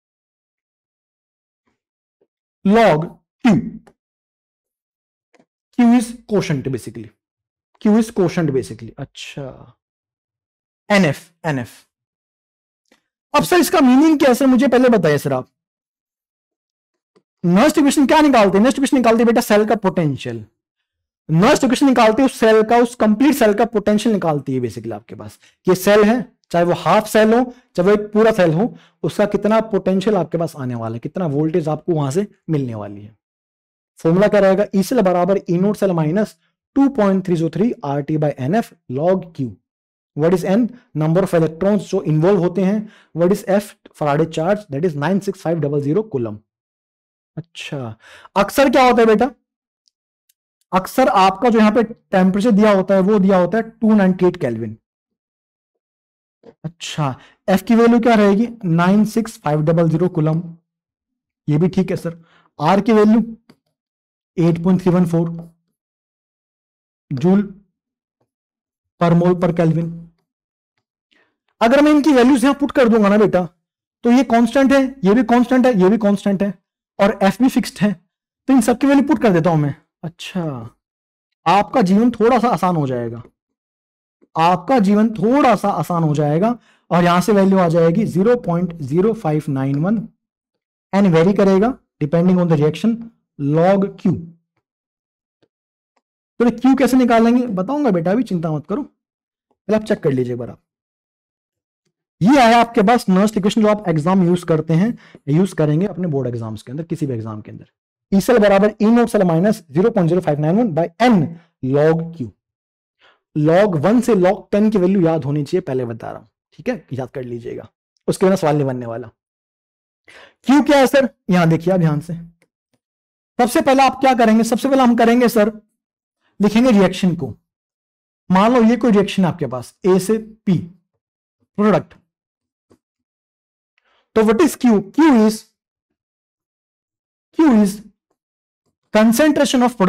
Q। Q is quotient basically, Q is quotient basically। अच्छा NF अब सर इसका मीनिंग क्या है सर, मुझे पहले बताइए सर आप। नर्स्ट इक्वेशन क्या निकालते हैं, नर्स्ट इक्वेशन निकालते हैं बेटा सेल का पोटेंशियल। नर्स्ट इक्वेशन निकालते हैं उस सेल का, उस कंप्लीट सेल का पोटेंशियल निकालती है बेसिकली आपके पास। ये सेल है, चाहे वो हाफ सेल हो चाहे वो एक पूरा सेल हो, उसका कितना पोटेंशियल आपके पास आने वाला है, कितना वोल्टेज आपको वहां से मिलने वाली है। फॉर्मूला क्या रहेगा, ई सेल बराबर E nought cell -2.303 RT by NF log Q। What is N, number of electrons जो इन्वॉल्व होते हैं। What is F, Faraday charge, that is 96500 coulomb. अच्छा अक्सर क्या होता है बेटा, अक्सर आपका जो यहां पे टेम्परेचर दिया होता है वो दिया होता है 298 केल्विन। अच्छा F की वैल्यू क्या रहेगी 96500 कूलम, ये भी ठीक है सर। R की वैल्यू 8.314 जूल पर मोल पर केल्विन। अगर मैं इनकी वैल्यूज यहां पुट कर दूंगा ना बेटा, तो ये कांस्टेंट है, ये भी कांस्टेंट है, ये भी कांस्टेंट है और F भी फिक्स्ड है, तो इन सबकी वैल्यू पुट कर देता हूं मैं। अच्छा आपका जीवन थोड़ा सा आसान हो जाएगा, आपका जीवन थोड़ा सा आसान हो जाएगा। और यहां से वैल्यू आ जाएगी 0.0591 एंड वेरी करेगा depending on the reaction log Q। तो Q कैसे निकालेंगे बताऊंगा बेटा, अभी चिंता मत करो, पहले आप चेक कर लीजिए एक बार आप। ये आया आपके पास नर्स्ट इक्वेशन जो आप एग्जाम यूज करते हैं, यूज करेंगे अपने बोर्ड एग्जाम्स के अंदर, किसी भी एग्जाम के अंदर। ई सेल बराबर E nought cell -0.0591 by N log Q। log 1 से log 10 की वैल्यू याद होनी चाहिए, पहले बता रहा हूं, ठीक है, याद कर लीजिएगा, उसके बिना सवाल नहीं बनने वाला। Q क्या है सर, यहां देखिए आप ध्यान से। सबसे पहले आप क्या करेंगे, सबसे पहले हम करेंगे सर लिखेंगे रिएक्शन को। मान लो ये कोई रिएक्शन है आपके पास A से P प्रोडक्ट, तो what is Q, Q is concentration of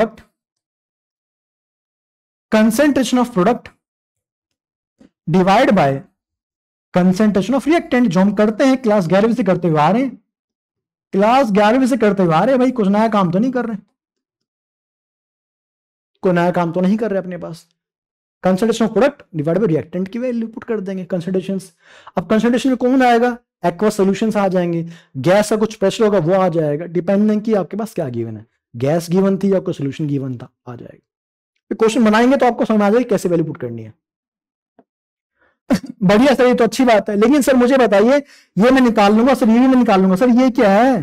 product divide by concentration of reactant, जो हम करते हैं क्लास 11वीं से करते हुए आ रहे हैं, क्लास 11वीं से करते हुए आ रहे हैं भाई, कुछ नया काम तो नहीं कर रहे, कोई नया काम तो नहीं कर रहे अपने पास। Concentration of product divide by reactant की वैल्यू पुट कर देंगे कंसंट्रेशंस। अब कंसंट्रेशन में कौन आएगा, एक्वस सॉल्यूशंस आ जाएंगे, गैस का कुछ प्रेशर होगा वो आ जाएगा, डिपेंडिंग की आपके पास क्या गिवन है। गैस गिवन थी या कोई सोल्यूशन गिवन था, आ जाएगा। क्वेश्चन बनाएंगे तो आपको समझ आ जाएगी कैसे वैल्यू पुट करनी है। बढ़िया सर, ये तो अच्छी बात है, लेकिन सर मुझे बताइए, ये मैं निकाल लूंगा सर, ये भी मैं निकाल लूंगा सर, ये क्या है?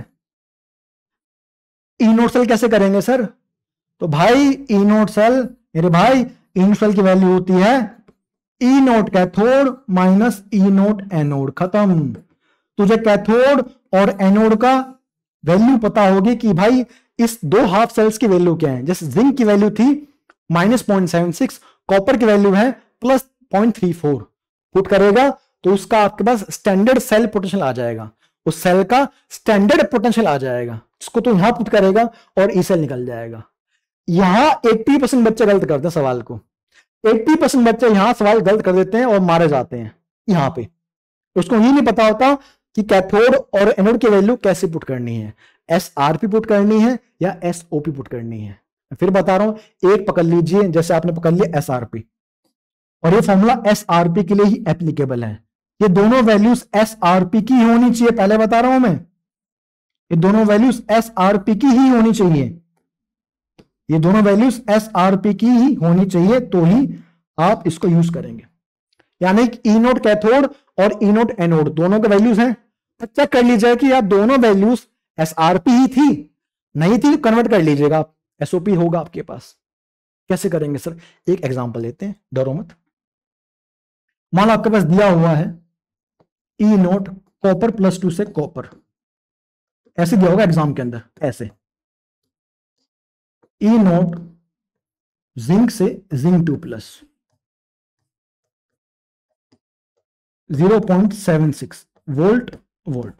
ई नोट सेल कैसे करेंगे सर? तो भाई ई नोट सेल, मेरे भाई ई नोट सेल की वैल्यू होती है E nought cathode minus E nought anode, खत्म। तुझे कैथोड और एनोड का वैल्यू पता होगी कि भाई इस दो हाफ सेल्स की वैल्यू क्या है। जैसे जिंक की वैल्यू थी -0.76, कॉपर की वैल्यू है +0.34। पुट करेगा तो उसका आपके पास स्टैंडर्ड सेल पोटेंशियल आ जाएगा, उस सेल का स्टैंडर्ड पोटेंशियल आ जाएगा, जिसको तो यहां पुट करेगा और ई सेल निकल जाएगा। यहां 80% बच्चे गलत करते हैं सवाल को, 80% बच्चे यहां सवाल गलत कर देते हैं और मारे जाते हैं यहां पे। उसको ये नहीं पता होता कि कैथोड और एनोड की वैल्यू कैसे पुट करनी है, एसआरपी पुट करनी है या एसओपी पुट करनी है। फिर बता रहा हूं, एक पकड़ लीजिए, जैसे आपने पकड़ लिया एसआरपी, और ये फॉर्मूला एसआरपी के लिए ही एप्लीकेबल है। ये दोनों वैल्यूज एसआरपी की होनी चाहिए, पहले बता रहा हूं मैं, ये दोनों वैल्यूज एसआरपी की ही होनी चाहिए, ये दोनों वैल्यूज एसआरपी की ही होनी चाहिए, तो ही आप इसको यूज करेंगे। यानी कि ई नोट कैथोड और ई नोट एनोड दोनों के वैल्यूज हैं, तो चेक कर लीजिए कि यार दोनों वैल्यूज एसआरपी ही थी, नहीं थी कन्वर्ट कर लीजिएगा आप, एसओपी होगा आपके पास। कैसे करेंगे सर? एक एग्जांपल लेते हैं, डरो मत। मान लो आपके पास दिया हुआ है ई नोट कॉपर +2 से कॉपर, ऐसे दिया होगा एग्जाम के अंदर, ऐसे ई नोट जिंक से जिंक 2+, 0.76 वोल्ट वोल्ट,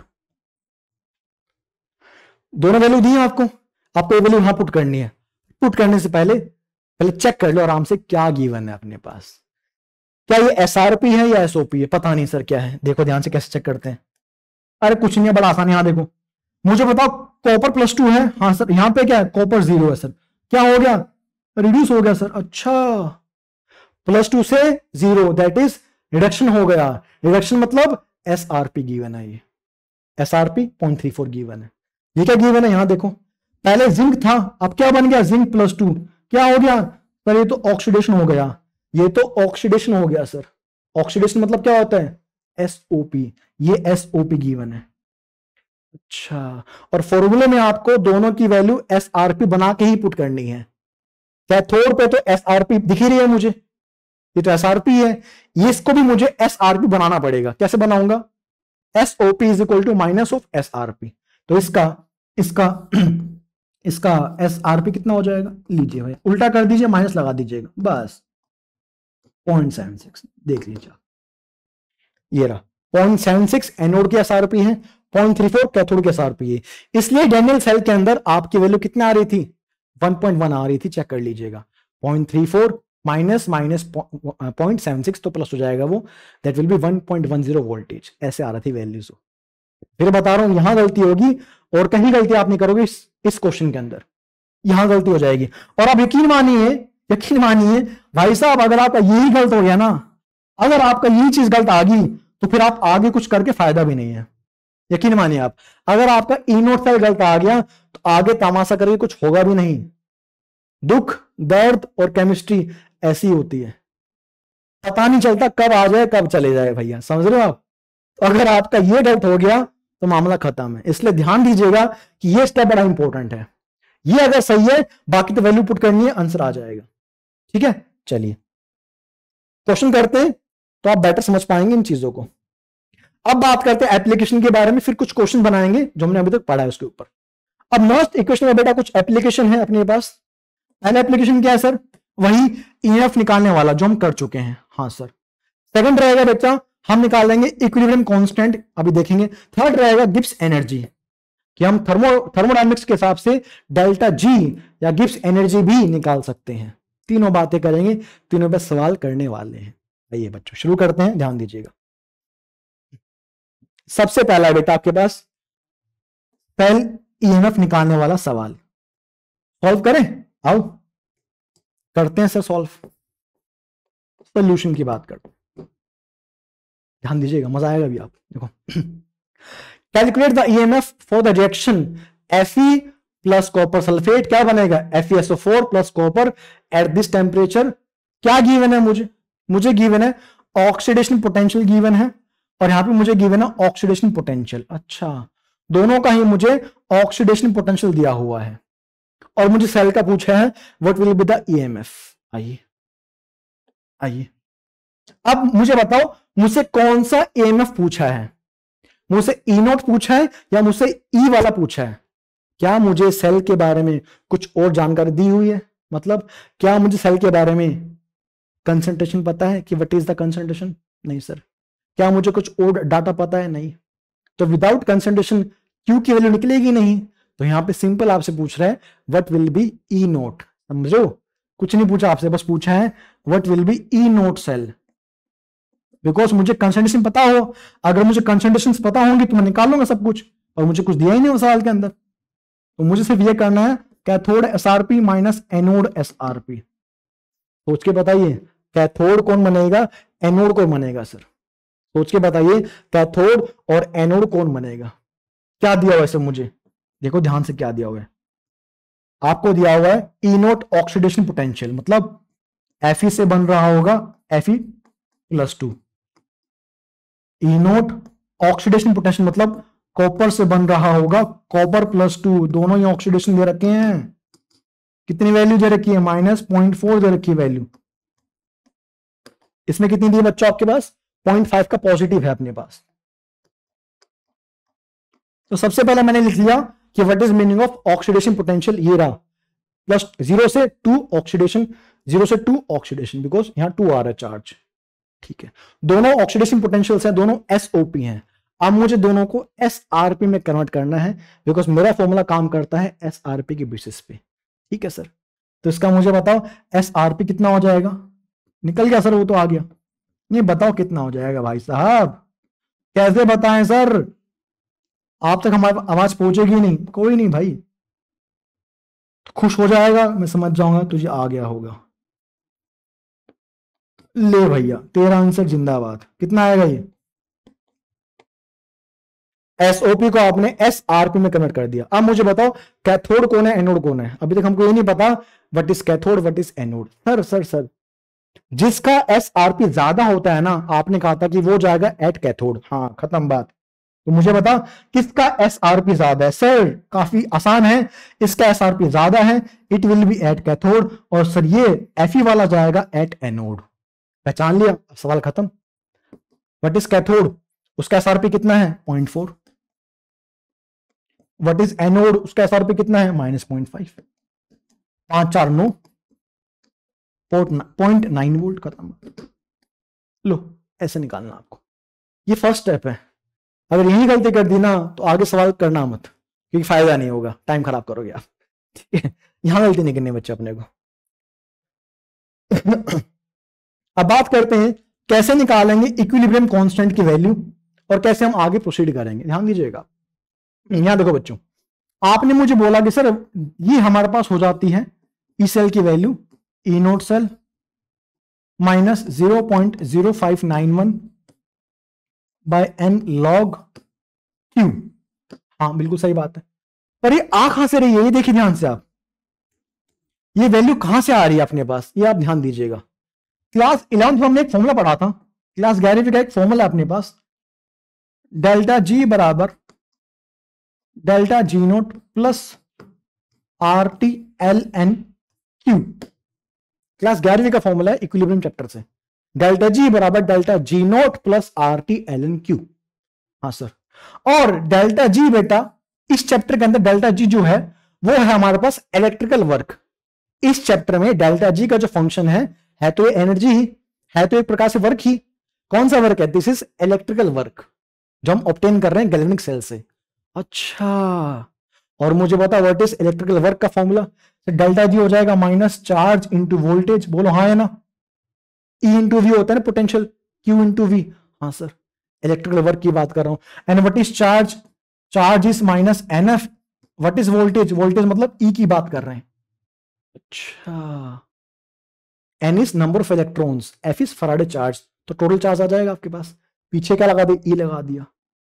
दोनों वैल्यू दी है आपको, आपको ये वैल्यू यहां पुट करनी है। पुट करने से पहले चेक कर लो आराम से क्या गिवन है अपने पास, क्या ये एसआरपी है या एसओपी है? पता नहीं सर क्या है, देखो ध्यान से कैसे चेक करते हैं। अरे कुछ नहीं है, बड़ा आसान है। यहां देखो, मुझे बताओ कॉपर +2 है, हाँ सर, यहां पे क्या है, कॉपर 0 है सर, क्या हो गया, रिड्यूस हो गया सर। अच्छा, +2 से 0 दैट इज रिडक्शन हो गया, रिडक्शन मतलब एसआरपी गिवन है, ये एसआरपी 0.34 गिवन है। ये क्या गिवन है, यहां देखो, पहले जिंक था, अब क्या बन गया, जिंक +2, क्या हो गया सर, ये तो ऑक्सीडेशन हो गया, ये तो ऑक्सीडेशन हो गया सर। ऑक्सीडेशन मतलब क्या होता है, एसओपी, ये एसओपी गिवन है। अच्छा, और फॉर्मूले में आपको दोनों की वैल्यू एसआरपी बना के ही पुट करनी है। कैथोड पे तो एसआरपी दिख ही रही है मुझे, ये तो एसआरपी है, ये इसको भी मुझे एसआरपी बनाना पड़ेगा। कैसे बनाऊंगा, SOP is equal to minus of SRP, तो इसका इसका इसका एसआरपी कितना हो जाएगा, लीजिए भाई उल्टा कर दीजिए, माइनस लगा दीजिएगा, बस 0.76 देख लीजिए, ये रहा 0.76 एनोड की एसआरपी है, 0.34 कैथोड की एसआरपी है। इसलिए डैनियल सेल के अंदर आपकी वैल्यू कितना आ रही थी, 1.1 आ रही थी, चेक कर लीजिएगा। 0.34 माइनस 0.76 तो प्लस हो जाएगा वो, दैट विल बी 1.10 वोल्टेज, ऐसे आ रही थी वैल्यूज। फिर बता रहा हूं यहां गलती होगी और कहीं गलती आप नहीं करोगे, इस क्वेश्चन के अंदर यहां गलती हो जाएगी। और आप यकीन मानिए भाई साहब, अगर आपका यही गलत हो गया ना, अगर आपका यही चीज गलत आ गई तो फिर आप आगे कुछ करके फायदा भी नहीं है। यकीन मानिए आप, अगर आपका ई नोट सेल गलत आ गया तो आगे तमाशा करके कुछ होगा भी नहीं। दुख दर्द और केमिस्ट्री ऐसी होती है, पता नहीं चलता कब आ जाए कब चले जाए भैया, समझ रहे हो आप। अगर आपका ये गलत हो गया तो मामला खत्म है। इसलिए ध्यान दीजिएगा कि ये स्टेप बड़ा इंपॉर्टेंट है, ये अगर सही है बाकी तो वैल्यू पुट करनी है, आंसर आ जाएगा। ठीक है, चलिए क्वेश्चन करते हैं तो आप बेटर समझ पाएंगे इन चीजों को। अब बात करते हैं एप्लीकेशन के बारे में, फिर कुछ क्वेश्चन बनाएंगे जो हमने अभी तक पढ़ा है उसके ऊपर। अब मोस्ट इक्वेशन में बेटा कुछ एप्लीकेशन है अपने पास। पहला एप्लीकेशन क्या है सर, वही ईएमएफ निकालने वाला जो हम कर चुके हैं, हाँ सर। सेकंड रहेगा बच्चा, हम निकालेंगे इक्विलिब्रियम कांस्टेंट, अभी देखेंगे। थर्ड रहेगा गिब्स एनर्जी, कि हम थर्मोडायनेमिक्स के हिसाब से डेल्टा जी या गिब्स एनर्जी भी निकाल सकते हैं। तीनों बातें करेंगे, तीनों पे सवाल करने वाले हैं। आइए बच्चों शुरू करते हैं, ध्यान दीजिएगा। सबसे पहला बेटा आपके पास सेल ईएमएफ निकालने वाला सवाल, सॉल्व करें, आओ करते हैं सर सॉल्व। सोल्यूशन की बात करते हैं, ध्यान दीजिएगा, मजा आएगा भी। आप देखो, calculate the EMF for the reaction Fe plus copper sulphate क्या बनेगा, FeSO4 plus copper at this temperature. क्या गिवन है मुझे गिवन है ऑक्सीडेशन पोटेंशियल गिवन है, और यहां पे मुझे गिवन है ऑक्सीडेशन पोटेंशियल। अच्छा, दोनों का ही मुझे ऑक्सीडेशन पोटेंशियल दिया हुआ है, और मुझे सेल का पूछा है what will be the EMF। आइए अब मुझे बताओ, मुझसे कौन सा EMF पूछा है, मुझसे E0 पूछा है या मुझसे E वाला पूछा है? क्या मुझे सेल के बारे में कुछ और जानकारी दी हुई है? मतलब क्या मुझे सेल के बारे में कंसंट्रेशन पता है कि व्हाट इज द कंसंट्रेशन? नहीं सर। क्या मुझे कुछ और डाटा पता है? नहीं। तो विदाउट कंसंट्रेशन Q की वैल्यू निकलेगी नहीं। तो यहां पे सिंपल आपसे पूछ रहा है व्हाट विल बी E0। समझो, कुछ नहीं पूछा आपसे, बस पूछा है what will be E0 cell. Because मुझे कंसंट्रेशन पता हो, अगर मुझे कंसंट्रेशन पता होंगी तो मैं निकाल लूंगा सब कुछ, और मुझे कुछ दिया ही नहीं उस सवाल के अंदर। तो मुझे सिर्फ ये करना है cathode SRP minus anode SRP। सोच के बताइए कैथोड कौन बनेगा, एनोड कौन बनेगा? सर सोच के बताइए कैथोड और एनोड कौन बनेगा? क्या दिया हुआ है सर मुझे? देखो ध्यान से क्या दिया हुआ है आपको। दिया हुआ है E0 ऑक्सीडेशन पोटेंशियल, मतलब Fe से बन रहा होगा Fe+2। E0 ऑक्सीडेशन पोटेंशियल मतलब कॉपर से बन रहा होगा कॉपर+2। दोनों ही ऑक्सीडेशन दे रखे हैं। कितनी वैल्यू दे रखी है? -0.4 दे रखी है वैल्यू। इसमें कितनी दी बच्चों आपके पास? 0.5 का पॉजिटिव है अपने पास। तो सबसे पहले मैंने लिख लिया कि what is meaning of oxidation potential, ये रहा +0 से 2 ऑक्सीडेशन, 0 से 2 ऑक्सीडेशन, बिकॉज यहां 2 आ रहा है चार्ज। ठीक है, दोनों ऑक्सीडेशन पोटेंशियल्स हैं, दोनों SOP हैं। अब मुझे दोनों को SRP में कन्वर्ट करना है, बिकॉज मेरा फॉर्मूला काम करता है SRP के बेसिस पे। ठीक है सर, तो इसका मुझे बताओ SRP कितना हो जाएगा? निकल गया सर, वो तो आ गया। नहीं बताओ कितना हो जाएगा भाई साहब, कैसे बताएं सर? आप तक हमारी आवाज पहुंचेगी नहीं। कोई नहीं भाई, खुश हो जाएगा, मैं समझ जाऊंगा तुझे आ गया होगा। ले भैया तेरा आंसर जिंदाबाद। कितना आएगा ये? SOP को आपने SRP में कन्वर्ट कर दिया। अब मुझे बताओ कैथोड कौन है, एनोड कौन है? अभी तक हमको ये नहीं पता what is cathode, what is anode. Sir जिसका SRP ज्यादा होता है ना, आपने कहा था कि वो जाएगा एट कैथोड। हाँ खत्म बात। तो मुझे बता किसका SRP ज्यादा है? सर काफी आसान है, इसका SRP ज्यादा है, it will be at cathode. और सर ये Fe वाला जाएगा एट एनोड। पहचान लिया, सवाल खत्म। व्हाट इज कैथोड, उसका SRP कितना है? 0.4। व्हाट इज एनोड, उसका SRP कितना है? -0.5। 5 4 9 0.9 वोल्ट। खत्म। लो ऐसे निकालना आपको, ये फर्स्ट स्टेप है। अगर यही गलती कर दी ना तो आगे सवाल करना मत, क्योंकि फायदा नहीं होगा, टाइम खराब करोगे आप। ठीक है, यहां गलती नहीं करनी बच्चे अपने को। अब बात करते हैं कैसे निकालेंगे इक्विलिब्रियम कांस्टेंट की वैल्यू, और कैसे हम आगे प्रोसीड करेंगे। ध्यान दीजिएगा, यहां देखो बच्चों, आपने मुझे बोला कि सर ये हमारे पास हो जाती है ई सेल की value E0 cell -0.0591 by n log Q। हाँ बिल्कुल सही बात है, पर ये आ कहां से रही है? ये देखिए ध्यान से आप, ये वैल्यू कहां से आ रही है अपने पास, ये आप ध्यान दीजिएगा। क्लास 11th में हमने एक फॉर्मूला पढ़ा था, क्लास 11वीं का एक फॉर्मूला अपने पास, डेल्टा G बराबर delta G0 plus RT/ln/Q। Class 11वीं का फॉर्मूला है इक्विलिब्रियम चैप्टर से, डेल्टा G बराबर डेल्टा G0 प्लस RT/ln/Q। हाँ सर, और डेल्टा G बेटा इस चैप्टर के अंदर डेल्टा G जो है वो है हमारे पास इलेक्ट्रिकल वर्क। इस चैप्टर में डेल्टा G का जो फंक्शन है तो ये एनर्जी ही है, तो एक प्रकार से वर्क ही। कौन सा वर्क है? दिस इज इलेक्ट्रिकल वर्क जो हम ऑब्टेन कर रहे हैं गैल्वेनिक सेल से। अच्छा, और मुझे बता व्हाट इज इलेक्ट्रिकल वर्क का फॉर्मूला? डेल्टा G हो जाएगा माइनस चार्ज इंटू वोल्टेज। बोलो हाँ है ना? E इंटू वी होता है ना पोटेंशियल, Q इंटू वी। हाँ सर, इलेक्ट्रिकल वर्क की बात कर रहा हूं। And what is charge? Charge is minus NF। What is voltage? Voltage मतलब E की बात कर रहे हैं। अच्छा, N is number of electrons, F is Faraday charge, तो टोटल चार्ज आ जाएगा आपके पास। पीछे क्या लगा दिया? E लगा दिया।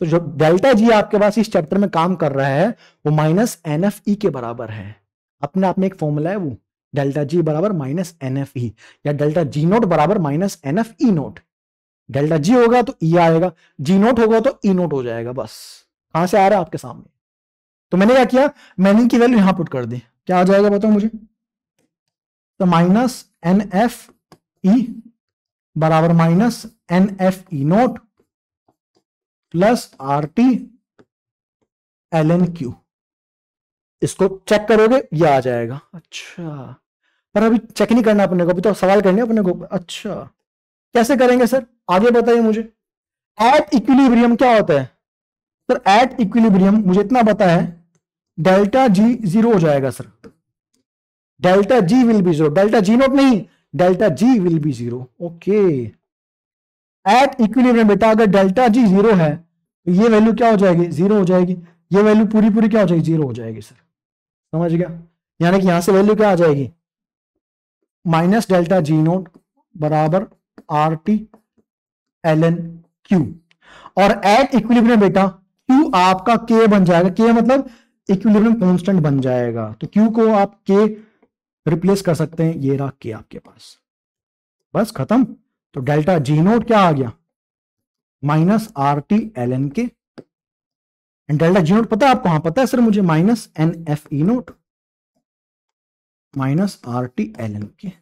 तो जो डेल्टा जी आपके पास इस चैप्टर में काम कर रहा है वो माइनस एन एफ ई के बराबर है। अपने आप में एक फॉर्मूला है वो, डेल्टा जी बराबर माइनस एन एफ ई, या डेल्टा जी नोट बराबर minus N F E nought. Delta G होगा तो ई आएगा, जी नोट होगा तो ई नोट हो जाएगा। बस कहां से आ रहा है आपके सामने। तो मैंने क्या किया, मैंने की वैल्यू यहां पुट कर दी, क्या आ जाएगा बताओ मुझे। तो माइनस एन एफ ई बराबर minus N F E nought plus R T L N Q. इसको चेक करोगे ये आ जाएगा। अच्छा, पर अभी चेक नहीं करना अपने को, अभी तो सवाल करने अपने को। अच्छा, कैसे करेंगे सर, आगे बताइए मुझे। एट इक्विलिब्रियम क्या होता है सर? एट इक्विलिब्रियम मुझे इतना पता है, डेल्टा जी जीरो हो जाएगा sir. Delta G will be zero, delta G nought नहीं, delta G will be zero. Okay, at equilibrium बेटा अगर डेल्टा जी जीरो है तो ये वैल्यू क्या हो जाएगी, जीरो हो जाएगी। ये वैल्यू पूरी पूरी क्या हो जाएगी, जीरो हो जाएगी सर। समझ गया, यानी कि यहां से वैल्यू क्या आ जाएगी, माइनस डेल्टा जी नोट बराबर R T L N Q. और एट इक्विलिब्रियम बेटा क्यू आपका के बन जाएगा, के मतलब इक्विलिब्रियम कांस्टेंट बन जाएगा। तो क्यू को आप के रिप्लेस कर सकते हैं, ये रहा के आपके पास, बस खत्म। तो डेल्टा जी नोट क्या आ गया, minus R T L N K. And delta G nought पता है आपको, हाँ पता है सर मुझे, minus N F E nought minus R T L N K,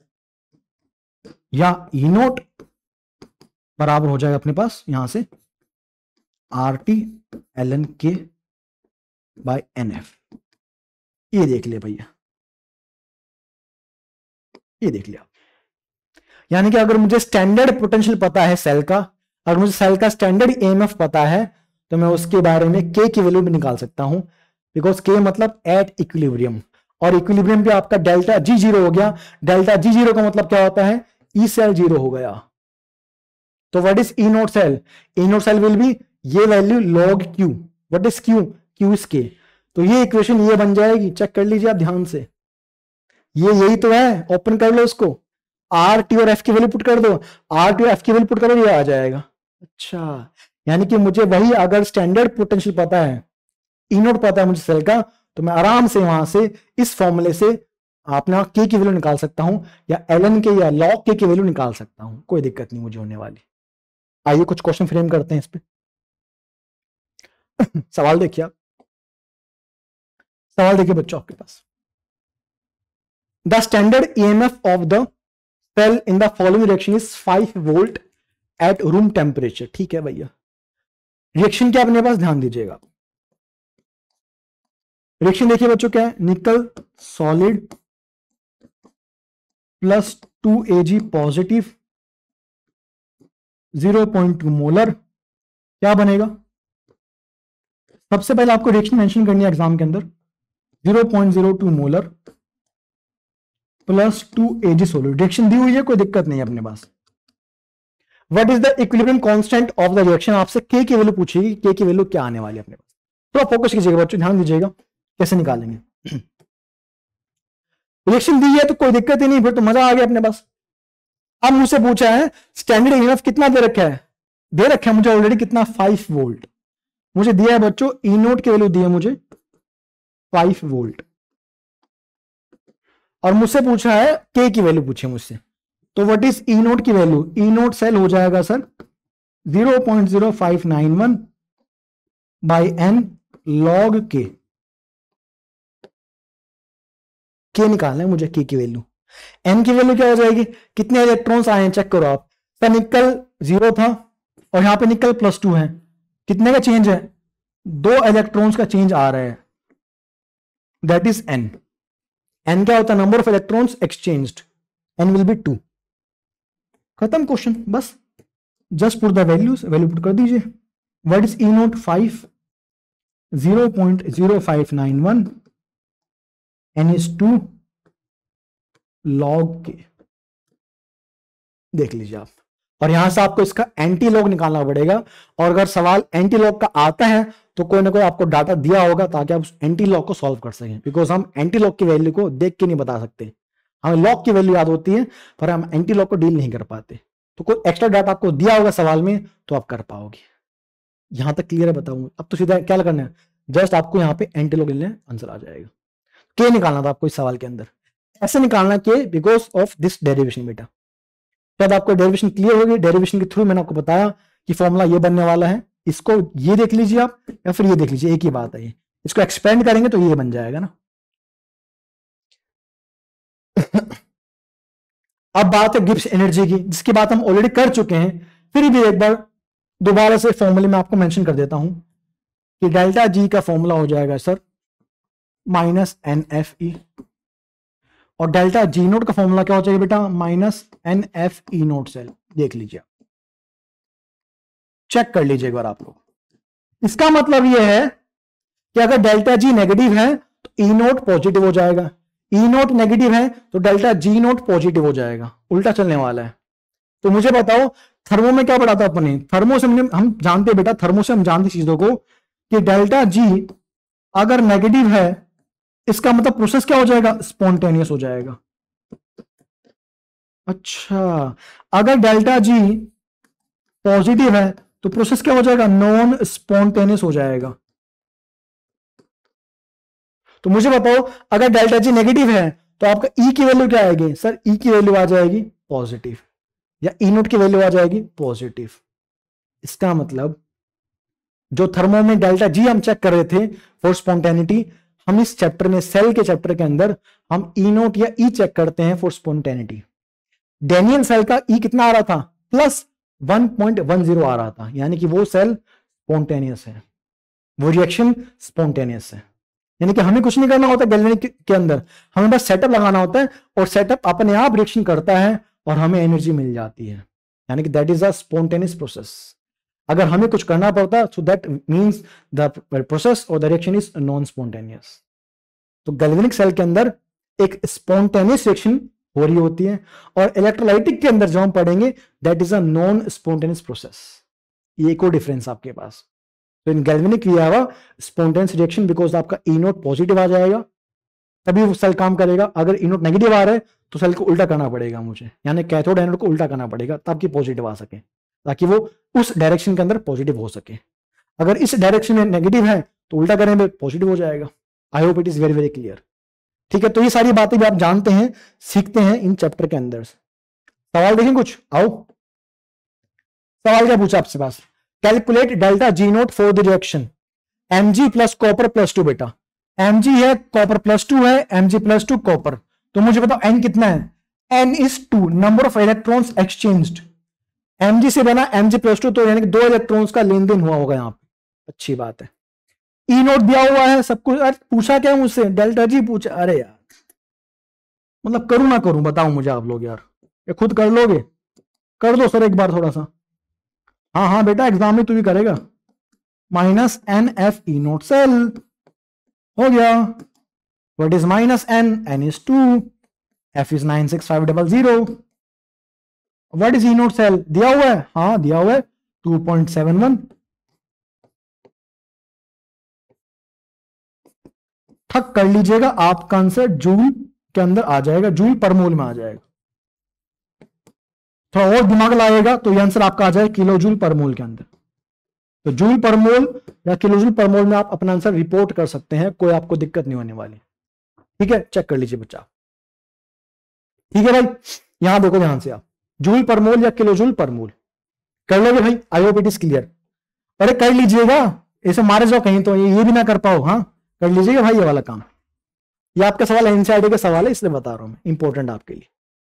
या ई नोट बराबर हो जाएगा अपने पास यहां से R T L N K by N F. ये देख लिया भैया, ये देख लिया। यानी कि अगर मुझे स्टैंडर्ड पोटेंशियल पता है सेल का, अगर मुझे सेल का स्टैंडर्ड ईएमएफ पता है, तो मैं उसके बारे में के की वैल्यू भी निकाल सकता हूं, बिकॉज के मतलब एट इक्विलिब्रियम, और इक्विलिब्रियम पे आपका डेल्टा जी जीरो हो गया। डेल्टा जी जीरो का मतलब क्या होता है, ई सेल जीरो हो गया। तो what is E nought cell, E nought cell will be ये value log Q. What is Q, Q is K. तो ये इक्वेशन ये बन जाएगी, चेक कर लीजिए आप ध्यान से, ये यही तो है, ओपन कर लो इसको, आर टी और एफ की वैल्यू पुट कर दो, आर टी और एफ की वैल्यू पुट करो, ये आ जाएगा। अच्छा, यानी कि मुझे वही अगर स्टैंडर्ड पोटेंशियल पता है, ई नोट पता है मुझे सेल का, तो मैं आराम से वहां से इस फॉर्मूले से अपना के की वैल्यू निकाल सकता हूं, या एल एन के या लॉग के की वैल्यू निकाल सकता हूं, कोई दिक्कत नहीं मुझे होने वाली। आइए कुछ क्वेश्चन फ्रेम करते हैं इस पे। सवाल देखिए आप, सवाल देखिए बच्चों आपके पास। The standard EMF of the cell in the following reaction is 5 volt at room temperature. ठीक है भैया, रिएक्शन क्या अपने पास ध्यान दीजिएगा। रिएक्शन देखिए बच्चों क्या है, निकल solid plus 2Ag positive 0.2 molar, क्या बनेगा। सबसे पहले आपको रिएक्शन मेंशन करनी है एग्जाम के अंदर, 0.02 molar plus 2Ag solid. Reaction दी हुई है, कोई दिक्कत नहीं है अपने पास। What is the equilibrium constant of the reaction, आपसे के की वैल्यू पूछेगी, के की वैल्यू क्या आने वाली है अपने पास। तो आप फोकस कीजिएगा बच्चों, ध्यान दीजिएगा कैसे निकालेंगे। रिएक्शन दी है तो कोई दिक्कत ही नहीं, फिर तो मजा आ गया अपने पास। अब मुझसे पूछा है स्टैंडर्ड ईएमएफ कितना दे रखा है, दे रखा है मुझे ऑलरेडी कितना, 5 वोल्ट। मुझे दिया है बच्चों ई नोट की वैल्यू दी है मुझे 5 वोल्ट, और मुझसे पूछा है के की वैल्यू पूछी मुझसे। तो व्हाट इज ई नोट की वैल्यू, ई नोट सेल हो जाएगा सर 0.0591 बाई एन लॉग के। के निकालना है मुझे, के की वैल्यू। एन की वैल्यू क्या हो जाएगी, कितने इलेक्ट्रॉन्स आए हैं चेक करो आप। सर निकल 0 था और यहां पे निकल +2 है, कितने का चेंज है, 2 इलेक्ट्रॉन्स का चेंज आ रहा है, दैट इज एन। एन क्या होता है, number of electrons exchanged, N will be 2। खत्म क्वेश्चन, बस just put the values, value put कर दीजिए। What is E nought 5, 0.0591 N is 2 log K, देख लीजिए आप। और यहां से आपको इसका एंटी लॉग निकालना पड़ेगा, और अगर सवाल एंटी लॉग का आता है तो कोई ना कोई आपको डाटा दिया होगा ताकि आप उस एंटी लॉग को सॉल्व कर सकें, बिकॉज हम एंटी लॉग की वैल्यू को देख के नहीं बता सकते। हमें लॉग की वैल्यू याद होती है पर हम एंटी लॉग को डील नहीं कर पाते। तो कोई एक्स्ट्रा डाटा आपको दिया होगा सवाल में तो आप कर पाओगे। यहां तक क्लियर है? बताऊंगा अब तो सीधा क्या करना है, जस्ट आपको यहाँ पे एंटी लॉग लेना है, आंसर आ जाएगा। के निकालना था आपको इस सवाल के अंदर, ऐसे निकालना के बिकॉज ऑफ दिस डेरिवेशन बेटा। जब आपको डेरिवेशन क्लियर होगी, डेरिवेशन के थ्रू मैंने आपको बताया कि फॉर्मूला ये बनने वाला है, इसको ये देख लीजिए आप या फिर ये देख लीजिए, एक ही बात है ये। इसको एक्सपेंड करेंगे तो ये बन जाएगा ना। अब बात है गिब्स एनर्जी की, जिसकी बात हम ऑलरेडी कर चुके हैं, फिर भी एक बार दोबारा से फॉर्मूले में आपको मेंशन कर देता हूं कि डेल्टा जी का फॉर्मूला हो जाएगा sir minus N F E, और डेल्टा जी नोट का फॉर्मूला क्या हो जाएगा बेटा, minus N F E nought cell. देख लीजिए, चेक कर लीजिए एक बार आप लोग। इसका मतलब यह है कि अगर डेल्टा जी नेगेटिव है तो ई नोट पॉजिटिव हो जाएगा, ई नोट नेगेटिव है तो डेल्टा जी नोट पॉजिटिव हो जाएगा, उल्टा चलने वाला है। तो मुझे बताओ थर्मो में क्या पढ़ा था अपने, थर्मो से हम जानते बेटा, थर्मो से हम जानते चीजों को कि डेल्टा जी अगर नेगेटिव है इसका मतलब प्रोसेस क्या हो जाएगा, स्पॉन्टेनियस हो जाएगा। अच्छा, अगर डेल्टा जी पॉजिटिव है तो प्रोसेस क्या हो जाएगा, नॉन स्पॉन्टेनियस हो जाएगा। तो मुझे बताओ अगर डेल्टा जी नेगेटिव है तो आपका ई की वैल्यू क्या आएगी, सर ई की वैल्यू आ जाएगी पॉजिटिव, या ई नोट की वैल्यू आ जाएगी पॉजिटिव। इसका मतलब जो थर्मो में डेल्टा जी हम चेक कर रहे थे फॉर स्पॉन्टेनिटी, हम इस चैप्टर में सेल के चैप्टर के अंदर हम ई नोट या ई चेक करते हैं फॉर स्पॉन्टेनिटी। डेनियल सेल का ई कितना आ रहा था, प्लस 1.10 आ रहा था, यानी कि वो सेल स्पॉन्टेनियस है, वो रिएक्शन स्पॉन्टेनियस है। यानी कि हमें कुछ नहीं करना होता गैल्वेनिक के अंदर, हमें बस सेटअप लगाना होता है और सेटअप अपने आप रिएक्शन करता है और हमें एनर्जी मिल जाती है, यानी कि that is a spontaneous process. अगर हमें कुछ करना पड़ता so that means the process और the reaction is non spontaneous. तो गैल्वेनिक सेल के अंदर एक स्पॉन्टेनियस रिएक्शन हो रही होती है, और इलेक्ट्रोलाइटिक के अंदर जो हम पढ़ेंगे that is a non spontaneous process. ये एक और डिफरेंस आपके पास। तो इन गैल्वेनिक किया हुआ स्पॉन्टेनियस रिएक्शन बिकॉज आपका ई नोट पॉजिटिव आ जाएगा तभी वो सेल काम करेगा, अगर ई नोट नेगेटिव आ रहा है तो सेल को उल्टा करना पड़ेगा मुझे, यानी कैथोड एनोड को उल्टा करना पड़ेगा ताकि पॉजिटिव आ सके, ताकि वो उस डायरेक्शन के अंदर पॉजिटिव हो सके। अगर इस डायरेक्शन में नेगेटिव है तो उल्टा करेंगे पॉजिटिव हो जाएगा। I hope it is very very clear. ठीक है, तो ये सारी बातें भी आप जानते हैं, सीखते हैं इन चैप्टर के अंदर। सवाल देखें कुछ, आओ सवाल क्या पूछा आपसे पास, calculate delta G nought for the reaction Mg plus copper plus 2 बेटा, Mg है कॉपर प्लस 2 है, Mg प्लस 2 कॉपर, तो मुझे बताओ n कितना है, n is 2 number of electrons exchanged. Mg से बना Mg प्लस 2, तो यानी कि 2 इलेक्ट्रॉन्स का लेन देन हुआ होगा यहाँ पे, अच्छी बात है। ई नोट दिया हुआ है सब कुछ, पूछा क्या मुझसे, डेल्टा जी पूछा, अरे यार मतलब करूं ना करूं बताओ मुझे आप लोग यार, ये खुद कर लोगे, कर दो सर एक बार थोड़ा सा। हाँ हाँ बेटा एग्जाम में तू भी करेगा, minus N F E nought cell हो गया। What is minus N, N is 2, F is 96500। What is E nought cell दिया हुआ है, हाँ दिया हुआ है 2.71। ठक कर लीजिएगा, आपका आंसर जूल के अंदर आ जाएगा, जूल पर मोल में आ जाएगा। थोड़ा और दिमाग लाएगा तो ये आंसर आपका आ जाएगा किलो जूल पर मोल के अंदर। तो जूल पर मोल या किलो जूल पर मोल में आप अपना आंसर रिपोर्ट कर सकते हैं, कोई आपको दिक्कत नहीं होने वाली। ठीक है, चेक कर लीजिए बच्चा। ठीक है भाई, यहां देखो ध्यान से आप, जूल पर मोल या किलो जूल पर मोल कर लोगे भाई, I hope it is clear. अरे कर लीजिएगा, ऐसे मारे जाओ कहीं तो ये भी ना कर पाओ, हाँ कर लीजिएगा भाई ये वाला काम। ये आपका सवाल एनसीईआरटी का सवाल है इसलिए बता रहा हूं मैं, इंपॉर्टेंट आपके लिए।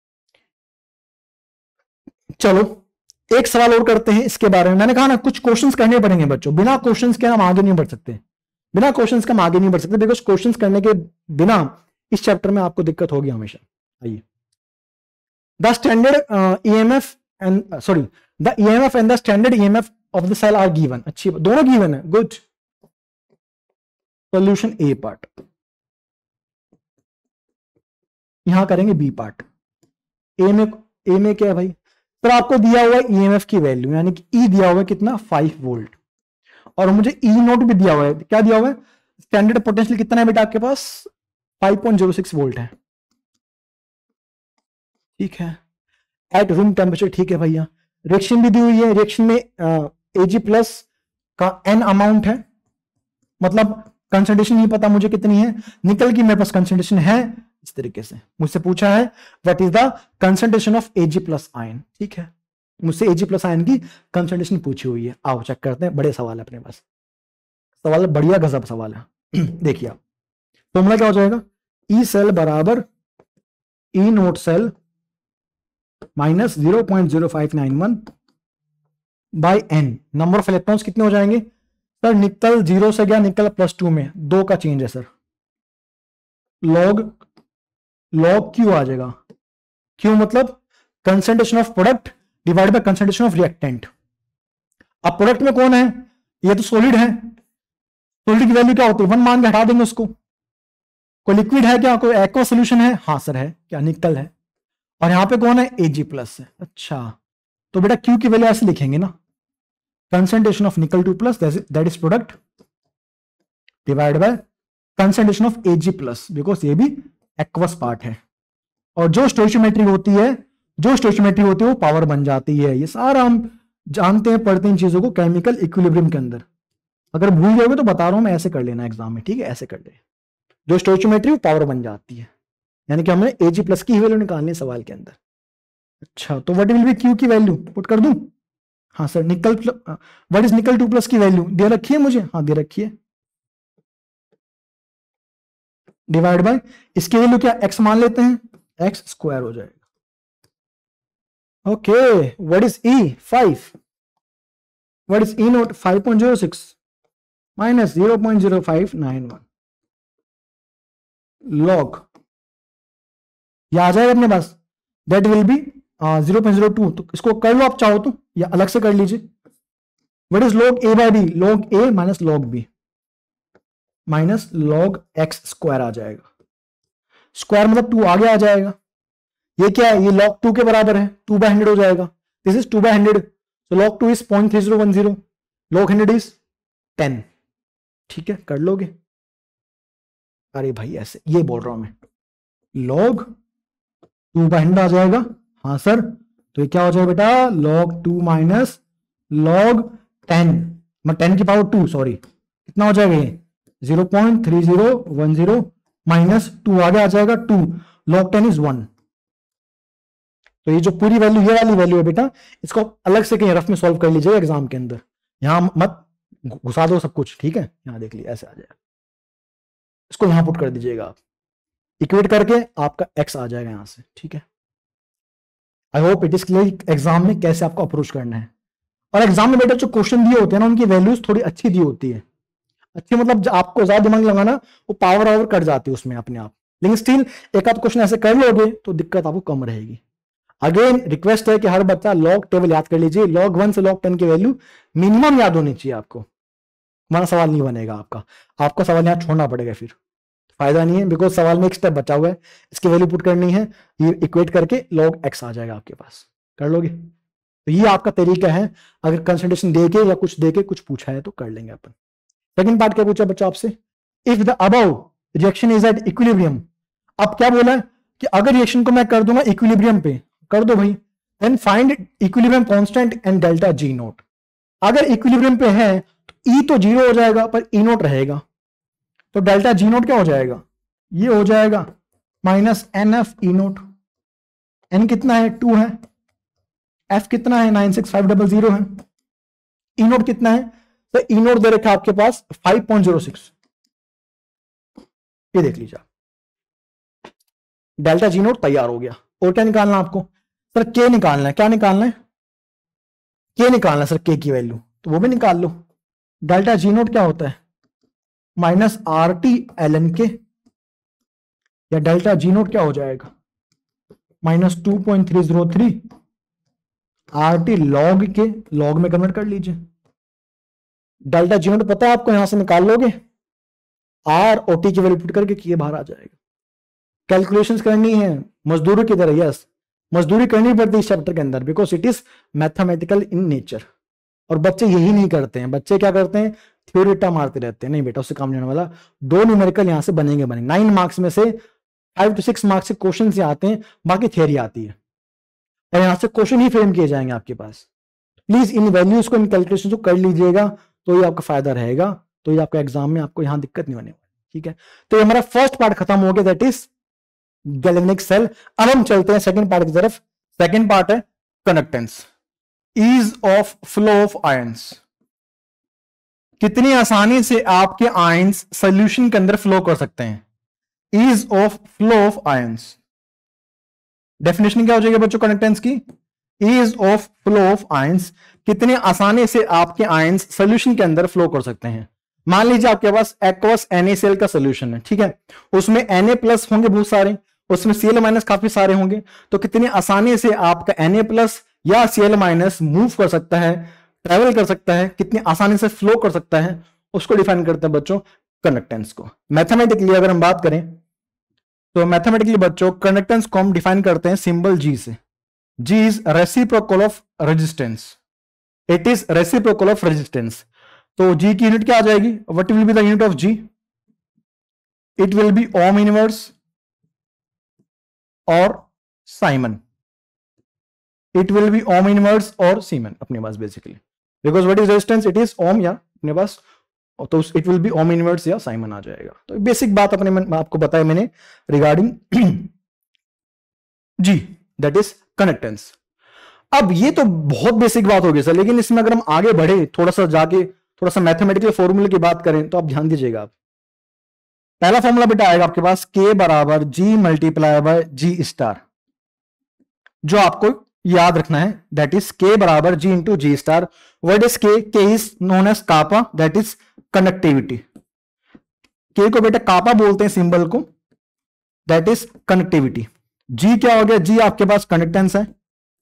चलो एक सवाल और करते हैं इसके बारे में, मैंने कहा ना कुछ क्वेश्चंस करने पड़ेंगे बच्चों, बिना क्वेश्चंस के हम आगे नहीं बढ़ सकते, बिना क्वेश्चंस के हम आगे नहीं बढ़ सकते, बिकॉज क्वेश्चंस करने के बिना इस चैप्टर में आपको दिक्कत होगी हमेशा। आइए, the standard EMF and sorry the EMF and the standard EMF of the cell are given, अच्छी दोनों गिवन है, गुड। सॉल्यूशन ए पार्ट, यहां करेंगे बी पार्ट। ए में क्या है भाई, तो आपको दिया हुआ है ईएमएफ की वैल्यू, यानी कि ई दिया हुआ है कितना 5 वोल्ट, और मुझे ई नोट भी दिया हुआ है, क्या दिया हुआ है, स्टैंडर्ड पोटेंशियल कितना है बेटा आपके पास 5.06 वोल्ट है। ठीक है, एट रूम टेम्परेचर, ठीक है भैया। रिएक्शन भी दी हुई है, रिएक्शन में एजी प्लस का n अमाउंट है, मतलब कंसंट्रेशन नहीं पता मुझे कितनी है, निकल की मेरे पास कंसंट्रेशन है। इस तरीके से मुझसे पूछा है what is the concentration of Ag plus ion, ठीक है, मुझसे Ag प्लस आयन की कंसंट्रेशन पूछी हुई है। आओ चेक करते हैं, बड़े सवाल है अपने पास, सवाल बढ़िया गजब सवाल है। देखिए आप, फॉर्मूला क्या हो जाएगा, ई सेल बराबर E nought cell minus 0.0591 by N. Number of electrons कितने हो जाएंगे सर, निकल 0 से गया, निकल +2 में 2 का चेंज है सर, लॉग क्यू आ जाएगा। क्यू मतलब concentration of product divide by concentration of reactant. अब प्रोडक्ट में कौन है, ये तो सॉलिड है, सॉलिड की वैल्यू क्या होती है 1 मान के हटा देंगे उसको। कोई लिक्विड है क्या, कोई एक्वा सोल्यूशन है, हाँ सर है, क्या निकल है, और यहां पे कौन है Ag प्लस है। अच्छा तो बेटा क्यू की वैल्यू ऐसे लिखेंगे ना, concentration of nickel 2 plus that is product divide by concentration of Ag plus, because ये भी एक्वस पार्ट है। और जो स्टोइचियोमेट्री होती है, वो पावर बन जाती है। ये सारा हम जानते हैं, पढ़ते हैं इन चीजों को केमिकल इक्विलिब्रियम के अंदर। अगर भूल जाओगे तो बता रहा हूं मैं, ऐसे कर लेना एग्जाम में, ठीक है, ऐसे कर ले, जो स्टोइचियोमेट्री वो पावर बन जाती है, यानी कि हमने Ag प्लस की वैल्यू निकालनी है सवाल के अंदर। अच्छा तो व्हाट विल बी क्यू की वैल्यू, पुट कर दूं, हाँ सर, निकल व्हाट इज निकल 2 प्लस की वैल्यू दे रखी है मुझे, हाँ दे रखी है, डिवाइड बाय इसकी वैल्यू क्या x मान लेते हैं, x स्क्वायर हो जाएगा। Okay what is E 5, what is E nought 5.06 minus 0.0591 log, ये आ जाएगा अपने पास, दैट विल बी 0.02। तो इसको कर लो आप चाहो तो, या अलग से कर लीजिए। What is log A by B, log A minus log B minus log x square आ जाएगा। स्क्वायर मतलब 2 आगे आ जाएगा, ये क्या है, ये log 2 के बराबर है, 2/100 हो जाएगा, this is 2/100, so log 2 is 0.3010, log 100 is 10, ठीक है, कर लोगे। अरे भाई ऐसे ये बोल रहा हूं मैं, log 2/100 आ जाएगा, हाँ सर, तो ये क्या हो जाएगा बेटा, log 2 माइनस log 10, मैं 10 की पावर 2, सॉरी, कितना हो जाएगा ये 0.3010 माइनस 2 आगे आ जाएगा 2, log 10 इज 1। तो ये जो पूरी वैल्यू, ये वाली वैल्यू है बेटा, इसको अलग से कहीं रफ में सॉल्व कर लीजिएगा एग्जाम के अंदर, यहां मत घुसा दो सब कुछ, ठीक है, यहां देख लीजिए ऐसे आ जाएगा, इसको यहां पुट कर दीजिएगा आप, इक्वेट करके आपका x आ जाएगा यहां से, ठीक है। I hope it is clear exam में कैसे आपको अप्रोच करना है। और एग्जाम में बेटा जो क्वेश्चन दिए होते हैं ना, उनकी वैल्यूज थोड़ी अच्छी दी होती है, अच्छी मतलब आपको ज्यादा दिमाग लगाना, वो पावर कट जाती है उसमें अपने आप, लेकिन स्टिल एक आध क्वेश्चन ऐसे कर लोगे तो दिक्कत आपको कम रहेगी। अगेन रिक्वेस्ट है कि हर बच्चा लॉग टेबल याद कर लीजिए, log 1 से log 10 की वैल्यू मिनिमम याद होनी चाहिए आपको, हमारा सवाल नहीं बनेगा आपका सवाल यहाँ छोड़ना पड़ेगा, फिर फायदा नहीं है, बिकॉज सवाल में एक स्टेप बचा हुआ है, इसकी वैल्यू पुट करनी है, ये इक्वेट करके log x आ जाएगा आपके पास, कर लोगे। तो ये आपका तरीका है, अगर कंसंट्रेशन देके या कुछ देके कुछ पूछा है तो कर लेंगे अपन। सेकंड पार्ट क्या पूछा बच्चा आपसे, if the above reaction is at equilibrium. अब क्या बोला है कि अगर रिएक्शन को मैं कर दूंगा इक्विलिब्रियम पे, कर दो भाई, then find equilibrium constant and delta G nought. अगर इक्विलिब्रियम पे है तो E तो 0 हो जाएगा पर E नोट रहेगा, तो डेल्टा जी नोट क्या हो जाएगा, ये हो जाएगा minus NF E nought. N कितना है 2 है, F कितना है 96500 है, E नोट कितना है, तो E नोट दे रखा है आपके पास 5.06, ये देख लीजिए, डेल्टा जी नोट तैयार हो गया। और क्या निकालना आपको सर, K निकालना है, क्या निकालना है, K निकालना है सर, K की वैल्यू, तो वो भी निकाल लो। डेल्टा जी नोट क्या होता है, माइनस RT ln K, या डेल्टा जी नोट क्या हो जाएगा, minus 2.303 RT log K, log में कन्वर्ट कर लीजिए। डेल्टा जी नोट पता है आपको, यहां से निकाल लोगे, R और T की वैल्यू पुट करके K बाहर आ जाएगा। कैलकुलेशंस करनी है मजदूरों की तरह, यस मजदूरी करनी पड़ती है इस चैप्टर के अंदर, because it is mathematical in nature. और बच्चे यही नहीं करते हैं, बच्चे क्या करते हैं, थ्योरी मारते रहते हैं, नहीं बेटा उससे काम नहीं होने वाला। 2 न्यूमेरिकल यहां से बनेंगे 9 मार्क्स में से 5 to 6 मार्क्स से क्वेश्चन से आते हैं, बाकी थियोरी आती है, और यहां से क्वेश्चन ही फ्रेम किए जाएंगे आपके पास। प्लीज इन वैल्यूज को, इन कैलकुलेशन को कर लीजिएगा, तो ये आपका फायदा रहेगा, तो ये आपका एग्जाम में आपको यहां दिक्कत नहीं होने वाली। ठीक है, तो ये हमारा फर्स्ट पार्ट खत्म हो गया, दैट इज गैल्वेनिक सेल। अब हम चलते हैं सेकंड पार्ट की तरफ। सेकंड पार्ट है conductance, ease of flow of ions. कितनी आसानी से आपके आयंस सॉल्यूशन के अंदर फ्लो कर सकते हैं, ease of flow of ions. Definition क्या हो जाएगी बच्चों कंडक्टेंस की, ease of flow of ions, कितनी आसानी से आपके आयंस सॉल्यूशन के अंदर फ्लो कर सकते हैं। मान लीजिए आपके पास एक्वस NaCl का सॉल्यूशन है, ठीक है, उसमें Na+ होंगे बहुत सारे, उसमें Cl- काफी सारे होंगे, तो कितनी आसानी से आपका Na+ या Cl- मूव कर सकता है, ट्रेवल कर सकता है, कितनी आसानी से फ्लो कर सकता है, उसको डिफाइन करते हैं बच्चों कंडक्टेंस को। मैथमेटिकली अगर हम बात करें तो मैथमेटिकली बच्चों कंडक्टेंस को हम डिफाइन करते हैं सिंबल G से। G is reciprocal of resistance, it is reciprocal of resistance. तो G की यूनिट क्या आ जाएगी, what will be the unit of G, it will be ohm inverse और siemens, it will be ohm inverse और siemens अपने पास basically, because what is resistance, it is ohm या अपने पास, तो it will be ohm inverse या siemens आ जाएगा। तो बेसिक बात अपने आपको बताया मैंने regarding G, that is conductance. अब ये तो बहुत बेसिक बात होगी सर, लेकिन इसमें अगर हम आगे बढ़े थोड़ा सा जाके थोड़ा सा मैथमेटिकल फॉर्मूले की बात करें तो आप ध्यान दीजिएगा। आप पहला फॉर्मूला बेटा आएगा आपके पास K बराबर G multiply by G star, जो आपको याद रखना है, दैट इज K बराबर G into G star. What is K, K is known as kappa, that is conductivity. K को बेटा कापा बोलते हैं सिंबल को, दैट इज कनेक्टिविटी। G क्या हो गया, G आपके पास कंडक्टेंस है,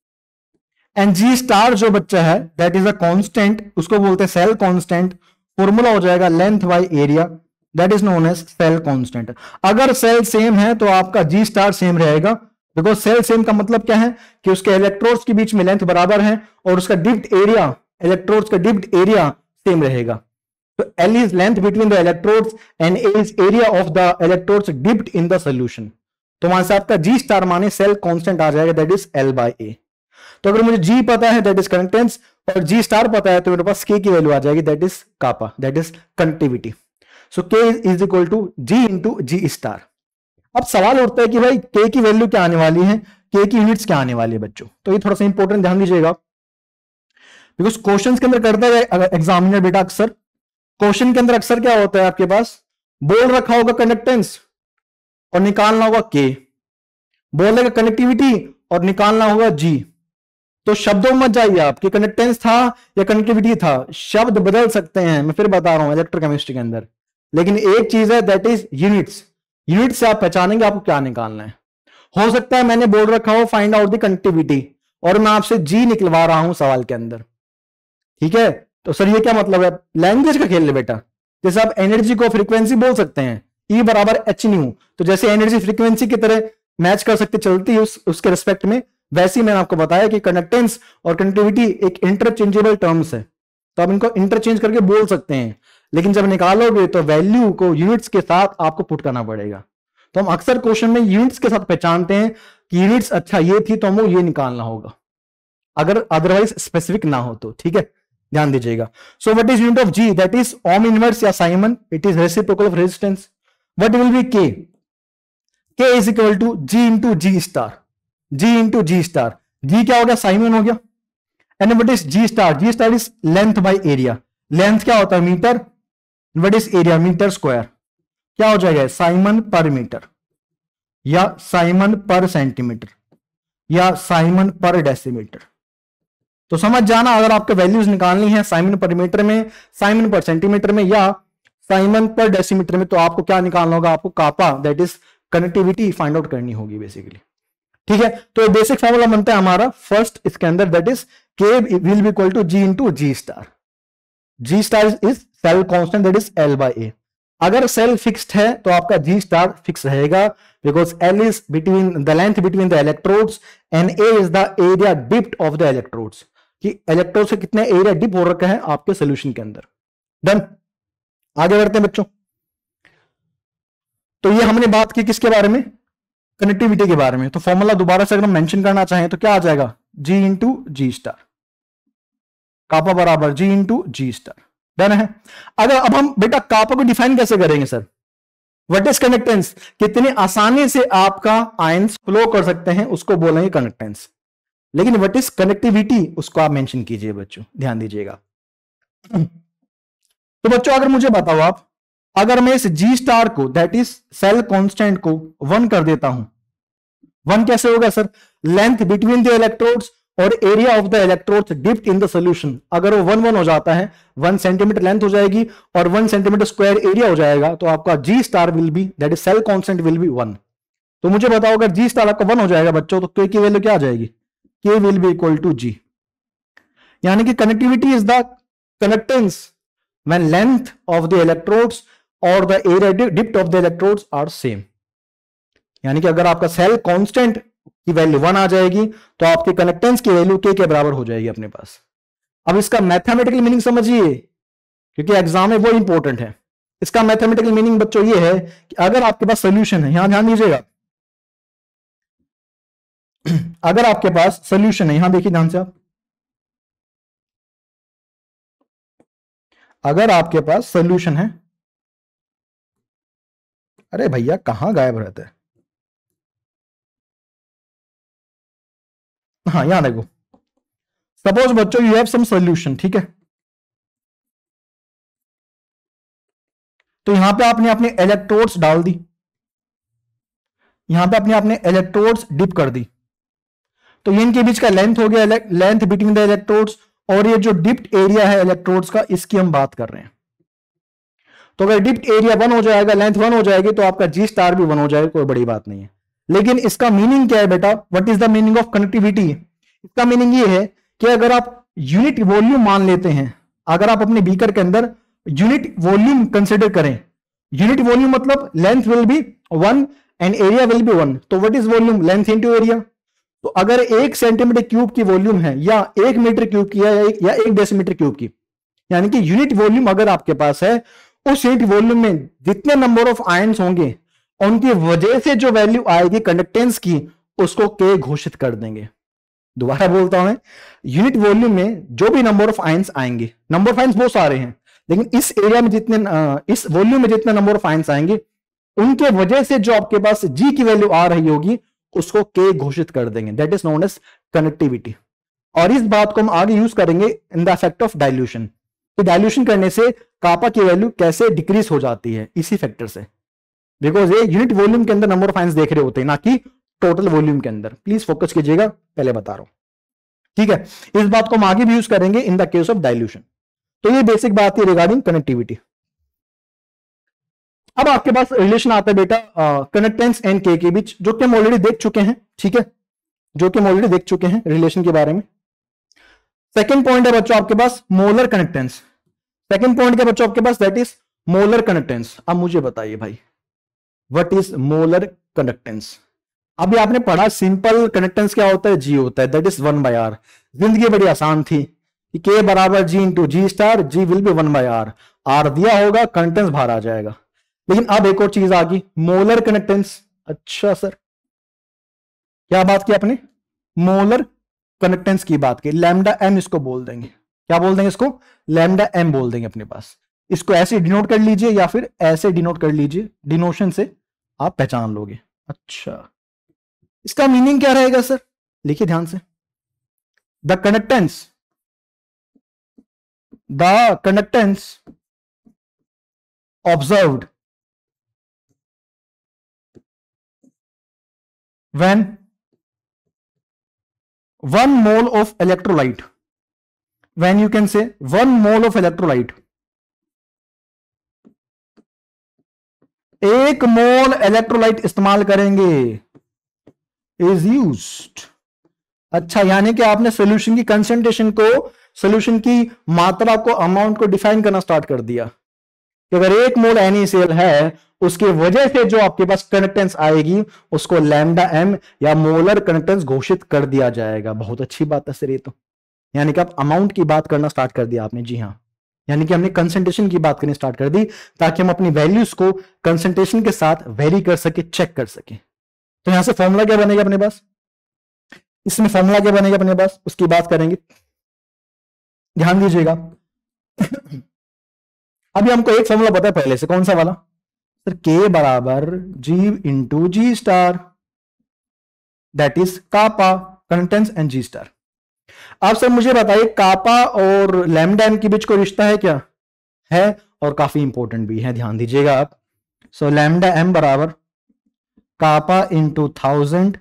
एंड G स्टार जो बच्चा है दैट इज अ कांस्टेंट, उसको बोलते हैं सेल कांस्टेंट। फॉर्मूला हो जाएगा length by area, that is known as cell constant. अगर सेल सेम है तो आपका G स्टार सेम रहेगा, बिकॉज सेल सेम का मतलब क्या है कि उसके इलेक्ट्रोड्स के बीच में लेंथ बराबर है और उसका डिप्ड एरिया, इलेक्ट्रोड्स का डिप्ड एरिया सेम रहेगा। तो L is length between the electrodes and A is area of the electrodes dipped in the solution। तो वहां से आपका G स्टार माने सेल कांस्टेंट आ जाएगा, that is L by A। तो अगर मुझे G पता है दैट इज कंडक्टेंस और G स्टार पता है तो मेरे पास K की वैल्यू आ जाएगी, that is kappa, that is conductivity. So K is equal to G into G star. अब सवाल उठता है कि भाई K की वैल्यू क्या आने वाली है, K की यूनिट्स क्या आने वाली है बच्चों। तो ये थोड़ा सा इंपॉर्टेंट ध्यान दीजिएगा, बिकॉज क्वेश्चन के अंदर करता है एग्जामिनर बेटा अक्सर, क्वेश्चन के अंदर अक्सर क्या होता है आपके पास बोल रखा होगा कंडक्टेंस और निकालना होगा K, बोलेगा कनेक्टिविटी और निकालना होगा G। तो शब्दों में मत जाइए आप कि कंडक्टेंस था या कनेक्टिविटी था, शब्द बदल सकते हैं, मैं फिर बता रहा हूं इलेक्ट्रोकेमिस्ट्री के अंदर। लेकिन एक चीज है दैट इज यूनिट्स, यूनिट से आप पहचानेंगे आपको क्या निकालना है। हो सकता है मैंने बोल रखा हो फाइंड आउट द कनेक्टिविटी और मैं आपसे G निकलवा रहा हूं सवाल के अंदर, ठीक है, तो सर ये क्या मतलब है, लैंग्वेज का खेल है बेटा। जैसे आप एनर्जी को फ्रीक्वेंसी बोल सकते हैं, E बराबर एच न्यू, तो जैसे एनर्जी फ्रीक्वेंसी की तरह मैच कर सकते चलती है उसके रिस्पेक्ट में, वैसे ही मैंने आपको बताया कि कंडक्टेंस और कंडक्टिविटी एक इंटरचेंजेबल टर्म्स है, तो आप इनको इंटरचेंज करके बोल सकते हैं, लेकिन जब निकालोगे तो वैल्यू को यूनिट्स के साथ आपको पुट करना पड़ेगा। तो हम अक्सर क्वेश्चन में यूनिट्स के साथ पहचानते हैं कि यूनिट्स अच्छा ये थी तो हमको ये निकालना होगा, अगर अदरवाइज स्पेसिफिक ना हो तो, ठीक है, ध्यान दीजिएगा। So what is unit of G, that is ohm inverse या siemens, it is reciprocal of resistance. What will be K, K is equal to G into G star, G into G star. G क्या हो गया, siemens हो गया, and what is G star, G star is length by area. Length क्या होता है metre, what is area metre square, क्या हो जाएगा साइमन पर मीटर या साइमन पर सेंटीमीटर या साइमन पर डेसीमीटर। तो समझ जाना, अगर आपको वैल्यूज निकालनी है साइमन पर मीटर में, साइमन पर सेंटीमीटर में या साइमन पर डेसीमीटर में, तो आपको क्या निकालना होगा, आपको kappa that is connectivity find out करनी होगी बेसिकली, ठीक है। तो बेसिक फॉर्मूला बनता है हमारा फर्स्ट इसके अंदर, that is K will be equal to G into G star. G star is cell constant, that is L by A। अगर सेल फिक्स्ड है तो आपका G स्टार फिक्स रहेगा, because L is between the length between the electrodes and A is the area dipped of the electrodes, कि electrode से कितने area dip हो रखा है आपके सोल्यूशन के अंदर। डन, आगे बढ़ते हैं बच्चों। तो ये हमने बात की किसके बारे में, कनेक्टिविटी के बारे में। तो फॉर्मूला दोबारा से अगर हम मेंशन करना चाहें तो क्या आ जाएगा, G into G star, kappa बराबर G into G star. Done है। अगर अब हम बेटा कापा को डिफाइन कैसे करेंगे सर? What is conductance? कितनी आसानी से आपका आयंस फ्लो कर सकते हैं उसको बोलेंगे कंडक्टेंस। लेकिन व्हाट इज कनेक्टिविटी उसको आप मेंशन कीजिए बच्चों, ध्यान दीजिएगा। तो बच्चों अगर मुझे बताओ आप, अगर मैं इस जी स्टार को दैट इज सेल कांस्टेंट को 1 कर देता हूं, 1 कैसे होगा sir? Length between the electrodes और area of the electrodes dipped in the solution, अगर वो 1 1 हो जाता है, 1 सेंटीमीटर लेंथ हो जाएगी और 1 सेंटीमीटर स्क्वायर एरिया हो जाएगा, तो आपका G star will be that is cell constant will be 1। तो मुझे बताओ अगर जी स्टार आपका 1 हो जाएगा बच्चों, तो के की वैल्यू क्या आ जाएगी? K will be equal to G. यानी कि connectivity is the conductance when length of the electrodes or the area dipped of the electrodes are same। यानी कि अगर आपका सेल कांस्टेंट की वैल्यू 1 आ जाएगी तो आपके कंडक्टेंस की वैल्यू के बराबर हो जाएगी अपने पास। अब इसका मैथमेटिकल मीनिंग समझिए, क्योंकि एग्जाम में वो इंपॉर्टेंट है। इसका मैथमेटिकल मीनिंग बच्चों ये है कि अगर आपके पास सोल्यूशन है, यहां ध्यान दीजिएगा, अगर आपके पास सोल्यूशन है, यहां देखिए ध्यान से आप, अगर आपके पास सोल्यूशन है, अरे भैया कहां गायब रहते हैं, हाँ यहां देखो, सपोज बच्चों यू हैव सम सोल्यूशन, ठीक है, तो यहां पे आपने अपने इलेक्ट्रोड्स डाल दी, यहां पे आपने इलेक्ट्रोड्स डिप कर दी, तो ये इनके बीच का लेंथ हो गया, लेंथ बिटवीन द इलेक्ट्रोड्स, और ये जो डिप्ड एरिया है इलेक्ट्रोड्स का, इसकी हम बात कर रहे हैं। तो अगर डिप्ड एरिया 1 हो जाएगा, लेंथ 1 हो जाएगी, तो आपका जी स्टार भी 1 हो जाएगा, कोई बड़ी बात नहीं है। लेकिन इसका मीनिंग क्या है बेटा? What is the meaning of connectivity? इसका मीनिंग ये है कि अगर आप यूनिट वॉल्यूम मान लेते हैं, अगर आप अपने बीकर के अंदर यूनिट वॉल्यूम कंसिडर करें, यूनिट वॉल्यूम मतलब length will be 1 and area will be 1, तो what is volume? Length into area. तो अगर 1 सेंटीमीटर क्यूब की वॉल्यूम है, या 1 मीटर क्यूब की है, या 1 डेसीमीटर क्यूब की, यानी कि यूनिट वॉल्यूम अगर आपके पास है, उस यूनिट वॉल्यूम में जितने नंबर ऑफ आयंस होंगे उनकी वजह से जो वैल्यू आएगी कंडक्टेंस की, उसको के घोषित कर देंगे। दोबारा बोलता हूं मैं, यूनिट वॉल्यूम में जो भी नंबर ऑफ आयंस आएंगे, नंबर ऑफ आयंस बहुत सारे हैं, लेकिन इस एरिया में जितने, इस वॉल्यूम में जितने नंबर ऑफ आयंस आएंगे, उनके वजह से जो आपके पास जी की वैल्यू आ रही होगी उसको के घोषित कर देंगे, that is known as connectivity. और इस बात को हम आगे यूज करेंगे in the effect of dilution, कि डाइल्यूशन करने से कापा की वैल्यू कैसे डिक्रीज हो जाती है इसी फैक्टर से, बिकॉज ये यूनिट वॉल्यूम के अंदर नंबर ऑफ आयंस देख रहे होते हैं, ना कि टोटल वॉल्यूम के अंदर। प्लीज फोकस कीजिएगा, पहले बता रहा हूं, ठीक है। इस बात को हम आगे भी यूज करेंगे in the case of dilution. तो ये बेसिक बात है रिगार्डिंग कनेक्टिविटी। अब आपके पास रिलेशन आता है बेटा कनेक्टेंस एंड के बीच, जो कि हम ऑलरेडी देख चुके हैं, ठीक है, जो कि हम ऑलरेडी देख चुके हैं रिलेशन के बारे में। सेकंड पॉइंट है बच्चों आपके पास मोलर कनेक्टेंस। सेकंड पॉइंट क्या बच्चों आपके पास? That is molar conductance. अब मुझे बताइए भाई, व्हाट इज मोलर कनेक्टेंस? अभी आपने पढ़ा सिंपल कनेक्टेंस क्या होता है? जी होता है, दैट इज 1/r। जिंदगी बड़ी आसान थी कि के बराबर G into G star, G will be 1/r, R दिया होगा, कनेक्टेंस बाहर आ जाएगा। लेकिन अब एक और चीज आ गई, मोलर कनेक्टेंस। अच्छा सर, क्या बात की आपने? मोलर कनेक्टेंस की बात की, लैम्डा एम इसको बोल देंगे। क्या बोल देंगे इसको? लैम्डा एम बोल देंगे अपने पास। इसको ऐसे डिनोट कर लीजिए या फिर ऐसे डिनोट कर लीजिए, डिनोशन से आप पहचान लोगे। अच्छा, इसका मीनिंग क्या रहेगा सर? लिखिए ध्यान से, the conductance observed when 1 mole of electrolyte, when you can say 1 mole of electrolyte, 1 mole electrolyte इस्तेमाल करेंगे, इज यूज्ड। अच्छा, यानी कि आपने सोल्यूशन की कंसेंट्रेशन को, सोल्यूशन की मात्रा को, अमाउंट को डिफाइन करना स्टार्ट कर दिया कि अगर 1 मोल NaCl है, उसकी वजह से जो आपके पास कंडक्टेंस आएगी उसको लैम्डा एम या मोलर कंडक्टेंस घोषित कर दिया जाएगा। बहुत अच्छी बात है सर ये तो, यानी कि आप अमाउंट की बात करना स्टार्ट कर दिया आपने। जी हाँ, यानी कि हमने कंसंट्रेशन की बात करनी स्टार्ट कर दी ताकि हम अपनी वैल्यूज को कंसंट्रेशन के साथ वेरी कर सके, चेक कर सके। तो यहां से फॉर्मूला क्या बनेगा अपने पास? इसमें फॉर्मूला क्या बनेगा अपने पास, उसकी बात करेंगे, ध्यान दीजिएगा। अभी हमको एक फॉर्मूला पता है पहले से, कौन सा वाला सर, के बराबर G into G star, that is kappa conductance and G star. आप सर मुझे बताइए कापा और लैम्डा एम के बीच कोई रिश्ता है क्या? है, और काफी इंपॉर्टेंट भी है, ध्यान दीजिएगा आप। सो लैम्डा एम बराबर कापा इंटू 1000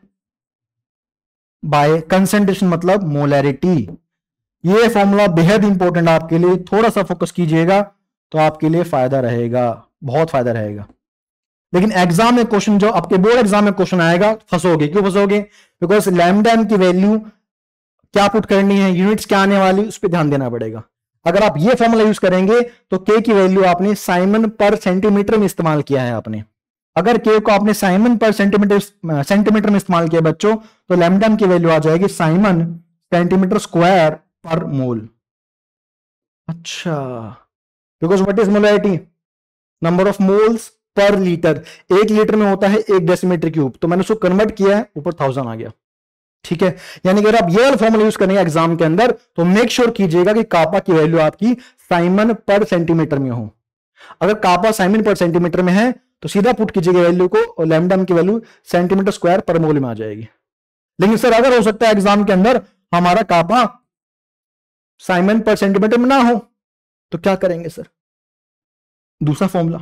बाय कंसेंट्रेशन मतलब मोलैरिटी। ये फॉर्मूला बेहद इंपॉर्टेंट आपके लिए, थोड़ा सा फोकस कीजिएगा तो आपके लिए फायदा रहेगा, बहुत फायदा रहेगा। लेकिन एग्जाम में क्वेश्चन, जो आपके बोर्ड एग्जाम में क्वेश्चन आएगा, फंसोगे। क्यों फंसोगे? बिकॉज लैम्डा एम की वैल्यू क्या पुट करनी है, यूनिट्स क्या आने वाली, उस पर ध्यान देना पड़ेगा। अगर आप ये फॉर्मूला यूज करेंगे तो के की वैल्यू आपने साइमन पर सेंटीमीटर में इस्तेमाल किया है आपने। अगर के को आपने साइमन पर सेंटीमीटर में इस्तेमाल किया बच्चों, तो लैम्डा एम की वैल्यू आ जाएगी siemens centimetre square per mole. अच्छा, because what is molarity? Number of moles per litre. 1 litre में होता है 1 डेसीमीटर क्यूब, तो मैंने उसको कन्वर्ट किया है, ऊपर 1000 आ गया। ठीक है, यानी कि अगर आप ये वाला फॉर्मूला यूज करेंगे एग्जाम के अंदर, तो मेक श्योर कीजिएगा कि कापा की वैल्यू आपकी साइमन पर सेंटीमीटर में हो। अगर कापा साइमन पर सेंटीमीटर में है तो सीधा पुट कीजिएगा वैल्यू को, और लैम्डा की वैल्यू सेंटीमीटर स्क्वायर पर मोल में आ जाएगी। लेकिन सर अगर हो सकता है एग्जाम के अंदर हमारा कापा साइमन पर सेंटीमीटर में ना हो, तो क्या करेंगे सर? दूसरा फॉर्मूला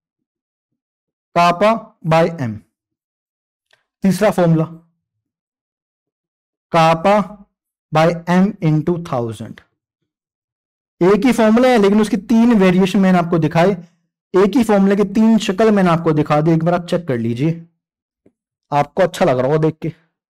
कापा बाय एम। तीसरा formula kappa by M into 1000। एक ही फॉर्मूला है लेकिन उसकी 3 वेरिएशन मैंने आपको दिखाए, एक ही फॉर्मूले की 3 शक्ल मैंने आपको दिखा दी। एक बार आप चेक कर लीजिए, आपको अच्छा लग रहा होगा देख के।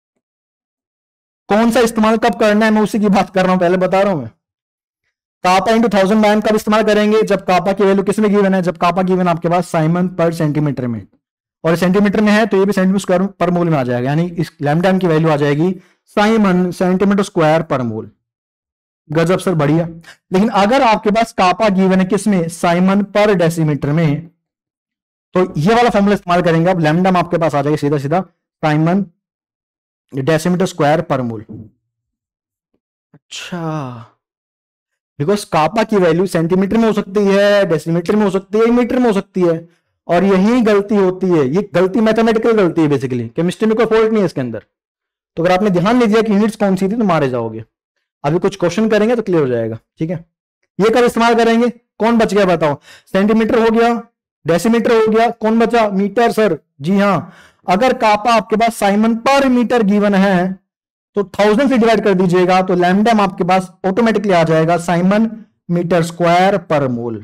कौन सा इस्तेमाल कब करना है मैं उसी की बात कर रहा हूं, पहले बता रहा हूं मैं। कापा इंटू 1000 बाय एम कब इस्तेमाल करेंगे? जब कापा की वैल्यू किसमें गिवन है? जब कापा गिवन आपके पास साइमन पर सेंटीमीटर में, और सेंटीमीटर में है तो ये भी सेंटीमीटर स्क्वायर पर मोल में आ जाएगा, यानी इस लैम्डा एम की वैल्यू आ जाएगी साइमन सेंटीमीटर स्क्वायर पर मोल। गजब सर, बढ़िया। लेकिन अगर आपके पास कापा गिवन है किसमें? साइमन पर डेसीमीटर में, तो ये वाला फॉर्मूला इस्तेमाल करेंगे आप, लैम्डा आपके पास आ जाएगा सीधा सीधा Simon decimetre square per mole. अच्छा, बिकॉज कापा की वैल्यू सेंटीमीटर में हो सकती है, डेसीमीटर में हो सकती है, मीटर में हो सकती है, और यही गलती होती है। ये गलती मैथमेटिकल गलती है बेसिकली, केमिस्ट्री में कोई फॉल्ट नहीं है इसके अंदर। तो अगर आपने ध्यान नहीं दिया कि यूनिट्स कौन सी थी तो मारे जाओगे। अभी कुछ क्वेश्चन करेंगे तो क्लियर हो जाएगा। ठीक है, ये कब इस्तेमाल करेंगे? कौन बच गया बताओ? सेंटीमीटर हो गया, डेसीमीटर हो गया, कौन बचा? Metre sir. जी हाँ, अगर कापा आपके पास साइमन पर मीटर गिवन है तो 1000 से डिवाइड कर दीजिएगा, तो लैम्डा आपके पास ऑटोमेटिकली आ जाएगा साइमन मीटर स्क्वायर पर मोल।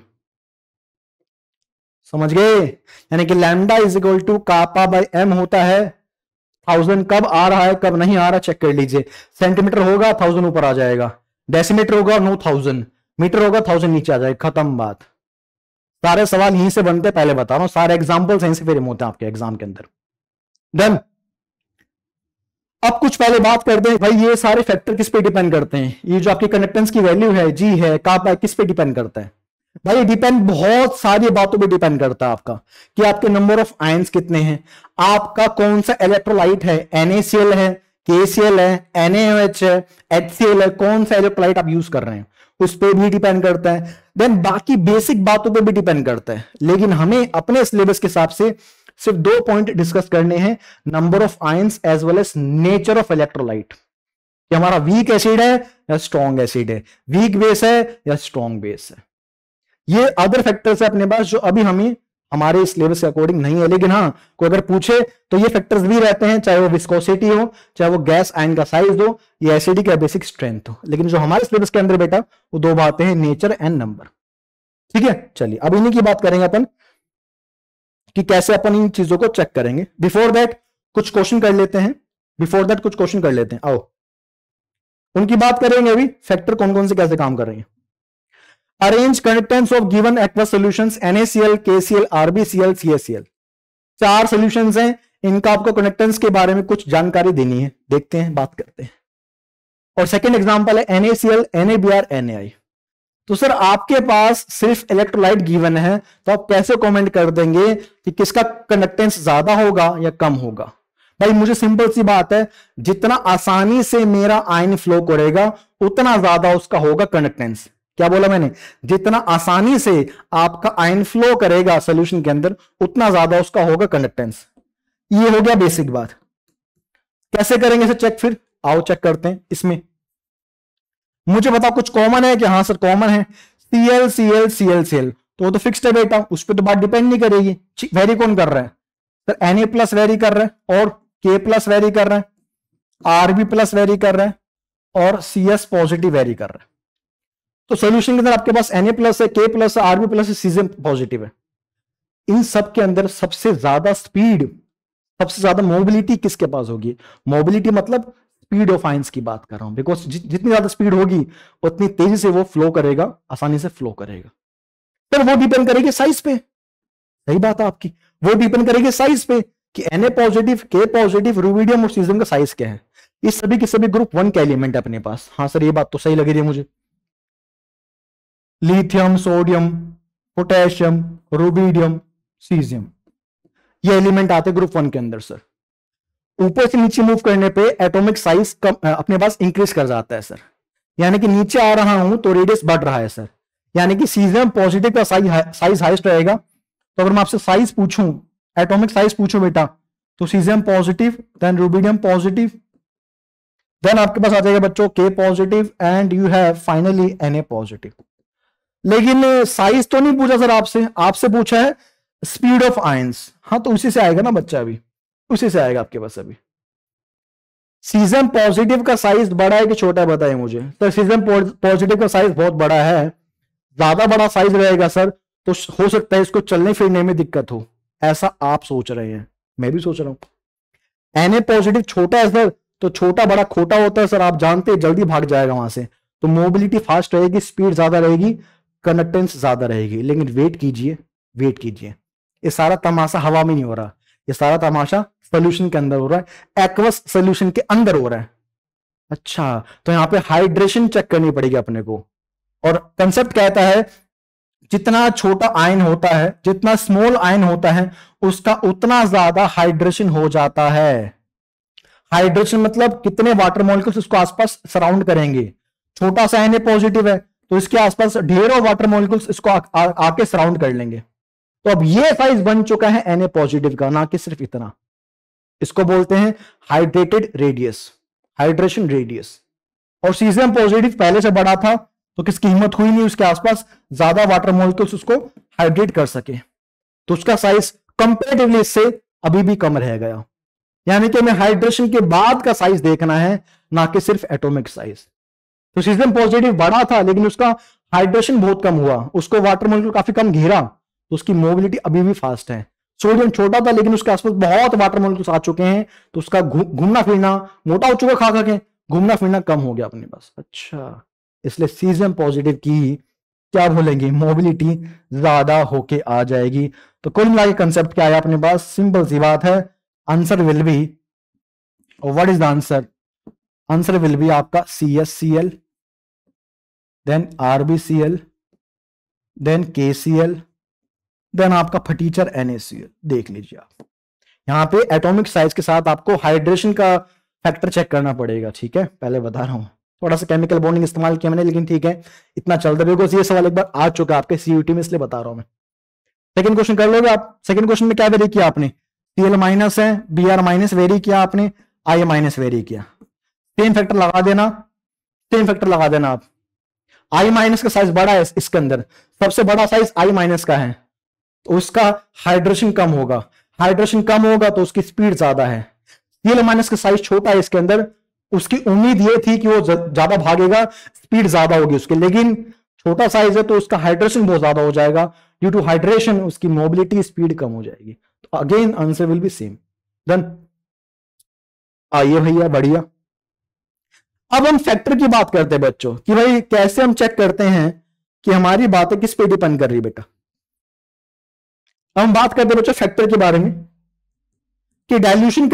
समझ गए? यानी कि lambda is equal to kappa by M होता है। 1000 कब आ रहा है कब नहीं आ रहा चेक कर लीजिए। सेंटीमीटर होगा 1000 ऊपर आ जाएगा, डेसीमीटर होगा 9000, मीटर होगा 1000 नीचे आ जाएगा, खत्म बात। सारे सवाल यहीं से बनते, पहले बता रहा हूं, सारे एग्जांपल्स यहीं से फिर होते हैं आपके एग्जाम के अंदर। डन। अब कुछ पहले बात करते हैं भाई, ये सारे फैक्टर किस पे डिपेंड करते हैं? ये जो आपकी कंडक्टेंस की वैल्यू है, जी है, कापा है, किस पे डिपेंड करता है? भाई डिपेंड बहुत सारी बातों पे डिपेंड करता है आपका, कि आपके नंबर ऑफ आयंस कितने हैं, आपका कौन सा इलेक्ट्रोलाइट है, NaCl है, KCl है, NaOH है, HCl है, कौन सा इलेक्ट्रोलाइट आप यूज कर रहे हैं उस पर भी डिपेंड करता है। देन बाकी बेसिक बातों पे भी डिपेंड करता है। लेकिन हमें अपने सिलेबस के हिसाब से सिर्फ 2 पॉइंट डिस्कस करने हैं, number of ions as well as nature of electrolyte, कि हमारा वीक एसिड है या स्ट्रॉन्ग एसिड है, वीक बेस है या स्ट्रॉन्ग बेस है। ये अदर फैक्टर्स है अपने पास जो अभी हमें हमारे सिलेबस के अकॉर्डिंग नहीं है, लेकिन हाँ कोई अगर पूछे तो ये फैक्टर्स भी रहते हैं, चाहे वो विस्कोसिटी हो, चाहे वो गैस आयन का साइज हो, या एसिडिक या बेसिक स्ट्रेंथ हो। लेकिन जो हमारे सिलेबस के अंदर बेटा वो 2 बातें हैं, नेचर एंड नंबर। ठीक है, चलिए अब इन्हीं की बात करेंगे अपन कि कैसे अपन इन चीजों को चेक करेंगे। बिफोर दैट कुछ क्वेश्चन कर लेते हैं, आओ उनकी बात करेंगे। अभी फैक्टर कौन कौन से कैसे काम कर रहे हैं। Arrange conductance of given aqueous solutions NaCl, KCl, RbCl, CaCl। 4 solutions हैं, इनका आपको कंडक्टेंस के बारे में कुछ जानकारी देनी है, देखते हैं, बात करते हैं। और सेकंड एग्जांपल है NaCl, NaBr, NaI। तो सर आपके पास सिर्फ इलेक्ट्रोलाइट गिवन है, तो आप कैसे कमेंट कर देंगे कि किसका कंडक्टेंस ज्यादा होगा या कम होगा? भाई मुझे सिंपल सी बात है, जितना आसानी से मेरा आयन फ्लो करेगा उतना ज्यादा उसका होगा कंडक्टेंस। क्या बोला मैंने? जितना आसानी से आपका आयन फ्लो करेगा सोल्यूशन के अंदर, उतना ज्यादा उसका होगा कंडक्टेंस। ये हो गया बेसिक बात। कैसे करेंगे इसे चेक? फिर आओ चेक करते हैं। इसमें मुझे बताओ कुछ कॉमन है कि? हाँ सर कॉमन है, Cl Cl Cl Cl, तो वो तो फिक्स्ड है बेटा, उस पर तो बात डिपेंड नहीं करेगी। वेरी कौन कर रहा है सर? Na प्लस वेरी कर रहा है, और K प्लस वेरी कर रहा है, Rb प्लस वेरी कर रहा है, और Cs पॉजिटिव वेरी कर रहा है। तो सोल्यूशन के अंदर आपके पास Na प्लस है, K प्लस है, Rb प्लस है, Cz पॉजिटिव है। इन सब के अंदर सबसे ज्यादा स्पीड, सबसे ज्यादा मोबिलिटी किसके पास होगी? मोबिलिटी मतलब स्पीड ऑफ आयंस की बात कर रहा हूं, बिकॉज जितनी ज्यादा स्पीड होगी उतनी तेजी से वो फ्लो करेगा, आसानी से फ्लो करेगा। पर वो डिपेंड करेगी साइज पे। सही बात है आपकी, वो डिपेंड करेगी साइज पे कि Na positive, K positive, rubidium और सीजियम का साइज क्या है। इस सभी के सभी ग्रुप 1 के एलिमेंट है अपने पास। हाँ सर ये बात तो सही लग रही है मुझे। Lithium, sodium, potassium, rubidium, caesium, ये एलिमेंट आते ग्रुप 1 के अंदर सर। ऊपर से नीचे मूव करने पे एटॉमिक साइज अपने पास इंक्रीज कर जाता है सर, यानी कि नीचे आ रहा हूं तो रेडियस बढ़ रहा है सर, यानी कि सीजियम पॉजिटिव का साइज हाईएस्ट रहेगा। तो अगर मैं आपसे साइज पूछूं, एटॉमिक साइज पूछूं बेटा, तो caesium positive, then rubidium positive, then आपके पास आ जाएगा बच्चों K positive, and you have finally Na positive. लेकिन साइज तो नहीं पूछा सर आपसे, आपसे पूछा है स्पीड ऑफ आयंस। हाँ तो उसी से आएगा ना बच्चा, अभी उसी से आएगा आपके पास। अभी सीजियम पॉजिटिव का साइज बड़ा है कि छोटा है बताइए मुझे। सर सीजियम पॉजिटिव का साइज बहुत बड़ा है, ज्यादा बड़ा साइज रहेगा सर, तो हो सकता है इसको चलने फिरने में दिक्कत हो, ऐसा आप सोच रहे हैं, मैं भी सोच रहा हूं। Na पॉजिटिव छोटा है सर, तो छोटा बड़ा खोटा होता है सर, आप जानते हैं, जल्दी भाग जाएगा वहां से, तो मोबिलिटी फास्ट रहेगी, स्पीड ज्यादा रहेगी, कंडक्टेंस ज्यादा रहेगी। लेकिन वेट कीजिए, वेट कीजिए, ये सारा तमाशा हवा में नहीं हो रहा, ये सारा तमाशा सोल्यूशन के अंदर हो रहा है, एक्वस सोल्यूशन के अंदर हो रहा है। अच्छा, तो यहां पे हाइड्रेशन चेक करनी पड़ेगी अपने को, और कंसेप्ट कहता है जितना छोटा आयन होता है, जितना स्मॉल आयन होता है, उसका उतना ज्यादा हाइड्रेशन हो जाता है। हाइड्रेशन मतलब कितने वाटर मॉलिक्यूल्स उसको आसपास सराउंड करेंगे। छोटा सा Na पॉजिटिव है तो इसके आसपास ढेरों वाटर मॉलिक्यूल्स इसको आके सराउंड कर लेंगे। तो अब ये साइज बन चुका है Na पॉजिटिव का, ना कि सिर्फ इतना। इसको बोलते हैं हाइड्रेटेड रेडियस, हाइड्रेशन रेडियस। और सीजियम पॉजिटिव पहले से बड़ा था, तो किसकी हिम्मत हुई नहीं उसके आसपास ज्यादा वाटर मॉलिक्यूल्स उसको हाइड्रेट कर सके, तो उसका साइज कंपैरेटिवली इससे अभी भी कम रह गया। यानी कि हमें हाइड्रेशन के बाद का साइज देखना है, ना कि सिर्फ एटॉमिक साइज। तो सीजियम पॉजिटिव बड़ा था लेकिन उसका हाइड्रेशन बहुत कम हुआ, उसको वाटर मॉलिक्यूल काफी कम घेरा, तो उसकी मोबिलिटी अभी भी फास्ट है। सोडियम छोटा था लेकिन उसके आसपास बहुत वाटर मॉलिक्यूल्स आ चुके हैं, तो उसका घूमना फिरना, मोटा हो चुका खा खा के, घूमना फिरना कम हो गया अपने पास। अच्छा, इसलिए सीजियम पॉजिटिव की क्या बोलेंगे, मोबिलिटी ज्यादा होके आ जाएगी। तो कुल मिला के कंसेप्ट क्या है अपने पास? सिंपल सी बात है, answer will be, what is the answer? Answer will be आपका CsCl, then RbCl, then KCl, then आपका फटीचर NaCl। देख लीजिए आप, यहां पे एटॉमिक साइज के साथ आपको हाइड्रेशन का फैक्टर चेक करना पड़ेगा, ठीक है, पहले बता रहा हूं। थोड़ा सा केमिकल बॉन्डिंग इस्तेमाल किया मैंने, लेकिन ठीक है, इतना चलता है, बिकॉज ये सवाल एक बार आ चुका है आपके CUT में, इसलिए बता रहा हूं मैं। सेकंड क्वेश्चन कर लोगे आप? सेकंड क्वेश्चन में क्या वेरी किया आपने? Cl माइनस है, Br माइनस वेरी किया आपने, I माइनस वेरी किया। सेम फैक्टर लगा देना, सेम फैक्टर लगा देना आप। I माइनस का साइज बड़ा है इसके अंदर, सबसे बड़ा साइज I माइनस का है, तो उसका हाइड्रेशन कम होगा, हाइड्रेशन कम होगा तो उसकी स्पीड ज्यादा है। Cl माइनस का साइज छोटा है इसके अंदर, उसकी उम्मीद ये थी कि वो ज्यादा भागेगा, स्पीड ज्यादा होगी उसकी, लेकिन छोटा साइज है तो उसका हाइड्रेशन बहुत ज्यादा हो जाएगा, ड्यू टू हाइड्रेशन उसकी मोबिलिटी स्पीड कम हो जाएगी। तो again answer will be same. Done, आइए भैया, बढ़िया। अब हम फैक्टर की बात करते हैं बच्चों, कि भाई कैसे हम चेक करते हैं कि हमारी बातें किस पे डिपेंड कर रही है बेटा। अब हम बात करते हैं बच्चों फैक्टर के बारे में, कि डाइल्यूशन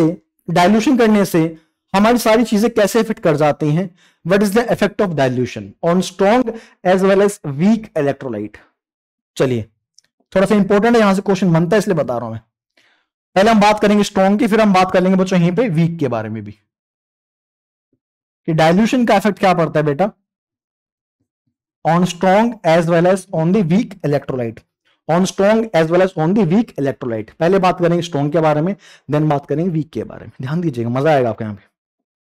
करने से हमारी सारी चीजें कैसे इफेक्ट कर जाती हैं। What is the effect of dilution on strong as well as weak electrolyte. चलिए, थोड़ा सा इंपॉर्टेंट है, यहां से क्वेश्चन बनता है इसलिए बता रहा हूं मैं। पहले हम बात करेंगे स्ट्रॉन्ग की, फिर हम बात कर लेंगे बच्चों यहीं पे वीक के बारे में भी, कि डाइल्यूशन का इफेक्ट क्या पड़ता है बेटा। On strong as well as on the weak electrolyte, on strong as well as on the weak electrolyte. पहले बात करेंगे स्ट्रॉन्ग के बारे में, देन बात करेंगे वीक के बारे में। ध्यान दीजिएगा, मजा आएगा आपको यहाँ पे।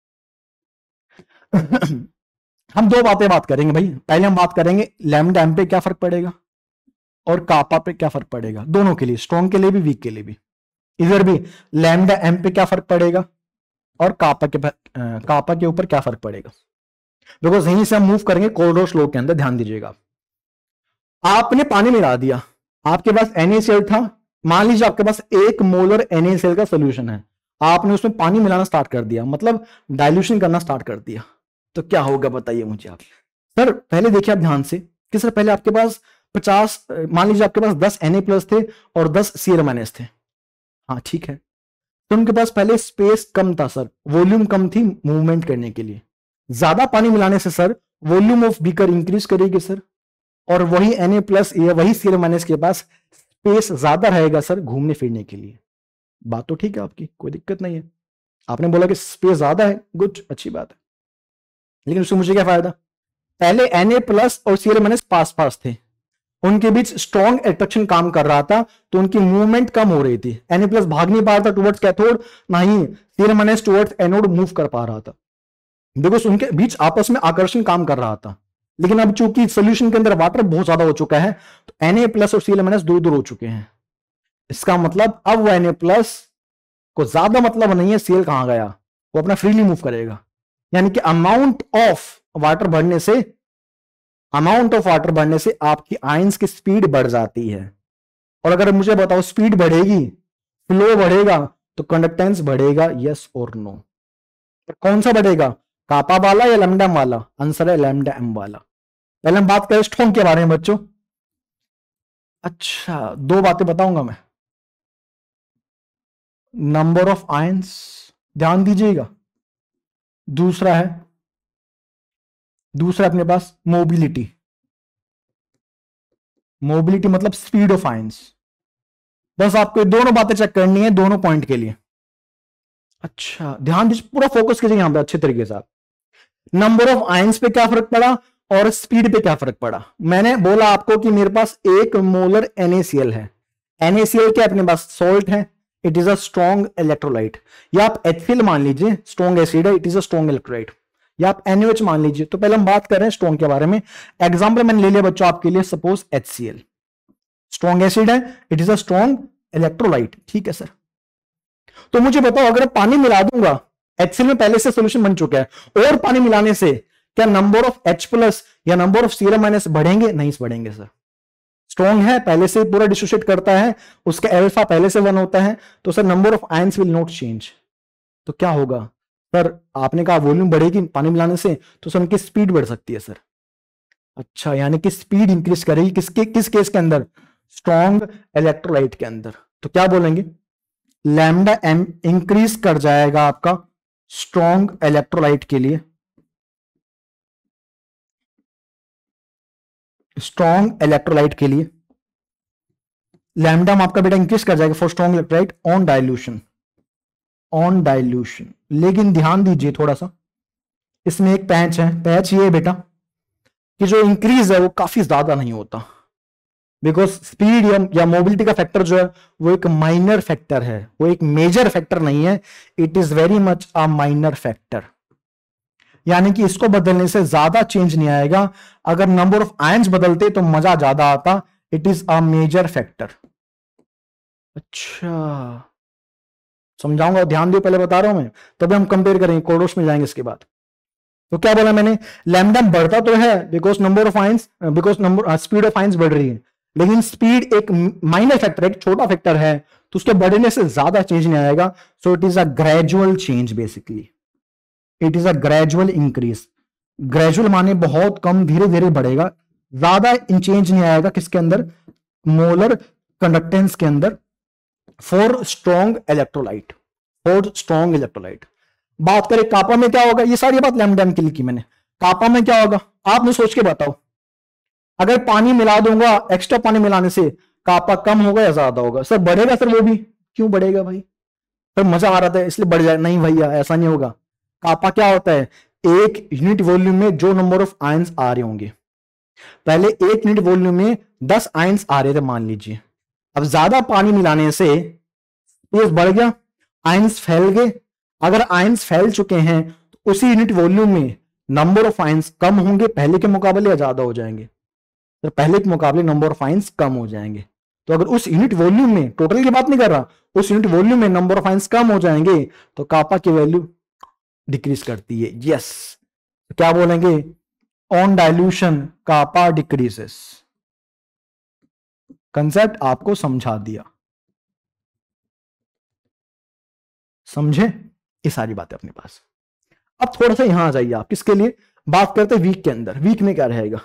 हम दो बात करेंगे भाई। पहले हम बात करेंगे लैम्डा एम पे क्या फर्क पड़ेगा और कापा पे क्या फर्क पड़ेगा, दोनों के लिए, स्ट्रॉन्ग के लिए भी वीक के लिए भी। इधर भी लैम्डा एम पे क्या फर्क पड़ेगा और कापा के ऊपर क्या फर्क पड़ेगा, बिकॉज यहीं से हम मूव करेंगे कोरडोस लॉ के अंदर। ध्यान दीजिएगा, आपने पानी मिला दिया, आपके पास NaCl था, मान लीजिए आपके पास 1 मोलर NaCl का सोल्यूशन है, आपने उसमें पानी मिलाना स्टार्ट कर दिया, मतलब डाइल्यूशन करना स्टार्ट कर दिया, तो क्या होगा बताइए मुझे आप। सर पहले देखिए आप ध्यान से कि सर पहले आपके पास 50, मान लीजिए आपके पास 10 Na+ थे और 10 Cl- थे। हाँ ठीक है, तो उनके पास पहले स्पेस कम था सर, वॉल्यूम कम थी मूवमेंट करने के लिए। ज्यादा पानी मिलाने से sir volume of beaker increase करेगी सर, और वही Na+ या वही Cl- के पास स्पेस ज्यादा रहेगा सर घूमने फिरने के लिए। बात तो ठीक है आपकी, कोई दिक्कत नहीं है। आपने बोला कि स्पेस ज्यादा है, गुड, अच्छी बात है, लेकिन उससे मुझे क्या फायदा। पहले Na+ और Cl- पास पास थे, उनके बीच स्ट्रॉन्ग अट्रैक्शन काम कर रहा था, तो उनकी मूवमेंट कम हो रही थी। Na+ भाग नहीं पा रहा था टुवर्ड्स कैथोड, ना ही Cl- टुवर्ड्स एनोड मूव कर पा रहा था, बिकॉज उनके बीच आपस में आकर्षण काम कर रहा था। लेकिन अब चूंकि सोल्यूशन के अंदर वाटर बहुत ज्यादा हो चुका है, तो Na+ और Cl- दूर दूर हो चुके हैं। इसका मतलब अब वो Na+ को ज्यादा मतलब नहीं है Cl कहां गया, वो अपना फ्रीली मूव करेगा। यानी कि अमाउंट ऑफ वाटर बढ़ने से आपकी आयंस की स्पीड बढ़ जाती है। और अगर मुझे बताओ स्पीड बढ़ेगी, फ्लो बढ़ेगा, तो कंडक्टेंस बढ़ेगा, यस और नो। कौन सा बढ़ेगा, कापा वाला या लैम्डा एम वाला? आंसर है लैम्डा एम वाला। पहले हम बात करें स्ट्रॉन्ग के बारे में बच्चों। अच्छा, दो बातें बताऊंगा मैं। नंबर ऑफ आयंस, ध्यान दीजिएगा। दूसरा अपने पास मोबिलिटी। मोबिलिटी मतलब स्पीड ऑफ आयंस। बस आपको दोनों बातें चेक करनी है दोनों पॉइंट के लिए। अच्छा ध्यान दीजिए, पूरा फोकस कीजिए यहां पे अच्छे तरीके से। नंबर ऑफ आयंस पे क्या फर्क पड़ा और स्पीड पे क्या फर्क पड़ा। मैंने बोला आपको कि मेरे पास 1 मोलर NaCl है। NaCl क्या अपने पास सॉल्ट है, it is a strong electrolyte. या आप HCl मान लीजिए, स्ट्रॉन्ग एसिड है, it is a strong electrolyte. या आप NaOH मान लीजिए। तो पहले हम बात कर रहे हैं स्ट्रॉन्ग के बारे में। एग्जाम्पल मैंने ले लिया बच्चों आपके लिए, सपोज HCl स्ट्रॉन्ग एसिड है, it is a strong electrolyte. ठीक है सर, तो मुझे बताओ अगर पानी मिला दूंगा, HCl में पहले से सोल्यूशन बन चुका है, और पानी मिलाने से क्या नंबर ऑफ H+ या नंबर ऑफ Cl- बढ़ेंगे? नहीं बढ़ेंगे सर। स्ट्रॉन्ग है, पहले से पूरा डिसोसिएट करता है, उसका अल्फा पहले से 1 होता है, तो sir number of ions will not change. तो क्या होगा सर, आपने कहा वॉल्यूम बढ़ेगी पानी मिलाने से, तो सर उनकी स्पीड बढ़ सकती है सर। अच्छा, यानी कि स्पीड इंक्रीज करेगी किस केस के अंदर? स्ट्रॉन्ग इलेक्ट्रोलाइट के अंदर। तो क्या बोलेंगे, लैम्डा एम इंक्रीज कर जाएगा आपका स्ट्रॉन्ग इलेक्ट्रोलाइट के लिए, स्ट्रॉन्ग इलेक्ट्रोलाइट के लिए लैम्डा आपका बेटा इंक्रीज कर जाएगा for strong electrolyte on dilution. लेकिन ध्यान दीजिए थोड़ा सा, इसमें एक पैच है। पैच ये है बेटा कि जो इंक्रीज है वो काफी ज्यादा नहीं होता, बिकॉज स्पीड या मोबिलिटी का फैक्टर जो है वो एक माइनर फैक्टर है, वो एक मेजर फैक्टर नहीं है। It is very much a minor factor, यानी कि इसको बदलने से ज्यादा चेंज नहीं आएगा। अगर नंबर ऑफ आयंस बदलते तो मजा ज्यादा आता। It is a major factor. अच्छा समझाऊंगा, ध्यान दियो, पहले बता रहा हूं मैं, तभी हम कंपेयर करेंगे, कोडोस में जाएंगे इसके बाद। तो क्या बोला मैंने, लैम्डा बढ़ता तो है because number of ions, because number speed of ions बढ़ रही है, लेकिन स्पीड एक माइनर फैक्टर, एक छोटा फैक्टर है, तो उसके बढ़ने से ज्यादा चेंज नहीं आएगा। So it is a gradual change, basically it is a gradual increase. Gradual माने बहुत कम, धीरे धीरे बढ़ेगा, ज्यादा चेंज नहीं आएगा किसके अंदर, मोलर कंडक्टेंस के अंदर फॉर स्ट्रॉन्ग इलेक्ट्रोलाइट, बात करें कापा में क्या होगा, ये सारी बात लैम्डा के लिए की मैंने। कापा में क्या होगा आपने सोच के बताओ। अगर पानी मिला दूंगा, एक्स्ट्रा पानी मिलाने से कापा कम होगा या ज्यादा होगा? सर बढ़ेगा सर, वो भी क्यों बढ़ेगा भाई, सर मजा आ रहा था इसलिए बढ़ जाए, नहीं भैया ऐसा नहीं होगा। कापा क्या होता है, एक यूनिट वॉल्यूम में जो नंबर ऑफ आयंस आ रहे होंगे, पहले 1 यूनिट वॉल्यूम में 10 आयंस आ रहे थे मान लीजिए, अब ज्यादा पानी मिलाने से स्पेस बढ़ गया, आयंस फैल गए। अगर आयंस फैल चुके हैं तो उसी यूनिट वॉल्यूम में नंबर ऑफ आयंस कम होंगे पहले के मुकाबले या ज्यादा हो जाएंगे? तो पहले के मुकाबले नंबर ऑफ आयंस कम हो जाएंगे। तो अगर उस यूनिट वॉल्यूम में, टोटल की बात नहीं कर रहा, उस यूनिट वॉल्यूम में नंबर ऑफ आयंस कम हो जाएंगे तो कापा की वैल्यू डिक्रीज करती है। यस, तो क्या बोलेंगे? On dilution kappa decreases. Concept आपको समझा दिया, समझे? ये सारी बातें अपने पास। अब थोड़ा सा यहां आ जाइए आप, किसके लिए बात करते हैं? वीक के अंदर। वीक में क्या रहेगा?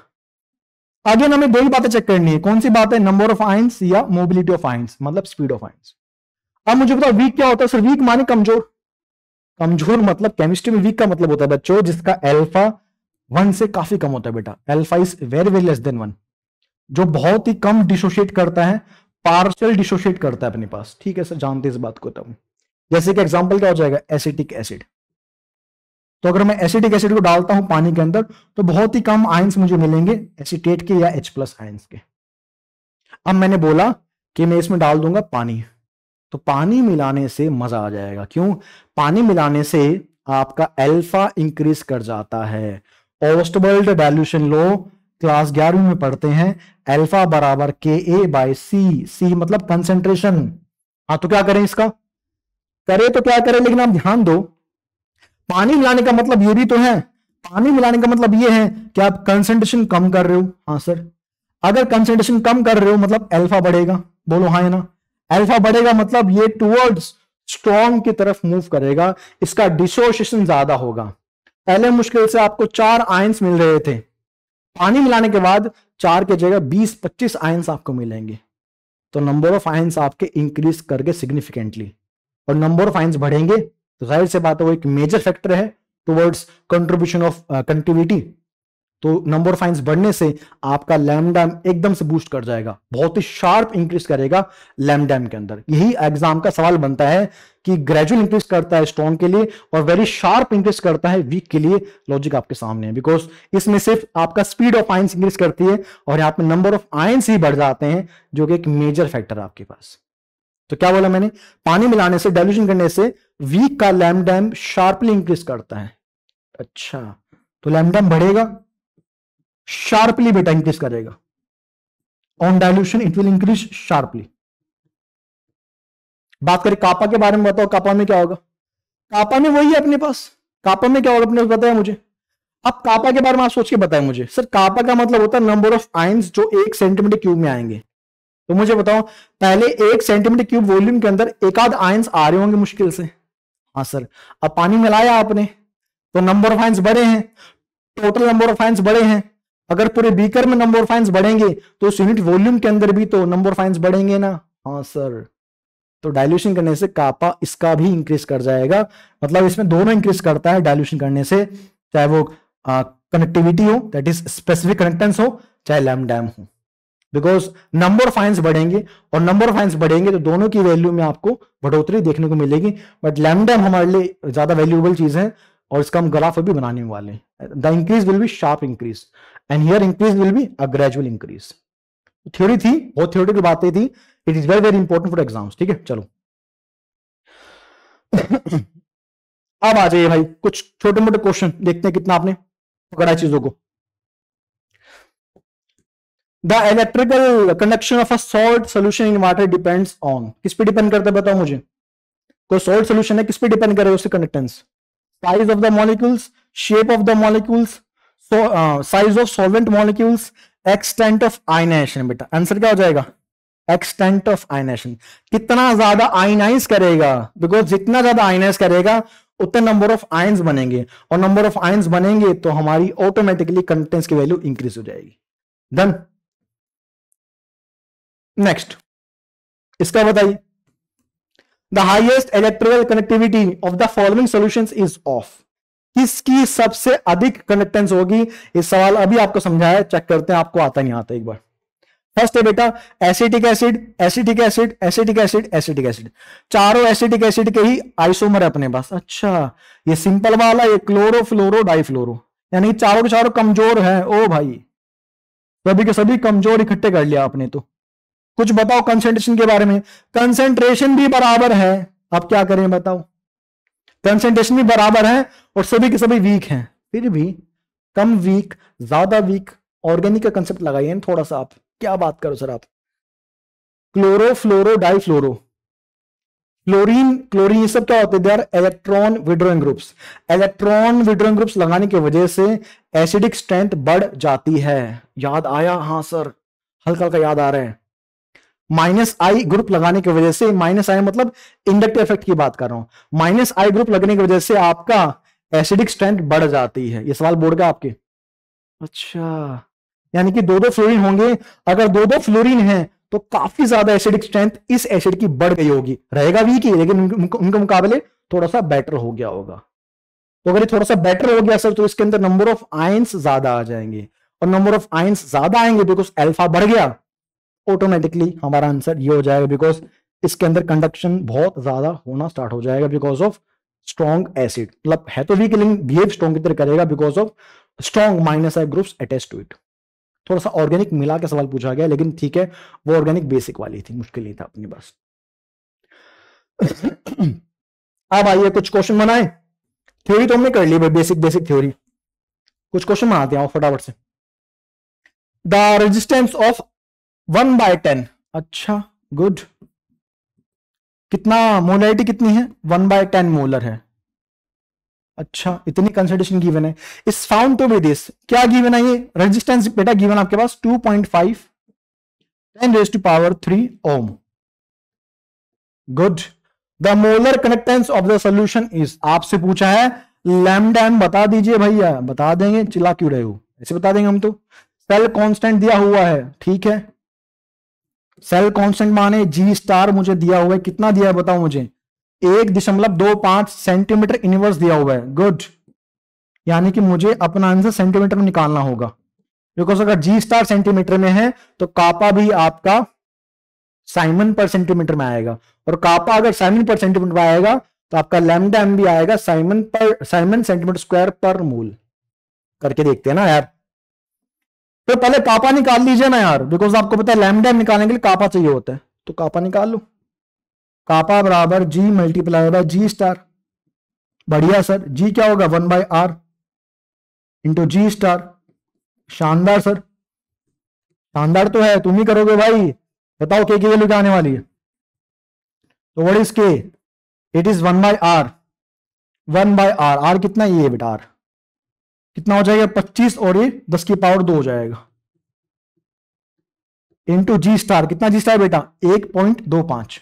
आगे हमें दो ही बातें चेक करनी है। कौन सी बात है? नंबर ऑफ आयंस या मोबिलिटी ऑफ आयंस, मतलब स्पीड ऑफ आयंस। अब मुझे बताओ वीक क्या होता है? सर वीक माने कमजोर। कमजोर मतलब केमिस्ट्री में वीक का मतलब होता है बच्चों जिसका अल्फा 1 से काफी कम होता है बेटा। Alpha is very very less than 1, जो बहुत ही कम डिसोशिएट करता है, पार्शियल डिसोशिएट करता है अपने पास। ठीक है सर, जानते इस बात को तब। जैसे कि एग्जांपल क्या हो जाएगा? Acetic acid. तो अगर मैं एसिटिक एसिड को डालता हूं पानी के अंदर तो बहुत ही कम आयंस मुझे मिलेंगे एसीटेट के या H+ आयंस के। अब मैंने बोला कि मैं इसमें डाल दूंगा पानी, तो पानी मिलाने से मजा आ जाएगा। क्यों? पानी मिलाने से आपका अल्फा इंक्रीज कर जाता है। ओस्टबर्ग डाइल्यूशन लॉ क्लास 11वीं में पढ़ते हैं, अल्फा बराबर KA/C। सी मतलब कंसेंट्रेशन। हाँ, तो क्या करें इसका? करे तो क्या करें, लेकिन आप ध्यान दो, पानी मिलाने का मतलब ये भी तो है, पानी मिलाने का मतलब ये है कि आप कंसेंट्रेशन कम कर रहे हो। हाँ सर, अगर कंसेंट्रेशन कम कर रहे हो मतलब अल्फा बढ़ेगा। बोलो हाँ है ना? अल्फा बढ़ेगा मतलब ये टुवर्ड्स स्ट्रॉन्ग की तरफ मूव करेगा, इसका डिसोसिएशन ज्यादा होगा। पहले मुश्किल से आपको 4 आयंस मिल रहे थे, पानी मिलाने के बाद 4 की जगह 20-25 आयंस आपको मिलेंगे। तो नंबर ऑफ आयंस आपके इंक्रीज करके सिग्निफिकेंटली, और नंबर ऑफ आयंस बढ़ेंगे तो जाहिर से बात है वो एक मेजर फैक्टर है टुवर्ड्स कंट्रीब्यूशन ऑफ कनेक्टिविटी। तो नंबर ऑफ आयंस बढ़ने से आपका लैम्डा एकदम से बूस्ट कर जाएगा, बहुत ही शार्प इंक्रीज करेगा लैम्डा के अंदर। यही एग्जाम का सवाल बनता है कि ग्रेजुअल इंक्रीज करता है स्ट्रॉन्ग के लिए और वेरी शार्प इंक्रीज करता है वीक के लिए। लॉजिक आपके सामने है, बिकॉज इसमें सिर्फ आपका स्पीड ऑफ आयंस इंक्रीज करती है और यहाँ पे नंबर ऑफ आयंस ही बढ़ जाते हैं, जो कि एक मेजर फैक्टर है आपके पास। तो क्या बोला मैंने? पानी मिलाने से, डाइल्यूशन करने से वीक का लैम्डा शार्पली इंक्रीज करता है। अच्छा, तो लैम्डा बढ़ेगा, शार्पली बेटा इंक्रीज करेगा। On dilution it will increase sharply. बात करें कापा के बारे में, बताओ कापा में क्या होगा? कापा में वही है अपने पास। कापा में क्या होगा अपने पास बताया मुझे? अब कापा के बारे में आप सोच के बताएं मुझे। सर कापा का मतलब होता है नंबर ऑफ आयंस जो 1 सेंटीमीटर क्यूब में आएंगे। तो मुझे बताओ, पहले 1 सेंटीमीटर क्यूब वॉल्यूम के अंदर एक आध आयंस आ रहे होंगे मुश्किल से। हाँ सर, अब पानी मिलाया आपने तो नंबर ऑफ आयंस बढ़े हैं, टोटल नंबर ऑफ आयंस बढ़े हैं। अगर पूरे बीकर में नंबर ऑफ आयंस बढ़ेंगे तो उस यूनिट वॉल्यूम के अंदर भी तो नंबर ऑफ आयंस बढ़ेंगे ना। हाँ सर, तो डाइल्यूशन करने से कापा इसका भी इंक्रीज कर जाएगा, मतलब इसमें दोनों इंक्रीज करता है डाइल्यूशन करने से, चाहे वो कनेक्टिविटी हो, दैट इज स्पेसिफिक कनेक्टेंस हो, चाहे लैम्डा हो। बिकॉज नंबर ऑफ आयंस बढ़ेंगे और नंबर ऑफ आयंस बढ़ेंगे तो दोनों की वैल्यू में आपको बढ़ोतरी देखने को मिलेगी। बट लैम्डा हमारे लिए ज्यादा वैल्यूएबल चीज है और इसका हम ग्राफ भी बनाने वाले हैं। The increase will be sharp increase and here increase will be a gradual increase. Theory थी, बहुत थ्योरी की बातें थी, it is very very important for exams. ठीक है, चलो अब आ जाइए भाई, कुछ छोटे मोटे क्वेश्चन देखते हैं कितना आपने पकड़ा चीजों को। The electrical conduction of a salt solution in water depends on, किस पे डिपेंड करता है बताओ मुझे? कोई सॉल्ट सोल्यूशन है, किस पे डिपेंड करेगा उससे conductance? Size of the molecules, shape of the molecules, size of solvent molecules, extent of ionization. बेटा आंसर क्या हो जाएगा? Extent of ionization. कितना ज्यादा आयनाइज करेगा, बिकॉज जितना ज्यादा आयनाइज करेगा उतने नंबर ऑफ आयंस बनेंगे और नंबर ऑफ आयंस बनेंगे तो हमारी ऑटोमेटिकली कंडक्टेंस की वैल्यू इंक्रीज हो जाएगी। डन। नेक्स्ट इसका बताइए, the highest electrical connectivity of the following solutions is of, किसकी सबसे अधिक कंडक्टेंस होगी? इस सवाल अभी आपको समझाया, चेक करते हैं आपको आता नहीं आता एक बार। फर्स्ट है बेटा acetic acid, acetic acid, acetic acid, acetic acid. चारों एसिटिक एसिड के ही आइसोमर है अपने पास। अच्छा, ये सिंपल वाला, ये क्लोरो फ्लोरो डाइफ्लोरो, यानी चारों के चारों कमजोर है। ओ भाई, सभी के सभी कमजोर इकट्ठे कर लिया आपने। तो कुछ बताओ कंसंट्रेशन के बारे में। कंसंट्रेशन भी बराबर है, अब क्या करें बताओ। कंसंट्रेशन भी बराबर है और सभी के सभी वीक हैं, फिर भी कम वीक ज्यादा वीक ऑर्गेनिक का कंसेप्ट लगाइए थोड़ा सा। आप क्या बात करो सर आप। Chloro fluoro di fluoro, chlorine chlorine ये सब क्या होते हैं, they are electron withdrawing groups. Electron withdrawing groups लगाने की वजह से एसिडिक स्ट्रेंथ बढ़ जाती है। याद आया? हाँ सर, हल्का हल्का याद आ रहा है। माइनस आई ग्रुप लगाने की वजह से, माइनस आई मतलब इंडक्टिव इफेक्ट की बात कर रहा हूं, माइनस आई ग्रुप लगने की वजह से आपका एसिडिक स्ट्रेंथ बढ़ जाती है। ये सवाल बोर्ड का आपके। अच्छा, यानी कि दो दो फ्लोरीन होंगे, अगर दो दो फ्लोरीन है तो काफी ज्यादा एसिडिक स्ट्रेंथ इस एसिड की बढ़ गई होगी। रहेगा वीक ही, लेकिन उनके मुकाबले थोड़ा सा बेटर हो गया होगा। तो अगर ये थोड़ा सा बेटर हो गया सर, तो इसके अंदर नंबर ऑफ आयंस ज्यादा आ जाएंगे, और नंबर ऑफ आयंस ज्यादा आएंगे बिकॉज अल्फा बढ़ गया, ऑटोमेटिकली हमारा आंसर ये हो जाएगा, बिकॉज इसके अंदर कंडक्शन बहुत ज्यादा होना स्टार्ट हो जाएगा बिकॉज ऑफ स्ट्रॉन्ग एसिड। मतलब है तो वीक लेकिन बिहेव स्ट्रॉन्ग की तरह करेगा because of strong minus I groups attach to it. थोड़ा सा ऑर्गेनिक मिला के सवाल पूछा गया, लेकिन ठीक है, वो ऑर्गेनिक बेसिक वाली थी, मुश्किल नहीं था अपने पास। अब आइए कुछ क्वेश्चन बनाए। थ्योरी तो हमने कर ली भाई, बेसिक बेसिक थ्योरी। कुछ क्वेश्चन बनाते हैं फटाफट से। द रेजिस्टेंस ऑफ 1/10, अच्छा गुड। कितना मोलैरिटी कितनी है? 1/10 मोलर है। अच्छा, इतनी कंसंट्रेशन गिवन है। Is found to be this, क्या गिवन है ये? रेजिस्टेंस बेटा गिवन आपके पास 2.5 10⁻³ ohm. Good. The molar conductance of the solution is, आपसे पूछा है लैम्डा एम बता दीजिए भैया। बता देंगे, चिल्ला क्यों रहे हो, ऐसे बता देंगे हम तो। सेल कांस्टेंट दिया हुआ है, ठीक है। सेल कांस्टेंट माने जी स्टार मुझे दिया हुआ है, कितना दिया है बताओ मुझे? 1.25 सेंटीमीटर इनवर्स दिया हुआ है। गुड, यानी कि मुझे अपना आंसर सेंटीमीटर में निकालना होगा, बिकॉज अगर जी स्टार सेंटीमीटर में है तो कापा भी आपका साइमन पर सेंटीमीटर में आएगा, और कापा अगर साइमन पर सेंटीमीटर में आएगा तो आपका लैम्डा एम भी आएगा साइमन सेंटीमीटर स्क्वायर पर मोल। करके देखते हैं ना यार। तो पहले कापा निकाल लीजिए ना यार, बिकॉज आपको पता है लैम्डा एम निकालने के लिए कापा चाहिए होता है, तो कापा निकाल लो। कापा बराबर G multiply by G star. बढ़िया सर, जी क्या होगा? 1/r into G star. शानदार सर, शानदार तो है, तुम ही करोगे भाई। बताओ के की वैल्यू क्या आने वाली है? तो what is K? It is 1/r। 1/r, r कितना ये बेटा? r कितना हो जाएगा? 25, और ये 10 की पावर 2 हो जाएगा, इंटू जी स्टार। कितना जी स्टार बेटा? 1.25।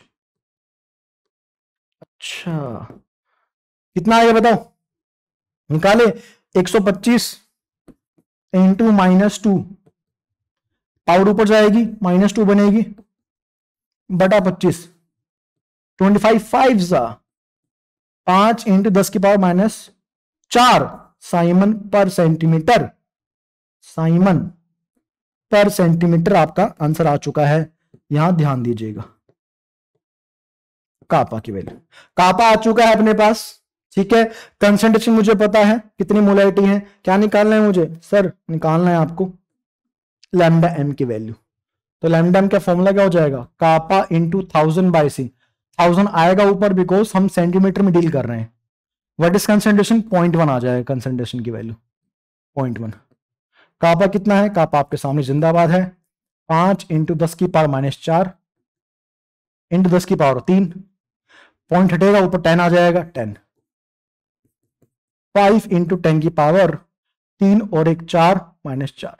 अच्छा, कितना आएगा बताओ? निकाले। 125 इंटू -2, पावर ऊपर जाएगी, -2 बनेगी, बटा 25। 25 5 5 इंटू 10 की power -4 siemens per centimetre. Siemens per centimetre आपका आंसर आ चुका है। यहां ध्यान दीजिएगा, कापा की वैल्यू, कापा आ चुका है अपने पास, ठीक है। कंसंट्रेशन मुझे पता है कितनी मोलैरिटी है। क्या निकालना है मुझे? सर निकालना है आपको लैम्डा एम की वैल्यू। तो लैम्डा एम का फॉर्मूला क्या हो जाएगा? Kappa into 1000/c। 1000 आएगा ऊपर बिकॉज हम सेंटीमीटर में डील कर रहे हैं। What is concentration? 0.1 आ जाएगा कंसंट्रेशन की वैल्यू, 0.1। कापा कितना है? कापा आपके सामने जिंदाबाद है। 5 इंटू 10 की पावर -4 इंटू 10 की पावर 3, पॉइंट हटेगा ऊपर 10 आ जाएगा, 10। 5 इंटू 10 की पावर 3 और 1 4 -4,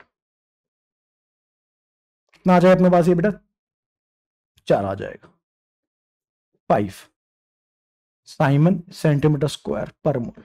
कितना आ जाएगा अपने पास ये बेटा? 4 आ जाएगा। 5 साइमन सेंटीमीटर स्क्वायर पर मोल।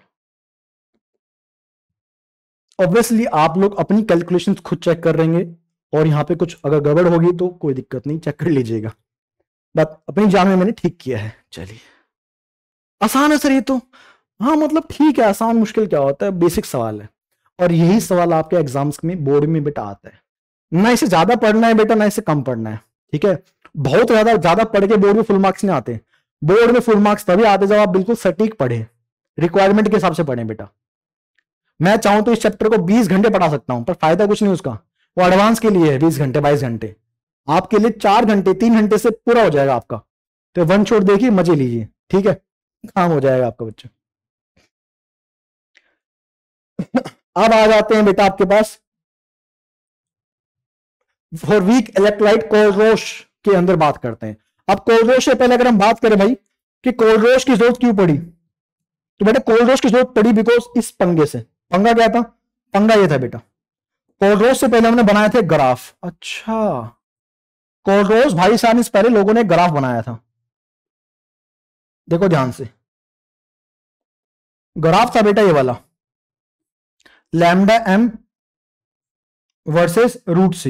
ऑब्वियसली आप लोग अपनी कैलकुलेशन खुद चेक कर रहेंगे, और यहां पे कुछ अगर गड़बड़ होगी तो कोई दिक्कत नहीं, चेक कर लीजिएगा। बात अपनी जान में मैंने ठीक किया है। चलिए, आसान है सर ये तो। हाँ मतलब ठीक है, आसान मुश्किल क्या होता है, बेसिक सवाल है, और यही सवाल आपके एग्जाम्स में बोर्ड में बेटा आता है। ना इसे ज्यादा पढ़ना है बेटा, ना इसे कम पढ़ना है, ठीक है। बहुत ज्यादा पढ़ के बोर्ड में फुल मार्क्स नहीं आते। बोर्ड में फुल मार्क्स तभी आते जब आप बिल्कुल सटीक पढ़े, रिक्वायरमेंट के हिसाब से पढ़े बेटा। मैं चाहूं तो इस चैप्टर को 20 घंटे पढ़ा सकता हूं, पर फायदा कुछ नहीं उसका, वो एडवांस के लिए है 20 घंटे 22 घंटे, आपके लिए 4 घंटे 3 घंटे से पूरा हो जाएगा आपका। तो वन शॉट देखिए, मजे लीजिए, ठीक है, काम हो जाएगा आपका बच्चों। अब आ जाते हैं बेटा आपके पास फॉर वीक इलेक्ट्रोलाइट कोलरोश के अंदर बात करते हैं। अब कोलरोश से पहले अगर हम बात करें भाई कि कोलरोश की जरूरत क्यों पड़ी, तो बेटा कोलरोश की जरूरत पड़ी बिकॉज इस पंगे से। पंगा क्या था? पंगा ये था बेटा, कोलरोश से पहले हमने बनाए थे ग्राफ। अच्छा, कोलरोश भाई साहब से पहले लोगों ने ग्राफ बनाया था, देखो ध्यान से, ग्राफ था बेटा ये वाला, lambda M versus root C.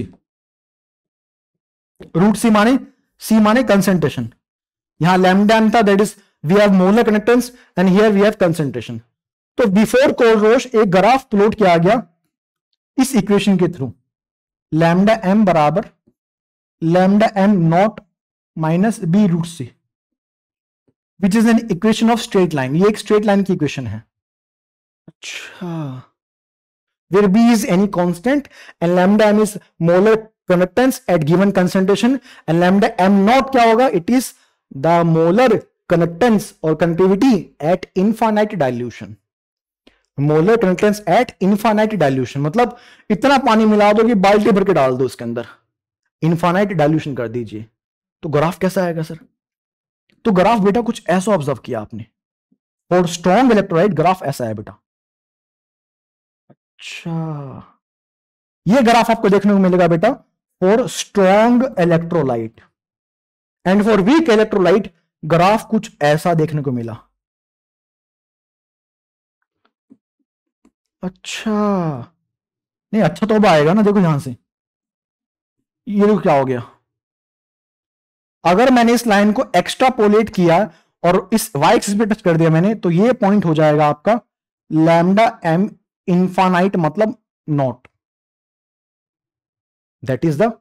Root C माने कंसेंट्रेशन, यहां लैम्डा एम था, that is we have molar conductance and here we have concentration. तो बिफोर कोलरोश एक ग्राफ प्लॉट किया गया इस इक्वेशन के थ्रू, लैम्डा एम बराबर lambda M nought minus B root C, which is an equation of straight line. ये एक straight line की इक्वेशन है। अच्छा, where B is any constant and lambda m is molar conductance at given concentration and lambda m naught क्या होगा? It is the molar conductance or conductivity at infinite dilution. Molar conductance at infinite dilution मतलब इतना पानी मिला दो कि बाल्टी भर के डाल दो उसके अंदर, इनफाइनाइट डाइल्यूशन कर दीजिए। तो ग्राफ कैसा आएगा सर? तो ग्राफ बेटा कुछ ऐसा ऑब्जर्व किया आपने, फॉर स्ट्रॉन्ग इलेक्ट्रोलाइट ग्राफ ऐसा है बेटा। अच्छा, ये ग्राफ आपको देखने को मिलेगा बेटा for strong electrolyte, and for weak electrolyte graph कुछ ऐसा देखने को मिला। अच्छा, नहीं अच्छा तो अब आएगा ना, देखो यहां से, ये देखो क्या हो गया, अगर मैंने इस लाइन को एक्स्ट्रापोलेट किया और इस वाई एक्सिस पे टच कर दिया मैंने, तो ये पॉइंट हो जाएगा आपका लैम्डा एम इनफाइनाइट मतलब नॉट, दैट इज द,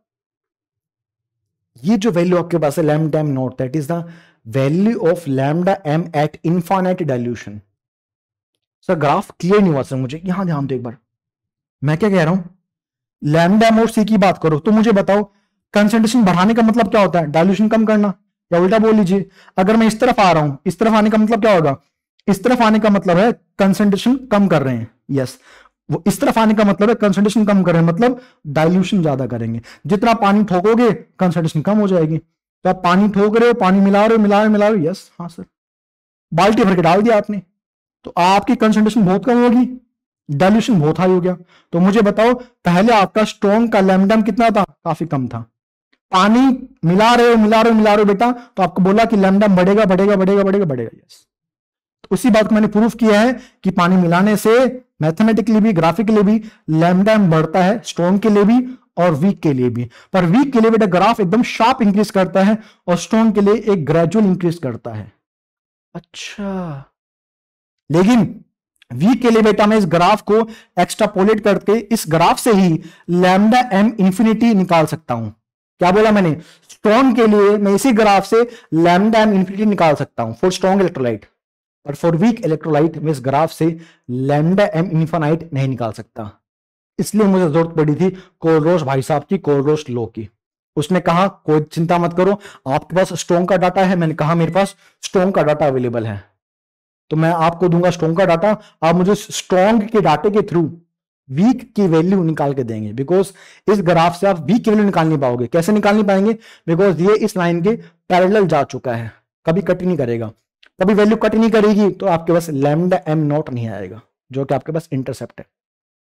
ये जो वैल्यू आपके पास है lambda M nought, that is the value of lambda M at infinite dilution. Sir graph clear नहीं हुआ सर मुझे, यहां ध्यान दो एक बार, मैं क्या कह रहा हूं, लैम्डा एम और सी की बात करो तो मुझे बताओ कंसंट्रेशन बढ़ाने का मतलब क्या होता है? डाइल्यूशन कम करना, या उल्टा बोल लीजिए, अगर मैं इस तरफ आ रहा हूं, इस तरफ आने का मतलब क्या होगा? इस तरफ आने का मतलब है कंसंट्रेशन कम कर रहे हैं, यस, वो इस तरफ आने का मतलब है कंसंट्रेशन कम कर रहे हैं, मतलब डाइल्यूशन ज्यादा करेंगे। जितना पानी ठोकोगे कंसंट्रेशन कम हो जाएगी। तो आप पानी ठोक रहे हो, पानी मिला रहे हो, मिला रहे हो, मिला रहे हो, यस, हाँ सर, बाल्टी भर के डाल दिया आपने, तो आपकी कंसंट्रेशन बहुत कम होगी, डाइल्यूशन बहुत हाई हो गया। तो मुझे बताओ पहले आपका स्ट्रॉन्ग का लैम्डा कितना था? काफी कम था। पानी मिला रहे हो, मिला रहे हो, मिला रहे हो बेटा, तो आपको बोला कि लैम्डा बढ़ेगा बढ़ेगा बढ़ेगा बढ़ेगा बढ़ेगा, यस। तो उसी बात को मैंने प्रूफ किया है कि पानी मिलाने से मैथमेटिकली भी ग्राफिकली भी लैम्डा बढ़ता है, स्ट्रॉन्ग के लिए भी और वीक के लिए भी। पर वीक के लिए बेटा ग्राफ एकदम शार्प इंक्रीज करता है और स्ट्रॉन्ग के लिए एक ग्रेजुअल इंक्रीज करता है। अच्छा, लेकिन वीक के लिए बेटा मैं इस ग्राफ को एक्स्ट्रापोलेट करके इस ग्राफ से ही लैम्डा एम इंफिनिटी निकाल सकता हूं। क्या बोला मैंने? स्ट्रॉन्ग के लिए मैं इसी ग्राफ से लैम्डा एम इंफिनिटी निकाल सकता हूं फॉर स्ट्रॉन्ग इलेक्ट्रोलाइट, पर फॉर वीक इलेक्ट्रोलाइट मैं इस ग्राफ से लैम्डा एम इनफाइनाइट नहीं निकाल सकता। इसलिए मुझे जरूरत पड़ी थी कोलरोश भाई साहब की, कोलरोश लॉ की। उसने कहा कोई चिंता मत करो, आपके पास स्ट्रॉन्ग का डाटा है। मैंने कहा मेरे पास स्ट्रॉन्ग का डाटा अवेलेबल है, तो मैं आपको दूंगा स्ट्रॉन्ग का डाटा, आप मुझे स्ट्रॉन्ग के डाटे के थ्रू वीक की वैल्यू निकाल के देंगे। बिकॉज इस ग्राफ से आप वीक की वैल्यू निकाल नहीं पाओगे। कैसे निकाल नहीं पाएंगे? बिकॉज ये इस लाइन के पैरेलल जा चुका है, कभी कट नहीं करेगा। कभी वैल्यू कट नहीं करेगी तो आपके पास लैम्डा एम नॉट नहीं आएगा, जो कि आपके पास इंटरसेप्ट है।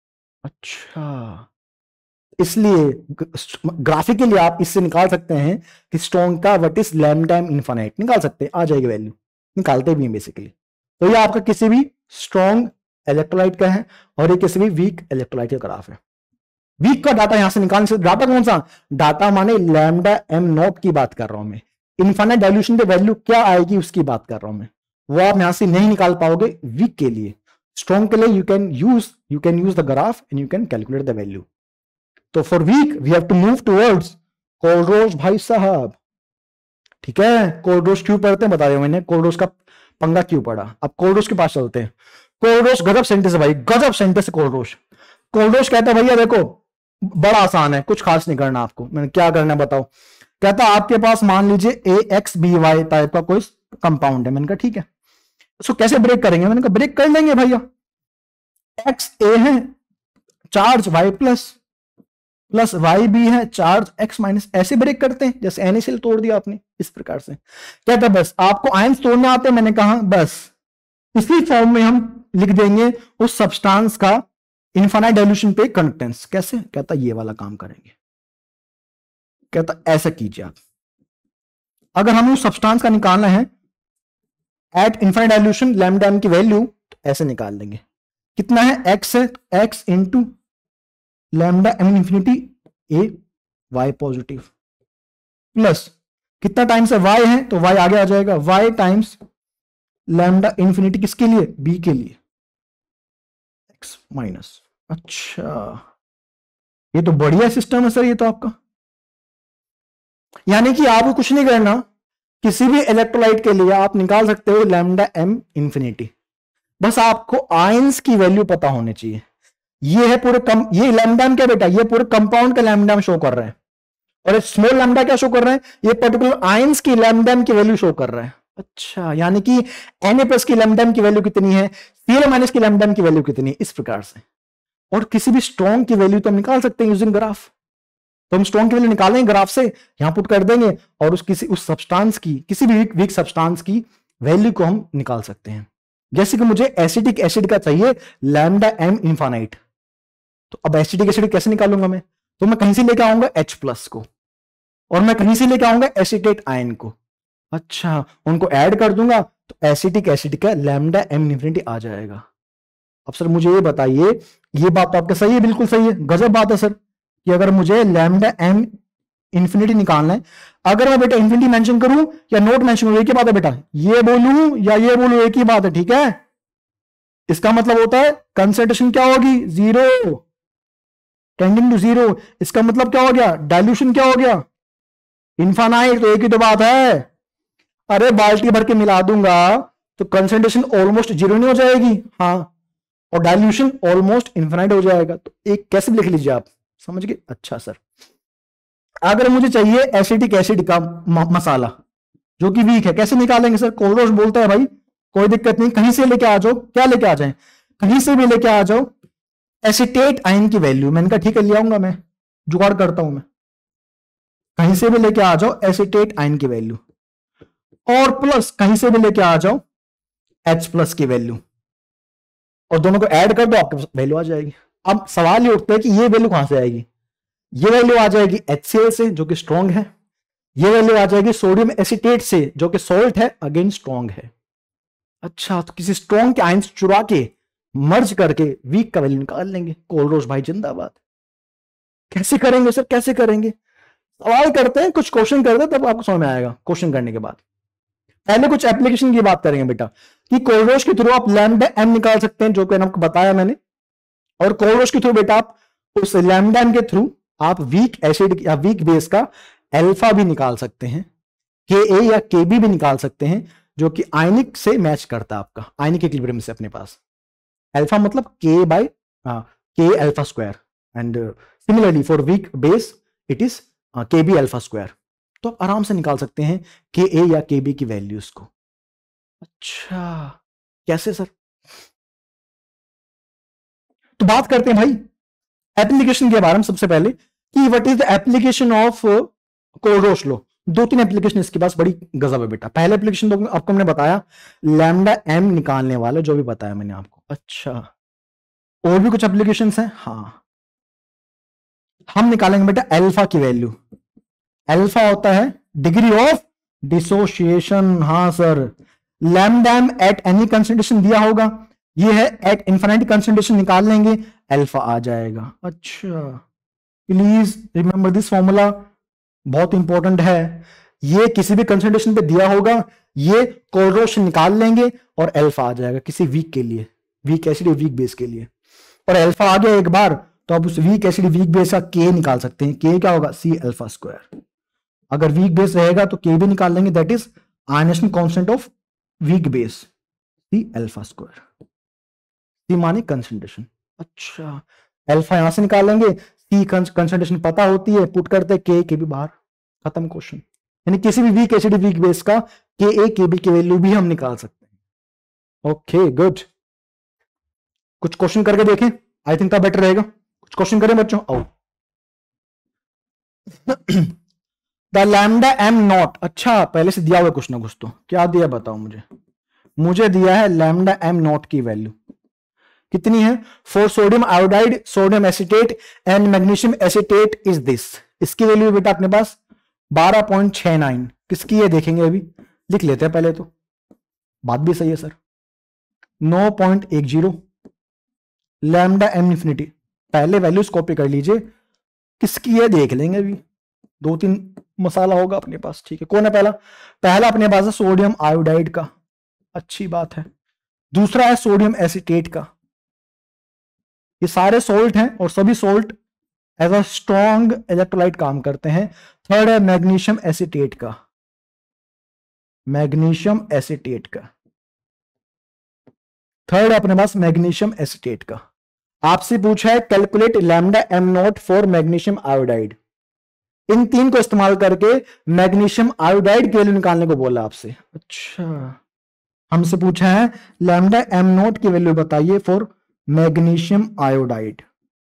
अच्छा, इसलिए ग्राफिकली आप इससे निकाल सकते हैं कि स्ट्रॉन्ग का what is lambda M infinite, निकाल सकते हैं, आ जाएगी वैल्यू, निकालते भी हैं बेसिकली। तो ये आपका किसी भी स्ट्रॉन्ग इलेक्ट्रोलाइट का है और ये किसी भी वीक इलेक्ट्रोलाइट का ग्राफ है। वीक का डाटा यहां से निकालने से, डाटा कौन सा? डाटा माने लैम्डा एम नॉट की बात कर रहा हूं मैं। इनफाइनाइट डाइल्यूशन पे वैल्यू क्या आएगी उसकी बात कर रहा हूं मैं, वो आप यहां से नहीं निकाल पाओगे वीक के लिए। स्ट्रॉन्ग के लिए you can use the graph and you can calculate the value. तो for weak we have to move towards Kohlrausch भाई साहब, ठीक है। कोलरोश क्यों पढ़ते हैं बता रहा हूं मैंने, कोलरोश का पंगा क्यों पड़ा। अब कोलरोश के पास चलते हैं। कोलरोश गजब सेंटेंस है भाई, गजब सेंटेंस है कोलरोश। कोलरोश कहता है भैया देखो बड़ा आसान है, कुछ खास नहीं करना आपको। मैंने क्या करना है बताओ। कहता आपके पास मान लीजिए AXBY टाइप का कोई कंपाउंड है। मैंने कहा ठीक है, इसको कैसे ब्रेक करेंगे? मैंने कहा ब्रेक कर लेंगे भैया। एक्स ए है, charge Y plus plus Y B है, चार्ज X माइनस, ऐसे ब्रेक करते हैं जैसे NaCl तोड़ दिया आपने, इस प्रकार से। कहता बस आपको आयंस तोड़ने आते हैं? मैंने कहा बस इसी फॉर्म में हम लिख देंगे उस सब्सटेंस का इनफाइनाइट डाइल्यूशन पे कंडक्टेंस। कैसे? कहता ये वाला काम करेंगे। कहता ऐसा कीजिए आप, अगर हमें उस सब्सटेंस का निकालना है at infinite dilution lambda M की वैल्यू, तो ऐसे निकाल लेंगे। कितना है? एक्स है, X into lambda M infinity A Y positive, plus कितना टाइम्स है? वाई है तो वाई आगे आ जाएगा, वाई टाइम्स लैम्डा इंफिनिटी किसके लिए? बी के लिए, एक्स माइनस। अच्छा ये तो बढ़िया सिस्टम है सर ये तो आपका। यानी कि आपको कुछ नहीं करना, किसी भी इलेक्ट्रोलाइट के लिए आप निकाल सकते हो लैम्डा एम इंफिनिटी। बस आपको आयंस की वैल्यू पता होनी चाहिए। ये है पूरे ये लैम्डा क्या बेटा? ये पूरे कंपाउंड का लैम्डा शो कर रहे हैं, और स्मॉल लैम्डा क्या शो कर रहे हैं? ये पर्टिकुलर आयंस की लैम्डा की वैल्यू शो कर रहा है। अच्छा यानी कि Na+ की लैम्डा की वैल्यू कितनी है, Cl- की लैम्डा की वैल्यू कितनी है, इस प्रकार से। और किसी भी स्ट्रॉन्ग की वैल्यू तो हम निकाल सकते हैं यूजिंग ग्राफ। तो हम स्ट्रॉन्ग की वैल्यू निकालेंगे ग्राफ से, यहां पुट कर देंगे, और उस सब्सटेंस की, किसी भी वीक सब्सटेंस की वैल्यू को हम निकाल सकते हैं। जैसे कि मुझे एसिटिक एसिड का चाहिए लैम्डा एम इनफाइनाइट, तो अब एसिटिक एसिड कैसे निकालूंगा मैं? तो मैं कहीं से लेके आऊंगा H+ को, और मैं कहीं से लेके आऊंगा एसिटेट आयन को। अच्छा उनको ऐड कर दूंगा तो एसिटिक एसिड का लैम्डा एम इनफिनिटी आ जाएगा। अब सर मुझे ये बताइए, ये बात तो आपका सही है, बिल्कुल सही है, गजब बात है सर, कि अगर मुझे लैम्डा एम इन्फिनिटी निकालना है, अगर मैं बेटा इन्फिनिटी मेंशन करूं या नोट मेंशन करूं, एक ही बात है बेटा, ये बोलूं या ये बोलूं एक ही बात है, ठीक है। इसका मतलब होता है कंसंट्रेशन क्या होगी? 0, टेंडिंग टू 0। इसका मतलब क्या हो गया? डाइल्यूशन क्या हो गया? इनफाइनाइट। तो एक ही तो बात है। अरे बाल्टी भर के मिला दूंगा तो कंसंट्रेशन ऑलमोस्ट 0 नहीं हो जाएगी? हाँ, और डाइल्यूशन ऑलमोस्ट इनफाइनाइट हो जाएगा। तो एक कैसे लिख लीजिए आप, समझ गए? अच्छा सर अगर मुझे चाहिए एसिटिक एसिड का मसाला जो कि वीक है, कैसे निकालेंगे सर? कोल्डोश बोलता है भाई कोई दिक्कत नहीं, कहीं से लेके आ जाओ। क्या लेके आ जाए? कहीं से भी लेके आ जाओ एसिटेट आयन की वैल्यू। मैंने कहा ठीक है ले आऊंगा, मैं जुगाड़ करता हूं मैं, कहीं से भी लेके आ जाओ एसिटेट आयन की वैल्यू, और प्लस कहीं से भी लेके आ जाओ H+ की वैल्यू, और दोनों को ऐड कर दो, आपके पास वैल्यू आ जाएगी। अब सवाल ये उठता है कि ये वैल्यू कहां से आएगी? ये वैल्यू आ जाएगी HCl से जो कि स्ट्रॉन्ग है, ये वैल्यू आ जाएगी सोडियम एसिटेट से जो कि सॉल्ट है, अगेन स्ट्रॉन्ग है। अच्छा तो किसी स्ट्रॉन्ग के आयंस चुरा के मर्ज करके वीक का वैल्यू निकाल लेंगे। कोलरोज भाई जिंदाबाद। कैसे करेंगे सर, कैसे करेंगे? सवाल करते हैं, कुछ क्वेश्चन करते हैं, तब आपको समझ में आएगा। क्वेश्चन करने के बाद पहले कुछ एप्लीकेशन की बात करेंगे बेटा, कि कोलरोज के थ्रू आप लैम्डा एम निकाल सकते हैं, जो कि आपको बताया मैंने। और कोलरोज के थ्रू बेटा आप उस लैम्डा एम के थ्रू आप वीक एसिड या वीक बेस का अल्फा भी निकाल सकते हैं, Ka या Kb भी निकाल सकते हैं, जो कि आयनिक से मैच करता है आपका, आयनिक इक्विलिब्रियम से अपने पास। अल्फा मतलब K alpha square, and similarly for weak base it is Kb alpha square. तो आप आराम से निकाल सकते हैं Ka या Kb की वैल्यूज को। अच्छा कैसे सर? तो बात करते हैं भाई एप्लीकेशन के बारे में सबसे पहले, कि what is the application of Kohlrausch law. 2-3 application इसके पास बड़ी गजब है बेटा। पहले एप्लीकेशन तो आपको हमने बताया लैम्डा एम निकालने वाले, जो भी बताया मैंने आपको। अच्छा और भी कुछ एप्लीकेशन हैं? हाँ हम निकालेंगे बेटा अल्फा की वैल्यू। अल्फा होता है डिग्री ऑफ डिसोसिएशन। हाँ sir, lambda M at any concentration दिया होगा, ये है एट इनफिनिटी कंसंट्रेशन, निकाल लेंगे अल्फा आ जाएगा। अच्छा प्लीज रिमेंबर दिस फॉर्मूला, बहुत इंपॉर्टेंट है। ये किसी भी कंसंट्रेशन पे दिया होगा, ये कोलरोज निकाल लेंगे और अल्फा आ जाएगा किसी वीक के लिए, वीक एसिड वीक बेस के लिए। और अल्फा आ गया एक बार तो आप उस वीक एसिड वीक बेस का के निकाल सकते हैं। के क्या होगा? C alpha square. अगर वीक बेस रहेगा तो के भी निकाल लेंगे, that is ionization constant of weak base, C alpha square. C माने कंसंट्रेशन। अच्छा अल्फा यहां से निकाल लेंगे, सी कंसंट्रेशन पता होती है, पुट करते के भी बाहर, खत्म क्वेश्चन। यानी किसी भी वीक एसिड वीक बेस का के ए के बी की वैल्यू भी हम निकाल सकते हैं। ओके गुड, कुछ क्वेश्चन करके देखें, आई थिंक का बेटर रहेगा। कुछ क्वेश्चन करें बच्चों, आओ। द लैम्डा एम नॉट, अच्छा पहले से दिया हुआ कुछ ना कुछ, तो क्या दिया बताओ मुझे। मुझे दिया है लैम्डा एम नॉट की वैल्यू कितनी है, for sodium iodide, sodium acetate and magnesium acetate is this. इसकी वैल्यू बेटा अपने पास 12.69। किसकी है देखेंगे, अभी लिख लेते हैं पहले तो, बात भी सही है सर। 9.10 लैम्डा एम इंफिनिटी, पहले वैल्यूज कॉपी कर लीजिए, किसकी है देख लेंगे अभी, 2-3 मसाला होगा अपने पास। ठीक है, कौन है पहला, पहला अपने पास है सोडियम आयोडाइड का, अच्छी बात है। दूसरा है सोडियम एसिटेट का, ये सारे सोल्ट हैं और सभी salt as a strong electrolyte काम करते हैं। थर्ड है मैग्नीशियम एसिटेट का, मैग्नीशियम एसिटेट का, थर्ड है अपने पास मैग्नीशियम एसिटेट का। आपसे पूछा है calculate lambda M nought for magnesium iodide, इन तीन को इस्तेमाल करके मैग्नीशियम आयोडाइड की वैल्यू निकालने को बोला आपसे। अच्छा, हमसे पूछा है लैम्डा एम नॉट की वैल्यू बताइए फॉर मैग्नीशियम आयोडाइड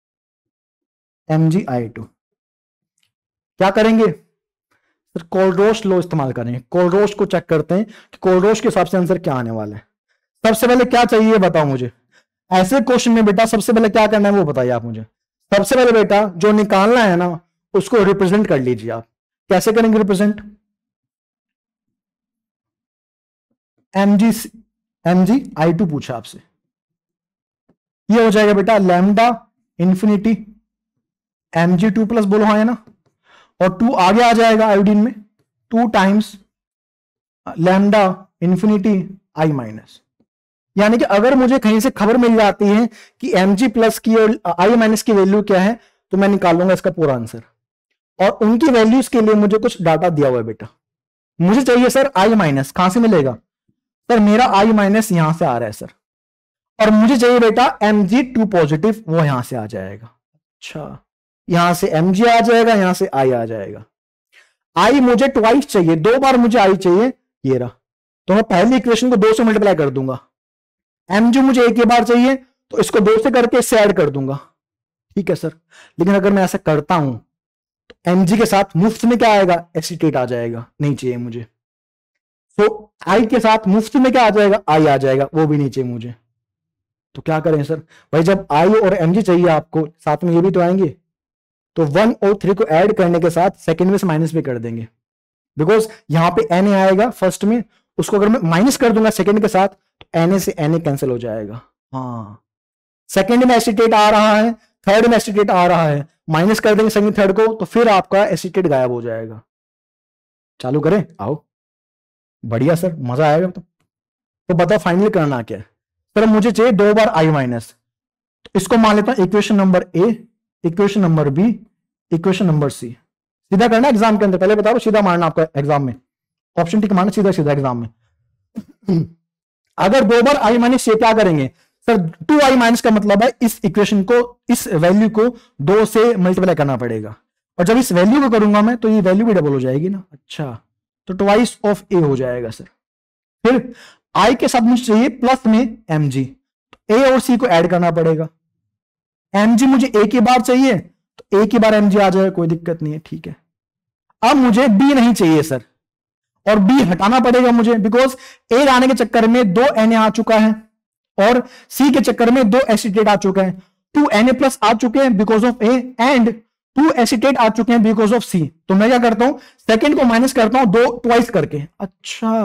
MgI2। क्या करेंगे सर, कोलरोश लॉ इस्तेमाल करेंगे, कोलरोश को चेक करते हैं कि कोलरोश के हिसाब से आंसर क्या आने वाला है। सबसे पहले क्या चाहिए बताओ मुझे, ऐसे क्वेश्चन में बेटा सबसे पहले क्या करना है वो बताइए आप मुझे। सबसे पहले बेटा जो निकालना है ना उसको रिप्रेजेंट कर लीजिए आप। कैसे करेंगे रिप्रेजेंट, MgI2 पूछा आपसे, ये हो जाएगा बेटा लैम्डा इंफिनिटी Mg2 प्लस, बोलो हाँ है ना, और 2 आगे आ जाएगा आयोडीन में, 2 times lambda infinity I minus. यानी कि अगर मुझे कहीं से खबर मिल जाती है कि Mg प्लस की और I माइनस की वैल्यू क्या है तो मैं निकालूंगा इसका पूरा आंसर। और उनकी वैल्यूज के लिए मुझे कुछ डाटा दिया हुआ है बेटा, मुझे चाहिए सर I माइनस, कहां से मिलेगा सर, मेरा I माइनस यहां से आ रहा है सर, और मुझे चाहिए बेटा Mg2 पॉजिटिव, वो यहां से आ जाएगा। अच्छा, यहां से Mg आ जाएगा, यहां से I आ जाएगा। I मुझे ट्वाइस चाहिए, 2 बार मुझे I चाहिए, ये रहा, तो मैं पहली इक्वेशन को 2 से मल्टीप्लाई कर दूंगा। Mg मुझे एक ही बार चाहिए तो इसको 2 से करके इससे ऐड कर दूंगा। ठीक है सर, लेकिन अगर मैं ऐसा करता हूं तो Mg के साथ मुफ्त में क्या आएगा, एसिटेट आ जाएगा, नहीं चाहिए मुझे। तो I के साथ मुफ्त में क्या आ जाएगा, I आ जाएगा, वो भी नहीं चाहिए मुझे। तो क्या करें सर, भाई जब I और Mg चाहिए आपको, साथ में ये भी तो आएंगे, तो 1 और 3 को ऐड करने के साथ सेकंड में से माइनस भी कर देंगे, बिकॉज यहां पे Na आएगा फर्स्ट में, उसको अगर मैं माइनस कर दूंगा सेकंड के साथ तो Na से Na कैंसिल हो जाएगा। हाँ, सेकंड में एसिटेट आ रहा है, थर्ड में एसिटेट आ रहा है, माइनस कर देंगे सेकंड थर्ड को तो फिर आपका एसिटेट गायब हो जाएगा। चालू करें, आओ, बढ़िया सर, मजा आएगा। तो बताओ फाइनली करना क्या है सर, मुझे चाहिए 2 बार I माइनस, तो इसको मान लेता हूं equation number A, equation number B, equation number C। सीधा करना एग्जाम के अंदर, पहले बताओ, सीधा मारना आपका एग्जाम में, ऑप्शन टिक मारना सीधा सीधा एग्जाम में। अगर 2 बार I माइनस, ये क्या करेंगे सर, 2I माइनस का मतलब है इस इक्वेशन को, इस वैल्यू को 2 से मल्टीप्लाई करना पड़ेगा, और जब इस वैल्यू को करूंगा मैं तो ये वैल्यू भी डबल हो जाएगी ना। अच्छा, तो ट्वाइस ऑफ A हो जाएगा सर। फिर I के साथ मुझे चाहिए प्लस में Mg, तो A और C को ऐड करना पड़ेगा। Mg मुझे एक ही बार चाहिए तो एक ही बार Mg आ जाएगा, कोई दिक्कत नहीं है। ठीक है, अब मुझे B नहीं चाहिए सर, और B हटाना पड़ेगा मुझे, बिकॉज A आने के चक्कर में 2 Na आ चुका है और C के चक्कर में 2 एसिटेट आ चुका है, 2 Na प्लस आ चुके हैं because of A and 2 acetate आ चुके हैं बिकॉज ऑफ C। तो मैं क्या करता हूं, सेकेंड को माइनस करता हूं 2 ट्वाइस करके। अच्छा,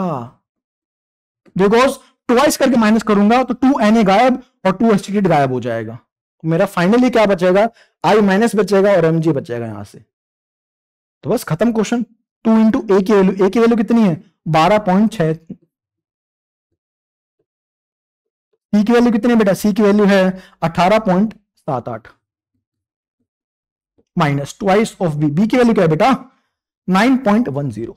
बिकॉज ट्वाइस करके माइनस करूंगा तो 2 Na गायब और 2 एसिटेट गायब हो जाएगा। मेरा फाइनली क्या बचेगा, I माइनस बचेगा और Mg बचेगा यहां से। तो बस खत्म क्वेश्चन। 2 इंटू A की वैल्यू, A की वैल्यू कितनी है 12.6, C की वैल्यू कितनी है बेटा, C की वैल्यू है 18.78 minus twice of B, B की वैल्यू क्या है बेटा 9.10।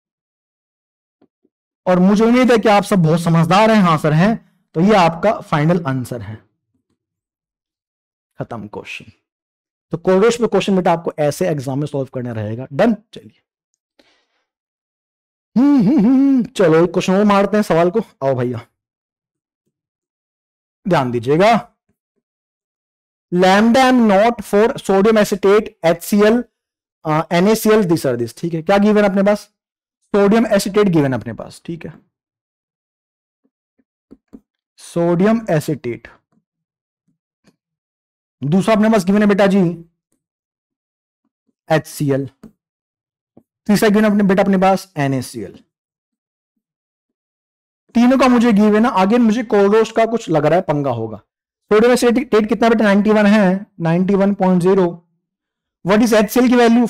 और मुझे उम्मीद है कि आप सब बहुत समझदार हैं, हाँ सर हैं, तो ये आपका फाइनल आंसर है। खत्म क्वेश्चन। तो कोलरोश पे क्वेश्चन बेटा आपको ऐसे एग्जाम में सॉल्व करना रहेगा। डन। चलिए चलो एक क्वेश्चन और मारते हैं सवाल को। आओ भैया ध्यान दीजिएगा। Lambda M nought for sodium acetate HCl NaCl this are this. ठीक है, क्या गिवन अपने पास? सोडियम एसिटेट गिवन अपने पास। ठीक है, सोडियम एसिटेट। दूसरा अपने पास गिवन है बेटा जी HCl। तीसरा गिवन अपने बेटा अपने पास NaCl। तीनों का मुझे गिवन है। आगे मुझे कोलरोश का कुछ लग रहा है पंगा होगा। सोडियम एसिटेट कितना बेटा? 91 है, 91.0। व्हाट इज HCl की वैल्यू?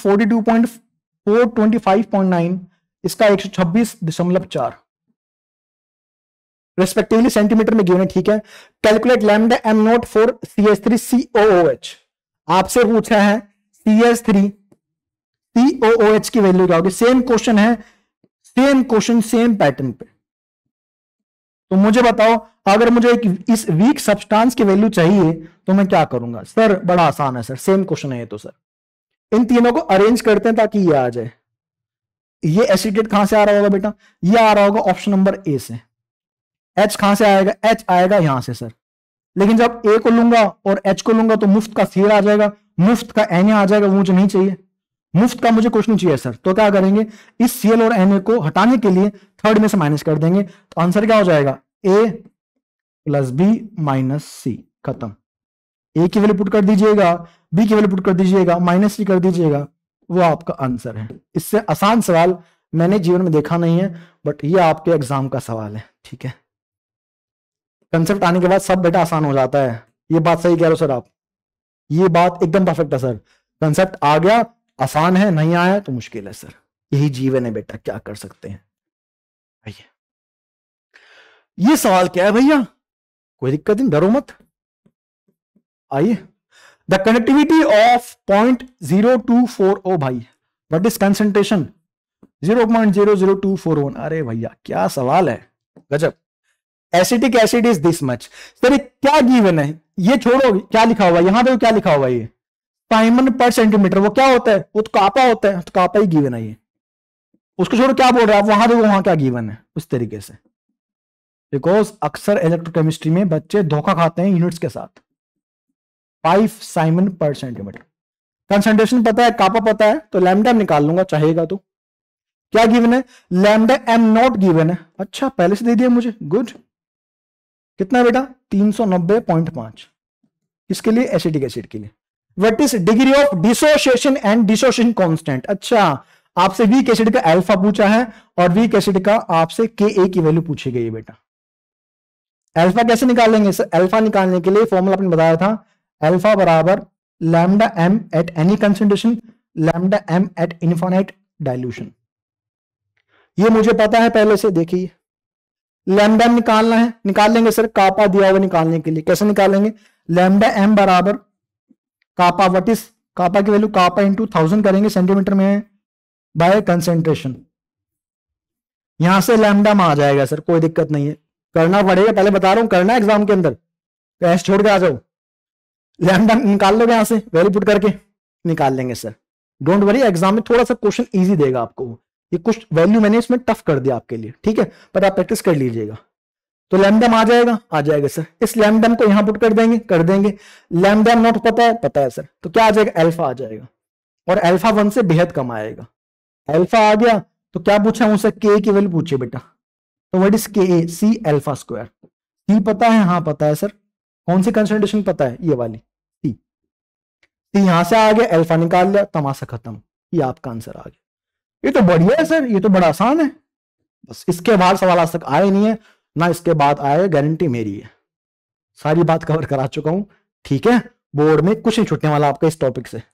42.425.9। इसका 126.4 रेस्पेक्टिवली सेंटीमीटर में गिवन है। ठीक है, calculate lambda M nought for CH3COOH। आपसे पूछा है CH3COOH की वैल्यू क्या होगी? सेम क्वेश्चन है, सेम क्वेश्चन सेम पैटर्न पे। तो मुझे बताओ, अगर मुझे इस वीक सब्सटेंस की वैल्यू चाहिए तो मैं क्या करूंगा? सर बड़ा आसान है सर, सेम क्वेश्चन है ये तो। सर इन तीनों को अरेंज करते हैं ताकि ये आ जाए। ये एसिडेट कहां से आ रहा होगा बेटा? ये आ रहा होगा ऑप्शन नंबर ए से। H कहां से आएगा? H आएगा यहां से सर। लेकिन जब A को लूंगा और H को लूंगा तो मुफ्त का Cl आ जाएगा, मुफ्त का Na आ जाएगा। वो मुझे नहीं चाहिए, मुफ्त का मुझे कुछ नहीं चाहिए सर। तो क्या करेंगे? इस Cl और Na को हटाने के लिए थर्ड में से माइनस कर देंगे। तो आंसर क्या हो जाएगा? A + B - C। खत्म। A की वैल्यू पुट कर दीजिएगा, B की वैल्यू पुट कर दीजिएगा, -C कर दीजिएगा, वो आपका आंसर है। इससे आसान सवाल मैंने जीवन में देखा नहीं है, बट ये आपके एग्जाम का सवाल है। ठीक है, कंसेप्ट आने के बाद सब बेटा आसान हो जाता है। ये बात सही कह रहे हो सर आप, ये बात एकदम परफेक्ट है सर। कंसेप्ट आ गया आसान है, नहीं आया तो मुश्किल है सर। यही जीवन है बेटा, क्या कर सकते हैं। भैया ये सवाल क्या है भैया? कोई दिक्कत नहीं, डरो मत। आइए, द कनेक्टिविटी ऑफ 0.0240 भाई, व्हाट इज कंसंट्रेशन? 0.00241। अरे भैया क्या सवाल है, गजब। Acetic acid is this much. Sir क्या गिवन है? ये छोड़ो, क्या लिखा हुआ है यहां पे? क्या लिखा हुआ है ये? Simon per centimetre. वो क्या होता है? वो तो कापा होता है। तो कापा ही गिवन है ये। उसको छोड़ो, क्या बोल रहे हैं आप? वहां देखो वहां क्या गिवन है उस तरीके से। बिकॉज अक्सर इलेक्ट्रोकेमिस्ट्री में बच्चे धोखा खाते हैं यूनिट्स के साथ। 5 साइमन पर सेंटीमीटर। कंसंट्रेशन पता है, कापा पता है, तो लैम्डा निकाल लूंगा चाहेगा तो। क्या गिवन है? लैम्डा एम नॉट गिवन है। अच्छा पहले से दे दिया मुझे, गुड। कितना बेटा? 390.5। इसके लिए एसिटिक एसिड के लिए। What is degree of dissociation and dissociation constant? अच्छा आपसे वीक एसिड का अल्फा पूछा है और वीक एसिड का आपसे Ka की वैल्यू पूछी गई है बेटा। अल्फा कैसे निकालेंगे सर? अल्फा निकालने के लिए फॉर्मूला आपने बताया था, अल्फा बराबर lambda M at any concentration, lambda M at infinite dilution. ये मुझे पता है पहले से। देखिए लैम्डा एम निकालना है, निकाल लेंगे सर। कापा दिया हुआ निकालने के लिए कैसे निकालेंगे? लैम्डा एम बराबर कापा, व्हाट इज कापा की वैल्यू? कापा इंटू 1000 करेंगे, सेंटीमीटर में बाय कंसेंट्रेशन। यहां से लैम्डा में आ जाएगा सर, कोई दिक्कत नहीं है, करना पड़ेगा। पहले बता रहा हूं, करना है एग्जाम के अंदर, ऐसे छोड़ के आ जाओ। लैम्डा निकाल लोगे यहां से, वैल्यू पुट करके निकाल लेंगे सर। डोंट वरी, एग्जाम में थोड़ा सा क्वेश्चन इजी देगा आपको। ये कुछ वैल्यू मैंने इसमें टफ कर दिया आपके लिए, ठीक है, पर आप प्रैक्टिस कर लीजिएगा। तो लैम्डम आ जाएगा, आ जाएगा सर। इस लैम्डम को यहां पुट कर देंगे, कर देंगे। लैम्डम नॉट पता है सर, तो क्या आ जाएगा? अल्फा आ जाएगा, और अल्फा 1 से बेहद कम आएगा। अल्फा आ गया तो क्या पूछा मुझसे? के की वैल्यू पूछिए बेटा। तो व्हाट इज के? C alpha square. सी पता है? हाँ पता है सर। कौन सी कंसंट्रेशन पता है? ये वाली सी। सी यहां से आ गया, अल्फा निकाल लिया, तमाशा खत्म। ये आपका आंसर आ गया। ये तो बढ़िया है सर, ये तो बड़ा आसान है। बस इसके बाद सवाल आज तक आए नहीं है ना, इसके बाद आए, गारंटी मेरी है। सारी बात कवर करा चुका हूं, ठीक है। बोर्ड में कुछ नहीं छूटने वाला आपका इस टॉपिक से।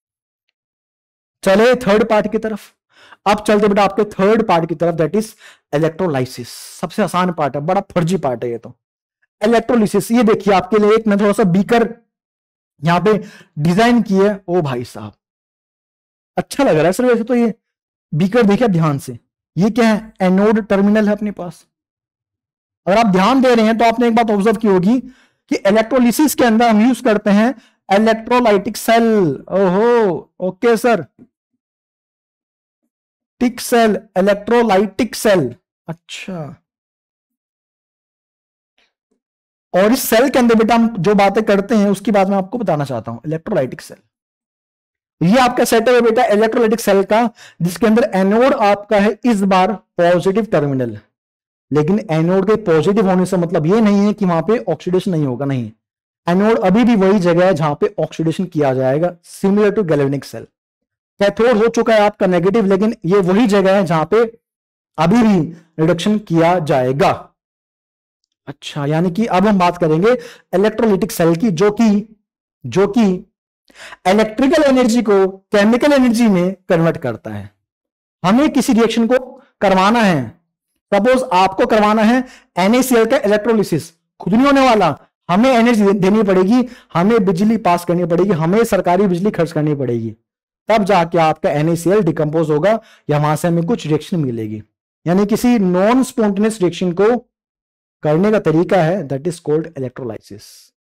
चले थर्ड पार्ट की तरफ। अब चलते बेटा आपके थर्ड पार्ट की तरफ, दैट इज इलेक्ट्रोलाइसिस। सबसे आसान पार्ट है, बड़ा फर्जी पार्ट है ये तो। इलेक्ट्रोलिसिस, ये देखिए आपके लिए एक मैं थोड़ा सा बीकर यहां पे डिजाइन किए। ओ भाई साहब अच्छा लग रहा है सर वैसे तो। ये बीकर देखिए ध्यान से, ये क्या है? एनोड टर्मिनल है अपने पास। अगर आप ध्यान दे रहे हैं तो आपने एक बात ऑब्जर्व की होगी कि इलेक्ट्रोलिसिस के अंदर हम यूज करते हैं इलेक्ट्रोलाइटिक सेल। ओहो, ओके सर, टिक सेल, इलेक्ट्रोलाइटिक सेल। अच्छा, और इस सेल के अंदर बेटा हम जो बातें करते हैं उसकी बात मैं आपको बताना चाहता हूं। इलेक्ट्रोलाइटिक सेल, ये आपका सेटअप है बेटा इलेक्ट्रोलाइटिक सेल का, जिसके अंदर एनोड आपका है इस बार पॉजिटिव टर्मिनल। लेकिन एनोड के पॉजिटिव होने से मतलब ये नहीं है कि वहां पे ऑक्सीडेशन नहीं होगा, नहीं। एनोड अभी भी वही जगह है जहां पे ऑक्सीडेशन किया जाएगा, similar to galvanic cell. Cathode हो चुका है आपका नेगेटिव, लेकिन ये वही जगह है जहां पे अभी भी रिडक्शन किया जाएगा। अच्छा, यानी कि अब हम बात करेंगे इलेक्ट्रोलाइटिक सेल की, जो कि इलेक्ट्रिकल एनर्जी को केमिकल एनर्जी में कन्वर्ट करता है। हमें किसी रिएक्शन को करवाना है, सपोज आपको करवाना है NaCl का इलेक्ट्रोलिसिस, खुद नहीं होने वाला, हमें एनर्जी देनी पड़ेगी, हमें बिजली पास करनी पड़ेगी, हमें सरकारी बिजली खर्च करनी पड़ेगी, तब जाके आपका NaCl डिकम्पोज होगा या वहां से हमें कुछ रिएक्शन मिलेगी। यानी किसी नॉन स्पॉन्टेनियस रिएक्शन को करने का तरीका है, दैट इज कॉल्ड इलेक्ट्रोलाइसिस।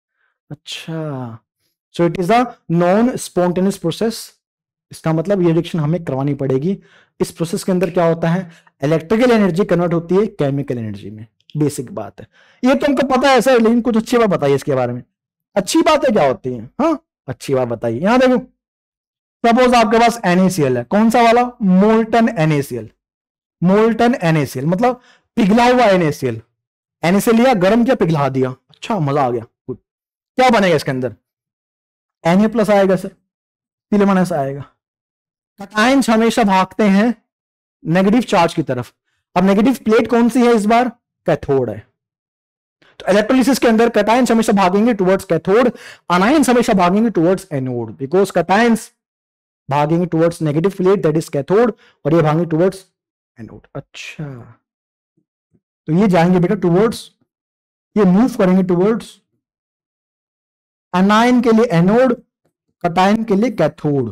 अच्छा, so it is a non spontaneous process. इसका मतलब ये रिएक्शन हमें करवानी पड़ेगी। इस प्रोसेस के अंदर क्या होता है, इलेक्ट्रिकल एनर्जी कन्वर्ट होती है केमिकल एनर्जी में। बेसिक बात है, ये तो हमको पता है सर, लेकिन कुछ अच्छी बात बताइए इसके बारे में। अच्छी बातें क्या होती हैं? हाँ, अच्छी बात बताइए। यहां देखो, सपोज आपके पास NaCl है, कौन सा वाला? Molten NaCl। मोल्टन NaCl मतलब पिघला हुआ NaCl। NaCl लिया, गर्म किया, पिघला दिया, अच्छा मजा आ गया, गुड। क्या बनेगा इसके अंदर? Na+ आएगा सर, सिलिकॉन आएगा। कैटायंस हमेशा भागते हैं नेगेटिव चार्ज की तरफ। अब नेगेटिव प्लेट कौन सी है इस बार? कैथोड है। तो इलेक्ट्रोलिसिस के अंदर कैटायंस हमेशा भागेंगे टुवर्ड्स कैथोड, अनायंस हमेशा भागेंगे टुवर्ड्स एनोड, बिकॉज कैटायंस भागेंगे towards negative plate that is cathode, और ये भागेंगे टुवर्ड्स एनोड। अच्छा, तो ये जाएंगे बेटा टुवर्ड्स, ये मूव करेंगे टुवर्ड्स अनायन के लिए एनोड, कैटायन के लिए कैथोड।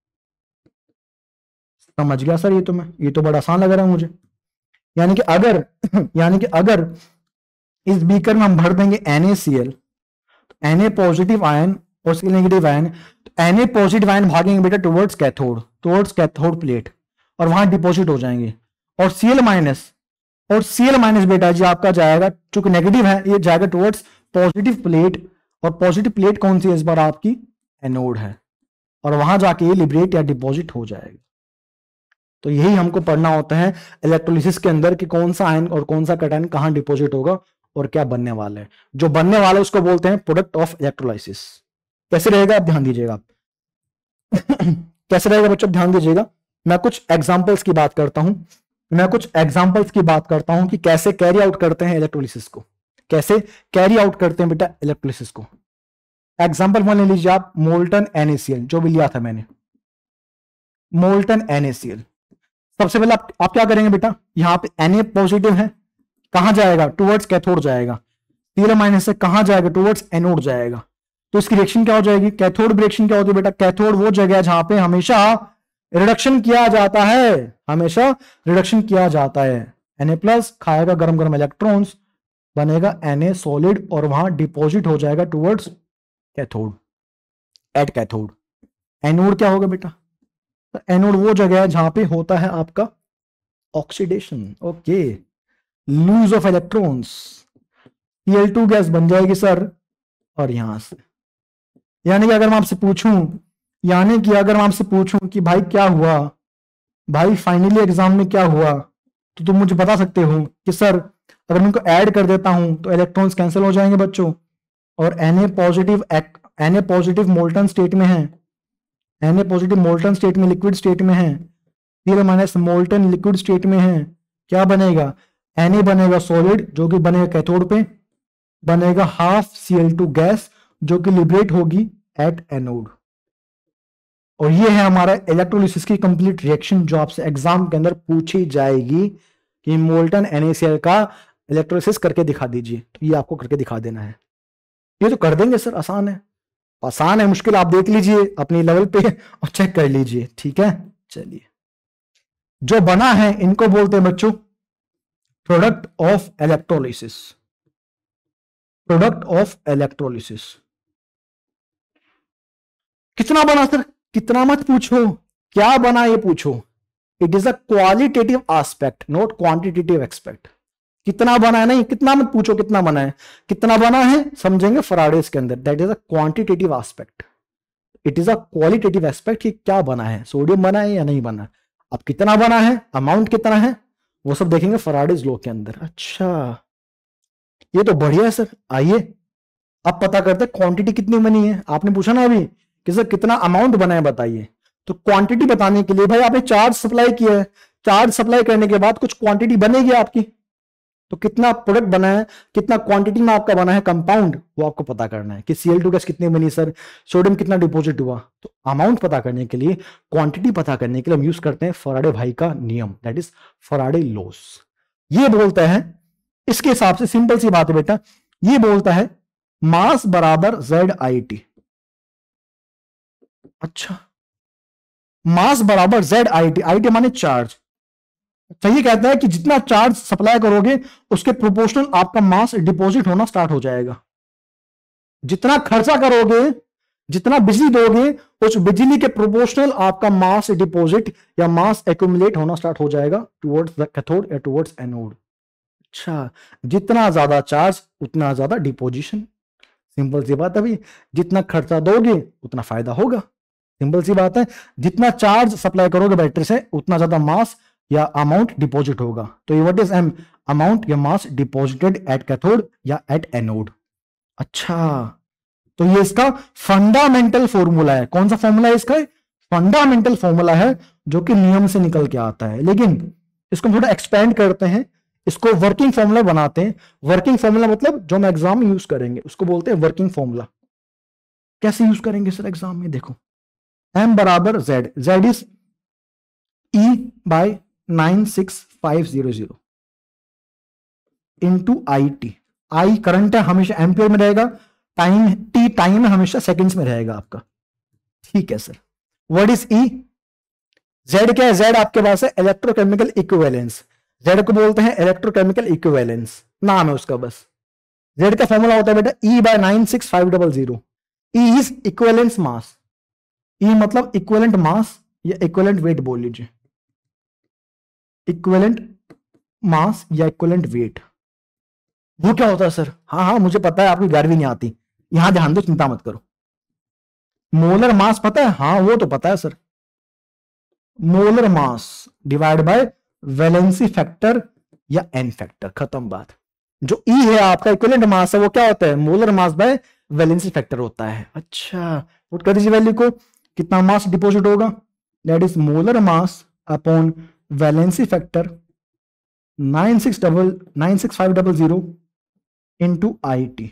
समझ गया सर? ये तो बड़ा आसान लग रहा है मुझे। यानी कि अगर यानी कि अगर इस बीकर में हम भर देंगे NaCl, तो Na पॉजिटिव आयन और Cl नेगेटिव आयन, तो Na पॉजिटिव आयन भागेंगे बेटा टुवर्ड्स कैथोड प्लेट, और वहां डिपॉजिट हो जाएंगे। और Cl माइनस बेटा जी आपका जाएगा, चूंकि नेगेटिव है, ये जाएगा टुवर्ड्स पॉजिटिव प्लेट, और पॉजिटिव प्लेट कौन सी है इस बार? आपकी एनोड है, और वहां जाके ये लिबरेट या डिपॉजिट हो जाएगा। तो यही हमको पढ़ना होता है इलेक्ट्रोलिसिस के अंदर कि कौन सा आयन और कौन सा कैटायन कहां डिपॉजिट होगा और क्या बनने वाला है। जो बनने वाला है उसको बोलते हैं प्रोडक्ट ऑफ इलेक्ट्रोलाइसिस। कैसे रहेगा आप ध्यान दीजिएगा। कैसे रहेगा बच्चों, ध्यान दीजिएगा। मैं कुछ एग्जांपल्स की बात करता हूं कि कैसे कैरी आउट करते हैं इलेक्ट्रोलिसिस को, कैसे कैरी आउट करते हैं बेटा इलेक्ट्रोलिसिस को। एग्जांपल 1 ले लीजिए आप, मोल्टन NaCl, जो भी लिया था मैंने, मोल्टन NaCl। सबसे पहले आप क्या करेंगे बेटा, यहां पे Na पॉजिटिव है, कहां जाएगा? टुवर्ड्स कैथोड जाएगा। Cl माइनस से कहां जाएगा? टुवर्ड्स एनोड जाएगा। तो इसकी रिएक्शन क्या हो जाएगी? कैथोड रिएक्शन क्या होती है बेटा? कैथोड वो जगह है जहां पे हमेशा रिडक्शन किया जाता है, हमेशा रिडक्शन किया जाता है। Na+ खाएगा गरम गरम इलेक्ट्रॉन्स, बनेगा Na सॉलिड, और वहां डिपॉजिट हो जाएगा towards cathode, at cathode. Anode क्या होगा बेटा? तो एनोड वो जगह है जहां पे होता है आपका oxidation, okay, lose of electrons. Cl2 gas बन जाएगी सर, और यहां से, यानी कि अगर मैं आपसे पूछूं कि भाई क्या हुआ, भाई फाइनली एग्जाम में क्या हुआ, तो तुम मुझे बता सकते हो कि सर अगर मैं इनको ऐड कर देता हूं तो इलेक्ट्रॉन्स कैंसिल हो जाएंगे बच्चों, और Na पॉजिटिव मोल्टन स्टेट में है, Na पॉजिटिव मोल्टन स्टेट में, लिक्विड स्टेट में है, Cl minus molten liquid state में है, क्या बनेगा? Na बनेगा सॉलिड, जो कि बनेगा कैथोड पे, बनेगा हाफ Cl2 गैस, जो कि लिबरेट होगी एट एनोड। और ये है हमारा इलेक्ट्रोलिसिस की कंप्लीट रिएक्शन, जो आपसे एग्जाम के अंदर पूछी जाएगी कि मोल्टन NaCl का इलेक्ट्रोलिसिस करके दिखा दीजिए, तो ये आपको करके दिखा देना है। ये तो कर देंगे सर, आसान है, मुश्किल आप देख लीजिए अपनी लेवल पे और चेक कर लीजिए, ठीक है। चलिए, जो बना है इनको बोलते हैं बच्चों product of electrolysis. Product of electrolysis, कितना बना सर? कितना मत पूछो, क्या बना ये पूछो। It is a qualitative aspect, not quantitative aspect. कितना बना है नहीं, कितना मत पूछो कितना बना है, कितना बना है समझेंगे फैराडेज के अंदर। That is a quantitative aspect, it is a qualitative aspect कि क्या बना है, सोडियम बना है या नहीं बना। अब कितना बना है, अमाउंट कितना है, वो सब देखेंगे फैराडेज लॉ के अंदर। अच्छा ये तो बढ़िया है सर। आइए अब पता करते हैं क्वांटिटी कितनी बनी है। आपने पूछा ना अभी कि सर कितना अमाउंट बना है बताइए, तो क्वांटिटी बताने के लिए भाई आपने चार्ज सप्लाई किया है, चार्ज सप्लाई करने के बाद कुछ क्वांटिटी बनेगी आपकी, तो कितना प्रोडक्ट बना है, कितना क्वांटिटी में आपका बना है कंपाउंड, वो आपको पता करना है कि Cl2 गैस कितनी बनी सर, सोडियम कितना डिपॉजिट हुआ। तो अमाउंट पता करने के लिए, क्वांटिटी पता करने के लिए हम यूज करते हैं फैराडे भाई का नियम, दैट इज फैराडे लॉस। ये बोलता है, इसके हिसाब से सिंपल सी बात है बेटा, ये बोलता है मास बराबर ZIT। अच्छा मास बराबर ZIT, IT माने चार्ज। अच्छा ये कहता है कि जितना चार्ज सप्लाई करोगे उसके प्रोपोर्शनल आपका मास डिपॉजिट होना स्टार्ट हो जाएगा। जितना खर्चा करोगे, जितना बिजली दोगे, उस बिजली के प्रोपोर्शनल आपका मास डिपॉजिट या मास एक्यूमुलेट होना स्टार्ट हो जाएगा टुवर्ड्स द कैथोड या टुवर्ड्स एनोड। अच्छा जितना ज्यादा चार्ज उतना ज्यादा डिपोजिशन, सिंपल सी बात है भाई, जितना खर्चा दोगे उतना फायदा होगा, सिंपल सी बात है। जितना चार्ज सप्लाई करोगे बैटरी से उतना ज्यादा मास या अमाउंट डिपॉजिट होगा। तो ये व्हाट इज एम, अमाउंट या मास डिपॉजिटेड एट कैथोड या एट एनोड। अच्छा तो ये इसका फंडामेंटल फॉर्मूला है। कौन सा फॉर्मूला है इसका? फंडामेंटल फॉर्मूला है जो कि नियम से निकल के आता है, लेकिन इसको हम थोड़ा एक्सपेंड करते हैं, इसको वर्किंग फॉर्मूला बनाते हैं। वर्किंग फॉर्मूला मतलब जो हम एग्जाम में यूज करेंगे उसको बोलते हैं वर्किंग फॉर्मूला। कैसे यूज करेंगे सर एग्जाम में? देखो m बराबर z, z is E by 96500 into IT। I current है, हमेशा एम्पियर में रहेगा, टाइम t टाइम है, हमेशा सेकंड्स में रहेगा आपका। ठीक है sir. What is E? Z क्या है? Z आपके पास है इलेक्ट्रोकेमिकल इक्विवेलेंस, Z को बोलते हैं इलेक्ट्रोकेमिकल इक्विवेलेंस, नाम है उसका बस। Z का फॉर्मूला होता है बेटा E by 96500। E is equivalence mass, E मतलब इक्विवेलेंट मास या इक्विवेलेंट वेट बोल लीजिए, इक्विवेलेंट मास या इक्विवेलेंट वेट। वो क्या होता है सर? हाँ हाँ मुझे पता है, आपकी 11वीं नहीं आती, यहां ध्यान दो, चिंता मत करो। मोलर मास पता है? हाँ वो तो पता है sir, molar mass divide by valency factor या एन फैक्टर, खत्म बात। जो E है आपका इक्विवेलेंट मास है, वो क्या होता है? Molar mass by valency factor होता है। अच्छा पुट कर दीजिए वैल्यू को, कितना मास डिपॉजिट होगा, that is molar mass upon valency factor 96500 into IT।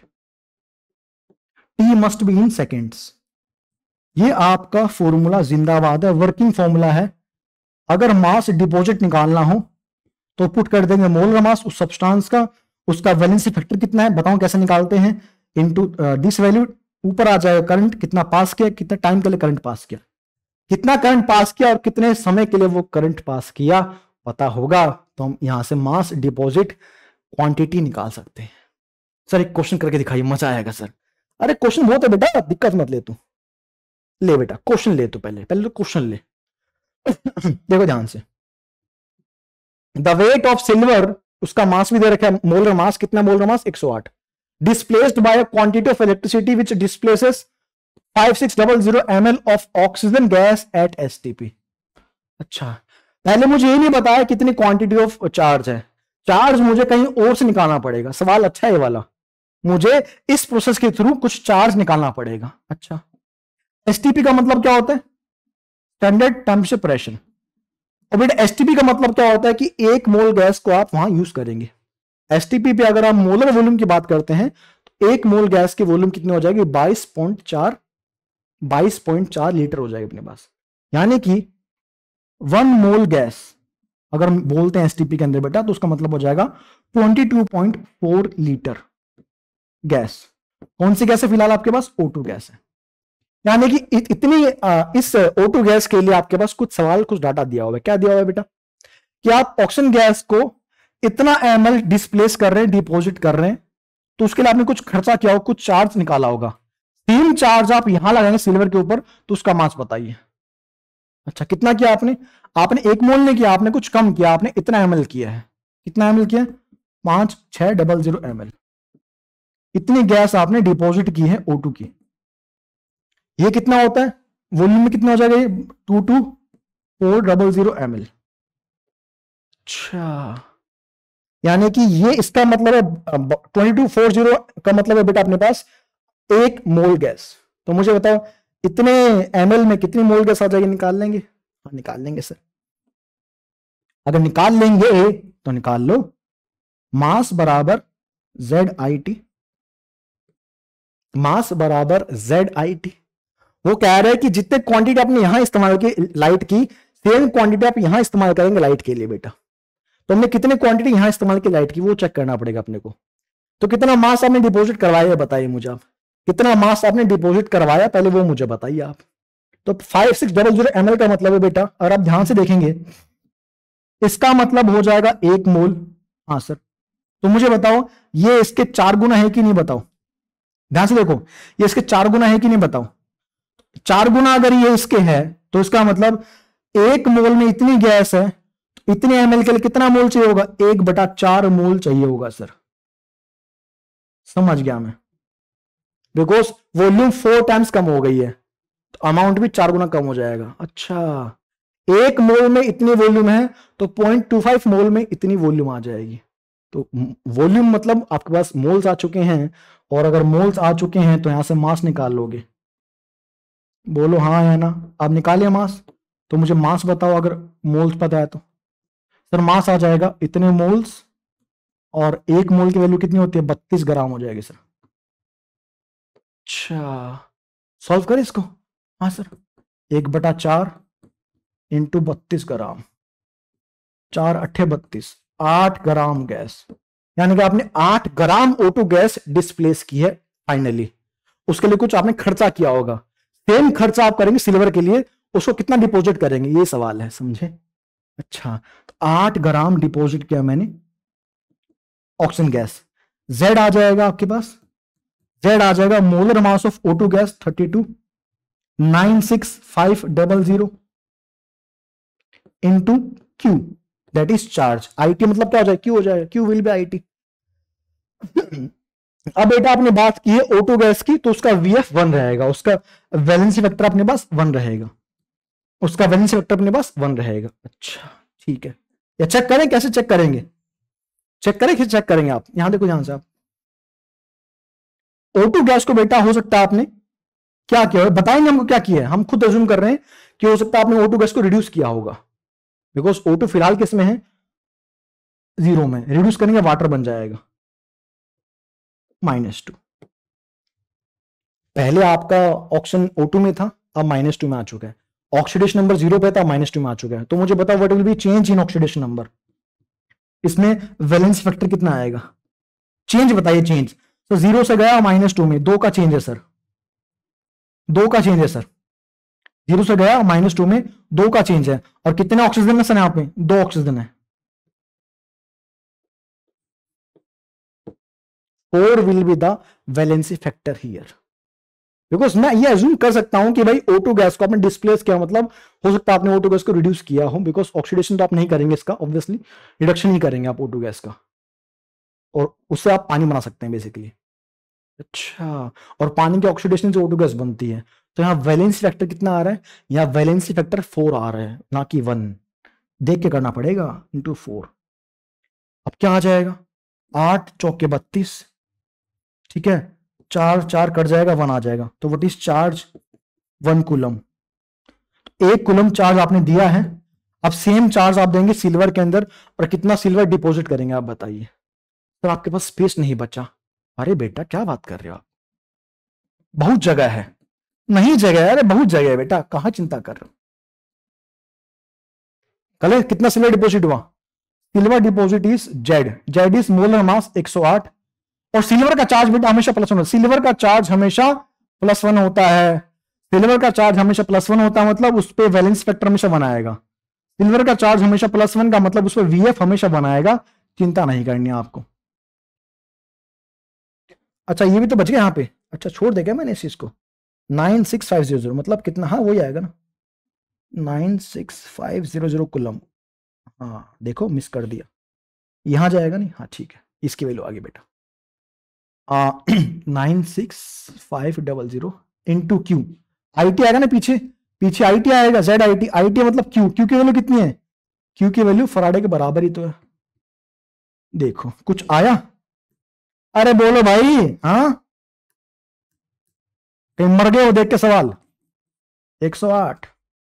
T must be in seconds. ये आपका फॉर्मूला जिंदाबाद है, वर्किंग फॉर्मूला है। अगर मास डिपॉजिट निकालना हो तो पुट कर देंगे मोलर मास उस सब्सटेंस का, उसका वैलेंसी फैक्टर कितना है बताओ कैसे निकालते हैं, इनटू दिस वैल्यू, ऊपर आ जाएगा करंट कितना पास किया, कितना टाइम के लिए करंट पास किया, कितना करंट पास किया और कितने समय के लिए वो करंट पास किया पता होगा तो हम यहां से मास डिपॉजिट क्वांटिटी निकाल सकते हैं। सर एक क्वेश्चन करके दिखाइए, मजा आएगा सर। अरे क्वेश्चन बहुत है बेटा, दिक्कत मत ले तू, ले बेटा क्वेश्चन ले, तो पहले तो क्वेश्चन ले। देखो ध्यान से, द वेट ऑफ सिल्वर, उसका मास भी दे रखा है, मोलर मास कितना, molar mass 108, displaced by a quantity of electricity which displaces 5600 ml of oxygen gas at STP। अच्छा पहले मुझे ये नहीं बताया कितनी क्वांटिटी ऑफ चार्ज है, चार्ज मुझे कहीं और से निकालना पड़ेगा। सवाल अच्छा है ये वाला, मुझे इस प्रोसेस के थ्रू कुछ चार्ज निकालना पड़ेगा। अच्छा STP का मतलब क्या होता है? Standard temperature pressure. और बेटा STP का मतलब क्या होता है कि 1 मोल गैस को आप वहां यूज करेंगे। STP पे अगर आप मोलर वॉल्यूम की बात करते हैं तो 1 मोल गैस की वॉल्यूम कितनी हो जाएगी? 22.4 लीटर हो जाएगी अपने पास। यानी कि 1 मोल गैस अगर हम बोलते हैं STP के अंदर बेटा तो उसका मतलब हो जाएगा 22.4 लीटर गैस। कौन सी गैस है फिलहाल आपके पास? O2 गैस है। यानी कि इतनी इस O2 गैस के लिए आपके पास कुछ सवाल, कुछ डाटा दिया हुआ है। क्या दिया हुआ है बेटा? कि आप ऑक्सीजन गैस को इतना ml डिस्प्लेस कर रहे हैं, डिपॉजिट कर रहे हैं, तो उसके लिए आपने कुछ खर्चा किया हो, कुछ चार्ज निकाला होगा। सेम चार्ज आप यहां लगाएंगे सिल्वर के ऊपर तो उसका मास बताइए। अच्छा कितना किया आपने, आपने 1 मोल नहीं किया, आपने कुछ कम किया, आपने इतना ml किया है। कितना ml किया, 5600 ml। इतनी गैस आपने डिपॉजिट की है O2 की। ये कितना होता है वॉल्यूम में, कितना हो जाएगा ये 22400 ml। अच्छा यानी कि ये इसका मतलब है 2240 का मतलब है बेटा अपने पास 1 मोल गैस। तो मुझे बताओ इतने ml में कितनी मोल गैस आ जाएगी, निकाल लेंगे? हाँ निकाल लेंगे सर। अगर निकाल लेंगे तो निकाल लो, मास बराबर ZIT, मास बराबर ZIT। वो कह रहे हैं कि जितने क्वांटिटी आपने यहां इस्तेमाल की लाइट की, सेम क्वांटिटी आप यहां इस्तेमाल करेंगे लाइट के लिए बेटा। तो हमने कितने क्वांटिटी यहां इस्तेमाल की लाइट की वो चेक करना पड़ेगा अपने को। तो कितना मास आपने डिपॉजिट करवाया बताइए मुझे आप, कितना मास आपने डिपॉजिट करवाया पहले वो मुझे बताइए आप। तो 5600 ml का मतलब है बेटा, अगर आप ध्यान से देखेंगे इसका मतलब हो जाएगा 1 मोल। हाँ सर। तो मुझे बताओ ये इसके 4 गुना है कि नहीं, बताओ ध्यान से देखो, ये इसके 4 गुना है कि नहीं बताओ। 4 गुना अगर ये इसके है तो इसका मतलब 1 मोल में इतनी गैस है, तो इतने ml के लिए कितना मोल चाहिए होगा, 1/4 मोल चाहिए होगा सर। समझ गया मैं, बिकॉज वॉल्यूम 4 टाइम्स कम हो गई है तो अमाउंट भी 4 गुना कम हो जाएगा। अच्छा 1 मोल में इतनी वॉल्यूम है तो 0.25 मोल में इतनी वॉल्यूम आ जाएगी। तो वॉल्यूम मतलब आपके पास मोल्स आ चुके हैं, और अगर मोल्स आ चुके हैं तो यहां से मास निकाल लोगे। बोलो हाँ या ना, आप निकालिए मास। तो मुझे मास बताओ अगर मोल्स पता है तो। सर मास आ जाएगा इतने मोल्स, और 1 मोल की वैल्यू कितनी होती है, 32 ग्राम हो जाएगी सर। अच्छा सॉल्व करें इसको। हाँ सर, 1/4 इंटू 32 ग्राम, 4 अट्ठे 32, 8 ग्राम गैस। यानी कि आपने 8 ग्राम O2 गैस डिस्प्लेस की है फाइनली। उसके लिए कुछ आपने खर्चा किया होगा, सेम खर्चा आप करेंगे सिल्वर के लिए, उसको कितना डिपॉजिट करेंगे ये सवाल है, समझे। अच्छा तो 8 ग्राम डिपॉजिट किया मैंने ऑक्सीजन गैस। Z आ जाएगा आपके पास, Z आ जाएगा molar mass of O2 gas 32,96500 into Q, that is charge. IT मतलब क्या हो जाएगा, Q हो जाएगा, Q विल बी IT। अब बेटा आपने बात की है O2 गैस की, तो उसका VF 1 रहेगा, उसका वैलेंसी फैक्टर अपने पास 1 रहेगा, उसका वैलेंसी फैक्टर अपने पास 1 रहेगा। अच्छा ठीक है, या चेक करें, कैसे चेक करेंगे, चेक करें, कैसे चेक करेंगे आप, यहां देखो ध्यान से आप। O2 गैस को बेटा हो सकता है आपने क्या किया, बताएंगे हमको क्या किया है, हम खुद अज्यूम कर रहे हैं कि हो सकता है आपने O2 गैस को रिड्यूस किया होगा, बिकॉज O2 फिलहाल किस में है, 0 में, रिड्यूस करेंगे वाटर बन जाएगा -2। पहले आपका ऑक्सीजन O2 में था, अब -2 में आ चुका है, ऑक्सीडेशन नंबर 0 पे था, -2 में आ चुका है। तो मुझे बताओ what will be change in oxidation number, इसमें वैलेंस फैक्टर कितना आएगा, चेंज बताइए चेंज। तो 0 से गया -2 में, 2 का चेंज है सर, 2 का चेंज है सर, 0 से गया -2 में 2 का चेंज है, और कितने ऑक्सीजन है सर यहाँ पे, 2 ऑक्सीजन है। 4 will be the valency factor here, because मैं ये अज्यूम कर सकता हूं कि भाई O2 गैस को आपने डिस्प्लेस किया, मतलब हो सकता है आपने O2 गैस को रिड्यूस किया हो, बिकॉज ऑक्सीडेशन तो आप नहीं करेंगे इसका, ऑब्वियसली रिडक्शन ही करेंगे आप O2 गैस का, और उससे आप पानी बना सकते हैं बेसिकली। अच्छा, और पानी के ऑक्सीडेशन से O2 गैस बनती है, तो यहाँ वैलेंसी फैक्टर कितना आ रहा है, यहाँ वैलेंसी फैक्टर 4 आ रहा है, ना कि 1, देख के करना पड़ेगा, इंटू 4। अब क्या आ जाएगा, 8 चौके 32, ठीक है, 4 4 कट जाएगा, 1 आ जाएगा। तो what is charge, 1 coulomb. 1 coulomb charge आपने दिया है, अब सेम चार्ज आप देंगे सिल्वर के अंदर, और कितना सिल्वर डिपॉजिट करेंगे आप बताइए। तो आपके पास स्पेस नहीं बचा। अरे बेटा क्या बात कर रहे हो आप, बहुत जगह है, नहीं जगह है, अरे बहुत जगह है बेटा, कहां चिंता कर रहे हो। कल कितना सिल्वर डिपॉजिट हुआ, silver deposit is Z is molar mass 108, और सिल्वर का चार्ज बेटा हमेशा +1 सिल्वर का चार्ज हमेशा +1 होता है, सिल्वर का चार्ज हमेशा +1 होता है, मतलब उस पर वैलेंस फैक्टर हमेशा बनाएगा। सिल्वर का चार्ज हमेशा +1 का मतलब उस पर VF हमेशा बनाएगा, चिंता नहीं करनी है आपको। अच्छा ये भी तो बच गया यहाँ पे, अच्छा छोड़ दे क्या मैंने इस चीज को? 96500 मतलब कितना, हाँ वही आएगा ना, 96500 कुलम। हाँ देखो मिस कर दिया, यहां जाएगा नहीं, हाँ ठीक है, इसकी वैल्यू आ गई बेटा 96500 इंटू क्यू, आई टी आएगा ना पीछे, पीछे आई टी आएगा, Z I T, I T मतलब क्यू, क्यू की वैल्यू कितनी है? क्यू की वैल्यू फराडे के बराबर ही तो है। देखो कुछ आया? अरे बोलो भाई, हाँ कहीं मर गए हो देख के सवाल? 108,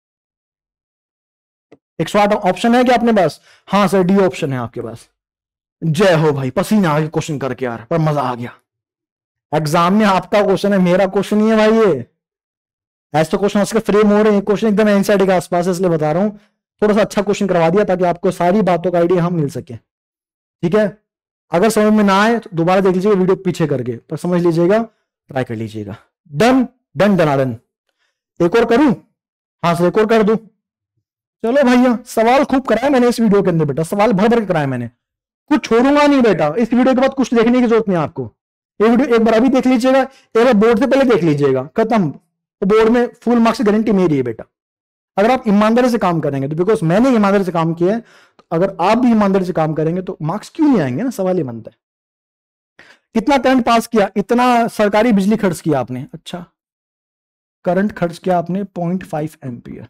108 ऑप्शन है क्या अपने पास? हाँ सर डी ऑप्शन है आपके पास। जय हो भाई, पसीना आ गया क्वेश्चन करके यार, पर मजा आ गया। एग्जाम में आपका क्वेश्चन है, मेरा क्वेश्चन नहीं है भाई ये। ऐसे तो क्वेश्चन उसके फ्रेम हो रहे हैं, क्वेश्चन एकदम एनसीईआरटी के आसपास है, इसलिए बता रहा हूं। थोड़ा सा अच्छा क्वेश्चन करवा दिया ताकि आपको सारी बातों का आइडिया हम मिल सके, ठीक है। अगर समझ में ना आए तो दोबारा देख लीजिएगा वीडियो पीछे करके, पर समझ लीजिएगा, ट्राई कर लीजिएगा। Done done done. एक और करूं? हाँ सर एक और कर दूं। चलो भैया, सवाल खूब कराया मैंने इस वीडियो के अंदर बेटा, सवाल भर भर के कराया मैंने, कुछ छोड़ूंगा नहीं बेटा। इस वीडियो के बाद कुछ देखने की जरूरत नहीं है आपको। ये वीडियो एक बार अभी देख लीजिएगा, एक बार बोर्ड से पहले देख लीजिएगा, खत्म। तो बोर्ड में फुल मार्क्स की गारंटी मेरी है बेटा, अगर आप ईमानदारी से काम करेंगे तो। बिकॉज मैंने ईमानदारी से काम किया है, तो अगर आप भी ईमानदारी से काम करेंगे तो मार्क्स क्यों नहीं आएंगे ना, सवाल ही बनता है। कितना करंट पास किया? इतना सरकारी बिजली खर्च किया आपने, अच्छा करंट खर्च किया आपने 0.5 एम्पियर।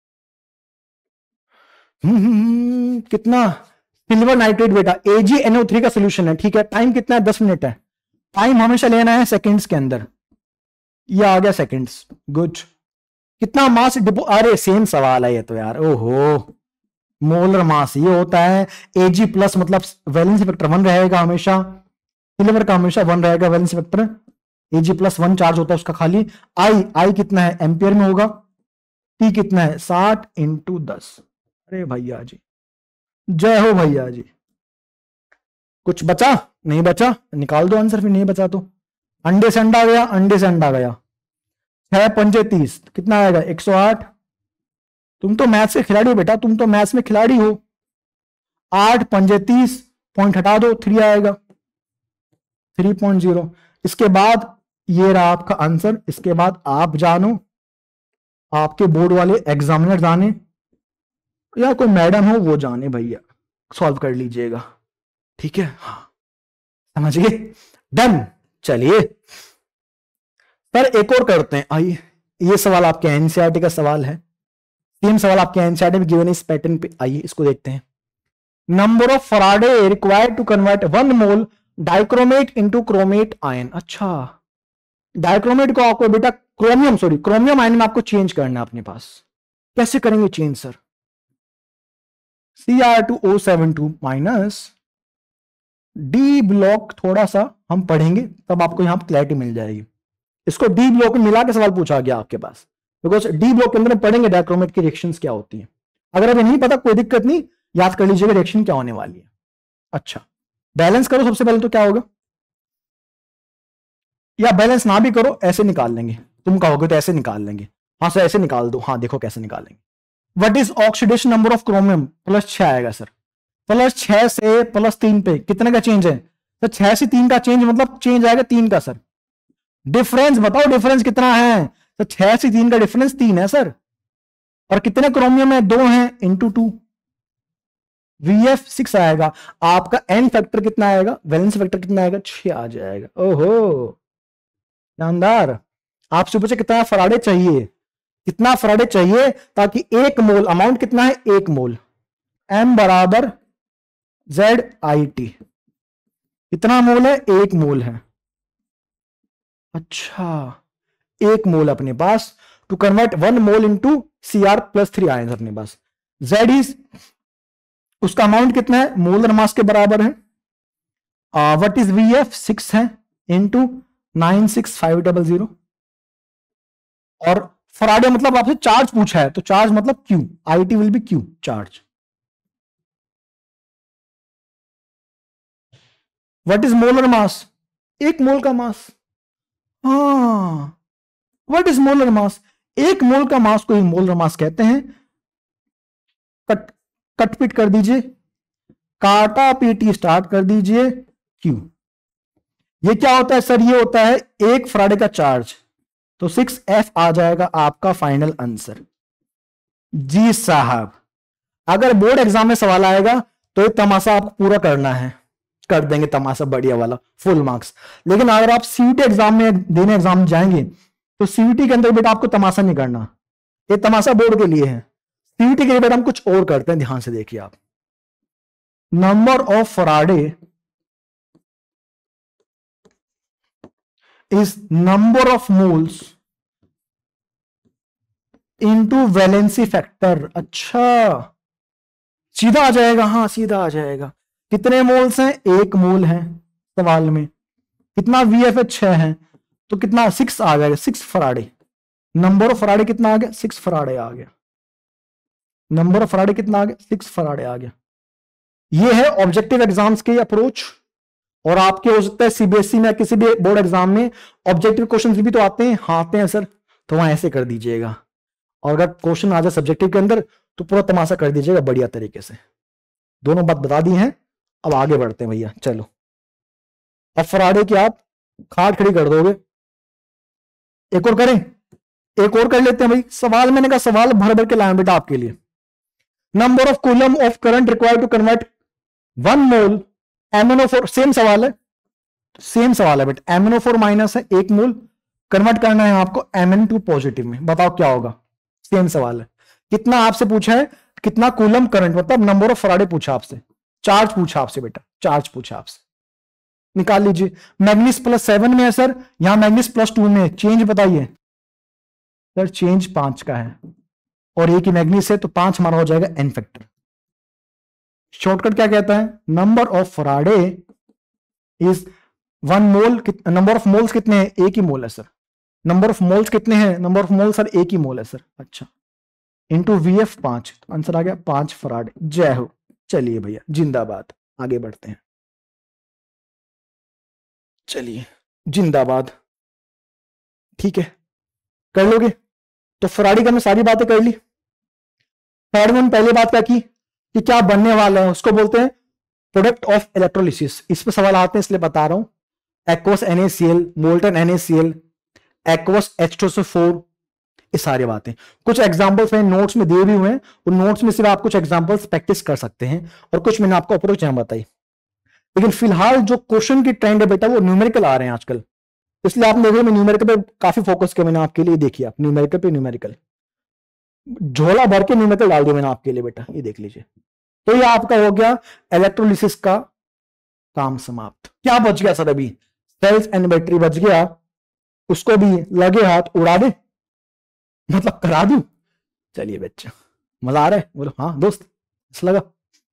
कितना? सिल्वर नाइट्रेट बेटा, AgNO3 का सोल्यूशन है, ठीक है। टाइम कितना है? 10 मिनट है। टाइम हमेशा लेना है सेकंड्स के अंदर, ये आ गया सेकंड्स, गुड। कितना मास डिपो, अरे सेम सवाल है ये तो यार, ओहो। मोलर मास ये होता है, Ag प्लस मतलब वैलेंस फैक्टर 1 रहेगा हमेशा, सिल्वर का हमेशा 1 रहेगा valence factor, Ag plus 1 charge होता है उसका खाली। आई कितना है? एम्पियर में होगा। T कितना है? 60 इंटू 10। अरे भैया जी, जय हो भैया जी। कुछ बचा? नहीं बचा, निकाल दो आंसर, फिर नहीं बचा तो अंडे से अंडा गया, अंडे से अंडा गया। 6 पंजे 30, कितना आएगा? 108। तुम तो मैथ्स के खिलाड़ी हो बेटा, तुम तो मैथ्स में खिलाड़ी हो। 8 पंजे 30, पॉइंट हटा दो, 3 आएगा, 3.0। इसके बाद ये रहा आपका आंसर। इसके बाद आप जानो, आपके बोर्ड वाले एग्जामिनर जाने, या कोई मैडम हो वो जाने, भैया सॉल्व कर लीजिएगा, ठीक है। हाँ समझ गए, डन। चलिए सर एक और करते हैं, आइए। ये सवाल आपके एनसीईआरटी का सवाल है, सेम सवाल आपके एनसीईआरटी में गिवन इस पैटर्न पे, आइए इसको देखते हैं। Number of Faraday required to convert 1 mole dichromate into chromate ion. अच्छा डाइक्रोमेट को आपको बेटा क्रोमियम आयन में आपको चेंज करना है अपने पास। कैसे करेंगे change sir? Cr2O72 minus D block, थोड़ा सा हम पढ़ेंगे तब आपको यहां क्लैरिटी मिल जाएगी। इसको डी ब्लॉक में मिला के सवाल पूछा गया आपके पास, बिकॉज डी ब्लॉक के अंदर पढ़ेंगे डाइक्रोमेट की रिएक्शंस क्या होती है। अगर अभी नहीं पता कोई दिक्कत नहीं, याद कर लीजिएगा रिएक्शन क्या होने वाली है। अच्छा बैलेंस करो सबसे पहले, तो क्या होगा, या बैलेंस ना भी करो ऐसे निकाल लेंगे, तुम कहोगे तो ऐसे निकाल लेंगे। हाँ सर ऐसे निकाल दो, हाँ देखो कैसे निकालेंगे। What is oxidation number of chromium? +6 आएगा सर। +6 से +3 पे कितने का चेंज है? तो 6 से 3 का चेंज मतलब चेंज आएगा 3 का सर। डिफरेंस बताओ, डिफरेंस कितना है? तो 6 से 3 का डिफरेंस 3 है सर। और कितने क्रोमियम है? 2 हैं, इंटू 2, VF 6 आएगा। आपका एन फैक्टर कितना आएगा? वैलेंस फैक्टर कितना आएगा? 6 आ जाएगा। ओहो शानदार। आपसे पूछे कितना फराडे चाहिए, कितना फराडे चाहिए ताकि 1 मोल, अमाउंट कितना है? 1 मोल, M बराबर ZIT। कितना मोल है? 1 मोल है। अच्छा 1 मोल अपने पास, to convert 1 mole into Cr+3 ion अपने पास। Z इज, उसका अमाउंट कितना है? मोलर मास के बराबर है। What is VF? 6 है, इंटू 96500। और फराडे मतलब आपसे चार्ज पूछा है, तो चार्ज मतलब Q, IT will be Q charge. What is molar mass? 1 mole का मास। हाँ what is molar mass? 1 mole का मास को ही मोलर मास कहते हैं। कट पिट कर दीजिए, काटा पीटी स्टार्ट कर दीजिए, Q। ये क्या होता है सर? ये होता है 1 फराडे का चार्ज। तो 6F आ जाएगा आपका फाइनल आंसर। जी साहब, अगर बोर्ड एग्जाम में सवाल आएगा तो ये तमाशा आपको पूरा करना है, कर देंगे तमाशा बढ़िया वाला, फुल मार्क्स। लेकिन अगर आप सीयूटी एग्जाम में देने एग्जाम जाएंगे तो सीयूटी के अंदर बेटा आपको तमाशा नहीं करना, ये तमाशा बोर्ड के लिए है। सीयूटी के लिए बेटा हम कुछ और करते हैं, ध्यान से देखिए आप। Number of Faraday is number of moles into valency factor. अच्छा, सीधा आ जाएगा, हाँ सीधा आ जाएगा। कितने मोल्स हैं? 1 मोल है सवाल में। कितना वीएफ है? 6 है। तो कितना 6 आ जाएगा, 6 फराडे। नंबर ऑफ फराडे कितना आ गया? 6 फराडे आ गया। नंबर ऑफ फराडे कितना आ गया? 6 फराडे आ गया। ये है ऑब्जेक्टिव एग्जाम्स के अप्रोच। और आपके हो सकता है सीबीएसई में किसी भी बोर्ड एग्जाम में ऑब्जेक्टिव क्वेश्चन भी तो आते हैं, हाँ आते हैं सर, तो वहां ऐसे कर दीजिएगा। और अगर क्वेश्चन आ जाए सब्जेक्टिव के अंदर तो पूरा तमाशा कर दीजिएगा बढ़िया तरीके से। दोनों बात बता दी हैं, अब आगे बढ़ते हैं भैया। चलो, अब फराडे की आप खाट खड़ी कर दोगे। एक और करें, एक और कर लेते हैं भाई। सवाल मैंने कहा सवाल भर भर के लाए बेटा आपके लिए। Number of coulomb of current required to convert 1 mole MnO4। Same सवाल है, सेम सवाल है बेटा। MnO4 माइनस है, 1 मोल कन्वर्ट करना है आपको Mn2 पॉजिटिव में। बताओ क्या होगा? सेम सवाल है। कितना आपसे पूछा है? कितना कूलम करंट, मतलब नंबर ऑफ फराडे पूछा आपसे, चार्ज पूछा आपसे बेटा, चार्ज पूछा आपसे। निकाल लीजिए। मैग्नीस +7 में है सर, यहां मैग्नीस +2 में है। चेंज बताइए सर। चेंज 5 का है और एक ही मैग्नीस है तो 5 हमारा हो जाएगा एन फैक्टर। शॉर्टकट क्या कहता है? Number of Faraday is 1 mole. Number of moles कितने हैं? 1 ही मोल है सर। नंबर ऑफ मोल्स कितने हैं? नंबर ऑफ मोल सर 1 ही मोल है सर। अच्छा, इंटू VF 5, तो आंसर आ गया 5 फराडे। जय हो। चलिए भैया जिंदाबाद, आगे बढ़ते हैं। चलिए जिंदाबाद, ठीक है कर लोगे? तो फराडी का मैं सारी बातें कर ली। थर्ड में पहली बात क्या की कि क्या बनने वाला है, उसको बोलते हैं प्रोडक्ट ऑफ इलेक्ट्रोलिसिस। इस पे सवाल आते हैं इसलिए बता रहा हूं। Aqueous NaCl, molten NaCl, aqueous H2SO4, ये सारी बातें। कुछ एग्जांपल्स मैंने नोट्स में दिए भी हुए हैं, उन नोट्स में सिर्फ आप कुछ एग्जांपल्स प्रैक्टिस कर सकते हैं और कुछ मैंने आपको अप्रोच यहां बताई। लेकिन फिलहाल जो क्वेश्चन की ट्रेंड है बेटा वो न्यूमेरिकल आ रहे हैं आजकल, इसलिए आप देखिए मैं न्यूमेरिकल पे काफी फोकस किया मैंने आपके लिए। देखिए आप न्यूमेरिकल पे न्यूमेरिकल झोला भर के न्यूमेरिकल डाल दिया मैंने आपके लिए बेटा, ये देख लीजिए। तो ये आपका हो गया इलेक्ट्रोलिसिस का काम समाप्त। क्या बच गया सर? अभी सेल्स एंड बैटरी बच गया, उसको भी लगे हाथ उड़ा दे, मतलब करा दूं। चलिए बच्चा, मजा आ रहा है? बोलो हाँ दोस्त, अच्छा लगा।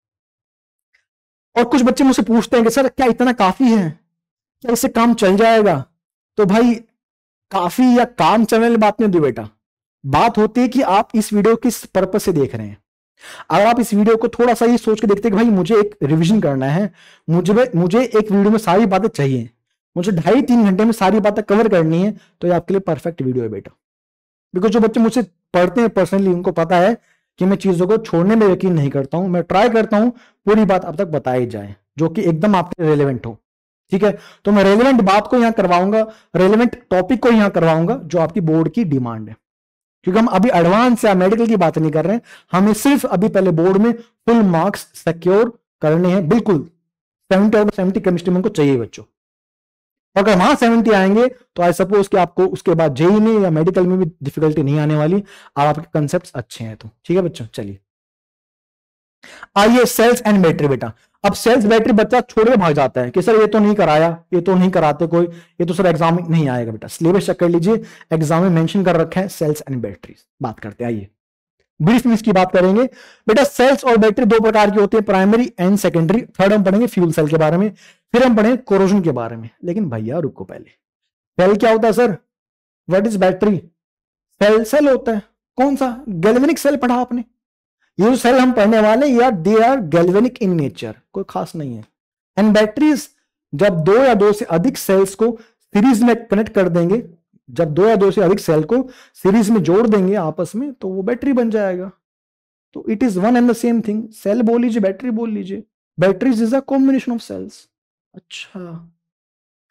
और कुछ बच्चे मुझसे पूछते हैं कि सर क्या इतना काफी है, क्या इससे काम चल जाएगा? तो भाई काफी या काम चलने वाली बात नहीं होती बेटा, बात होती है कि आप इस वीडियो किस पर्पज से देख रहे हैं। अगर आप इस वीडियो को थोड़ा सा ये सोच के देखते हैं कि भाई मुझे एक रिवीजन करना है, मुझे एक वीडियो में सारी बातें चाहिए, मुझे 2.5-3 घंटे में सारी बातें कवर करनी है, तो ये आपके लिए परफेक्ट वीडियो है बेटा। बिकॉज जो बच्चे मुझसे पढ़ते हैं पर्सनली उनको पता है कि मैं चीजों को छोड़ने में यकीन नहीं करता हूं। मैं ट्राई करता हूं पूरी बात अब तक बताई जाए जो कि एकदम आपके रेलेवेंट हो, ठीक है? तो मैं रेलेवेंट बात को यहां करवाऊंगा, रेलेवेंट टॉपिक को यहां करवाऊंगा जो आपकी बोर्ड की डिमांड है। क्योंकि हम अभी एडवांस या मेडिकल की बात नहीं कर रहे हैं, हमें सिर्फ अभी पहले बोर्ड में फुल मार्क्स सिक्योर करने हैं। बिल्कुल 70/70 केमिस्ट्री में उनको चाहिए बच्चों। अगर वहां 70 आएंगे तो आई सपोज कि आपको उसके बाद जेई में या मेडिकल में भी डिफिकल्टी नहीं आने वाली, आपके कंसेप्ट अच्छे हैं तो। ठीक है बच्चों, चलिए आइए सेल्स एंड बैटरी बेटा। अब सेल्स बैटरी बच्चा छोड़ के भाग जाता है कि सर ये तो नहीं कराया, ये तो नहीं कराते कोई, ये तो सर एग्जाम में नहीं आएगा बेटा। सिलेबस चेक कर लीजिए, एग्जाम में मेंशन कर रखा है सेल्स एंड बैटरी। बात करते हैं, आइए ब्रीफ में इसकी बात करेंगे बेटा। सेल्स और बैटरी 2 प्रकार की होती है, प्राइमरी एंड सेकेंडरी। थर्ड हम पढ़ेंगे फ्यूल सेल के बारे में, फिर हम पढ़ेंगे कोरोजन के बारे में। लेकिन भैया रुको, पहले सेल क्या होता है sir? What is battery? Cell cell होता है। कौन सा? गैल्वेनिक सेल पढ़ा आपने? ये जो सेल हम पढ़ने वाले यार they are galvanic in nature, कोई खास नहीं है। एंड बैटरीज जब 2 या 2 से अधिक सेल्स को सीरीज में कनेक्ट कर देंगे, जब 2 या 2 से अधिक सेल को सीरीज में जोड़ देंगे आपस में, तो वो बैटरी बन जाएगा। तो it is one and the same thing. Cell बोल लीजिए, बैटरी बोल लीजिए, batteries is a combination of cells. अच्छा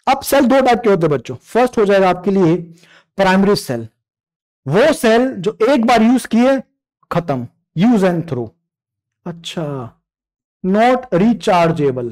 अब सेल दो टाइप के होते हैं बच्चों। फर्स्ट हो जाएगा आपके लिए प्राइमरी सेल, वो सेल जो एक बार यूज किए खत्म, यूज एंड थ्रो। अच्छा, नॉट रिचार्जेबल,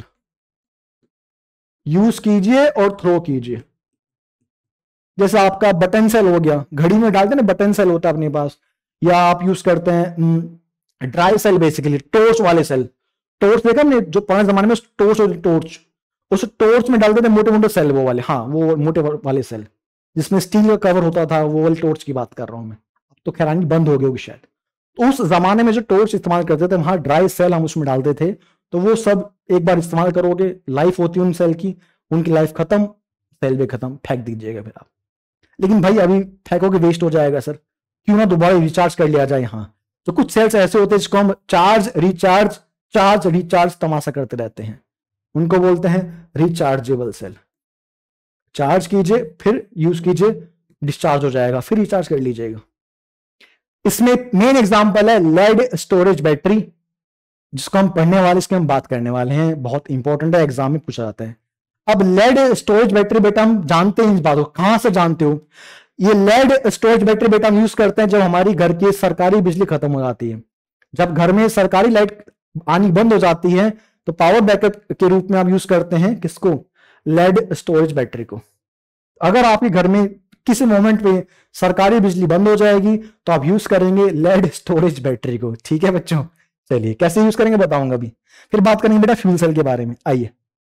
यूज कीजिए और थ्रो कीजिए। जैसे आपका बटन सेल हो गया, घड़ी में डालते हैं ना बटन सेल होता है अपने पास, या आप यूज करते हैं ड्राई सेल, बेसिकली टॉर्च वाले सेल। टॉर्च देखा हमने जो पुराने जमाने में टॉर्च होती, टॉर्च, उस टॉर्च में डालते थे मोटे मोटे सेल, वो वाले, हाँ वो मोटे वाले सेल जिसमें स्टील का कवर होता था, वो वाले टॉर्च की बात कर रहा हूं मैं। अब तो खैर बंद हो गई होगी शायद। तो उस जमाने में जो टॉर्च इस्तेमाल करते थे वहां ड्राई सेल हम उसमें डालते थे, तो वो सब एक बार इस्तेमाल करोगे, लाइफ होती है उन सेल की, उनकी लाइफ खत्म, सेल भी खत्म, फेंक दीजिएगा फिर आप। लेकिन भाई अभी फेंकोगे वेस्ट हो जाएगा सर, क्यों ना दोबारा रिचार्ज कर लिया जाए। हाँ, तो कुछ सेल्स ऐसे होते हैं जिसको हम चार्ज रिचार्ज तमाशा करते रहते हैं, उनको बोलते हैं रिचार्जेबल सेल। चार्ज कीजिए, फिर यूज कीजिए, डिस्चार्ज हो जाएगा, फिर रिचार्ज कर लीजिएगा। इसमें मेन एग्जांपल है लेड स्टोरेज बैटरी, जिसको हम पढ़ने वाले, इसके हम बात करने वाले हैं, बहुत इंपॉर्टेंट है, एग्जाम में पूछा जाता है। अब लेड स्टोरेज बैटरी बेटा हम जानते हैं इस बात को, कहां से जानते हो? ये लेड स्टोरेज बैटरी बेटा हम यूज करते हैं जब हमारी घर की सरकारी बिजली खत्म हो जाती है। जब घर में सरकारी लाइट आनी बंद हो जाती है तो पावर बैकअप के रूप में आप यूज करते हैं किसको? लेड स्टोरेज बैटरी को। अगर आपके घर में किसी मोमेंट पे सरकारी बिजली बंद हो जाएगी तो आप यूज करेंगे लेड स्टोरेज बैटरी को। ठीक है बच्चों, चलिए कैसे यूज करेंगे बताऊंगा अभी, फिर बात करेंगे बेटा फ्यूल सेल के बारे में। आइए,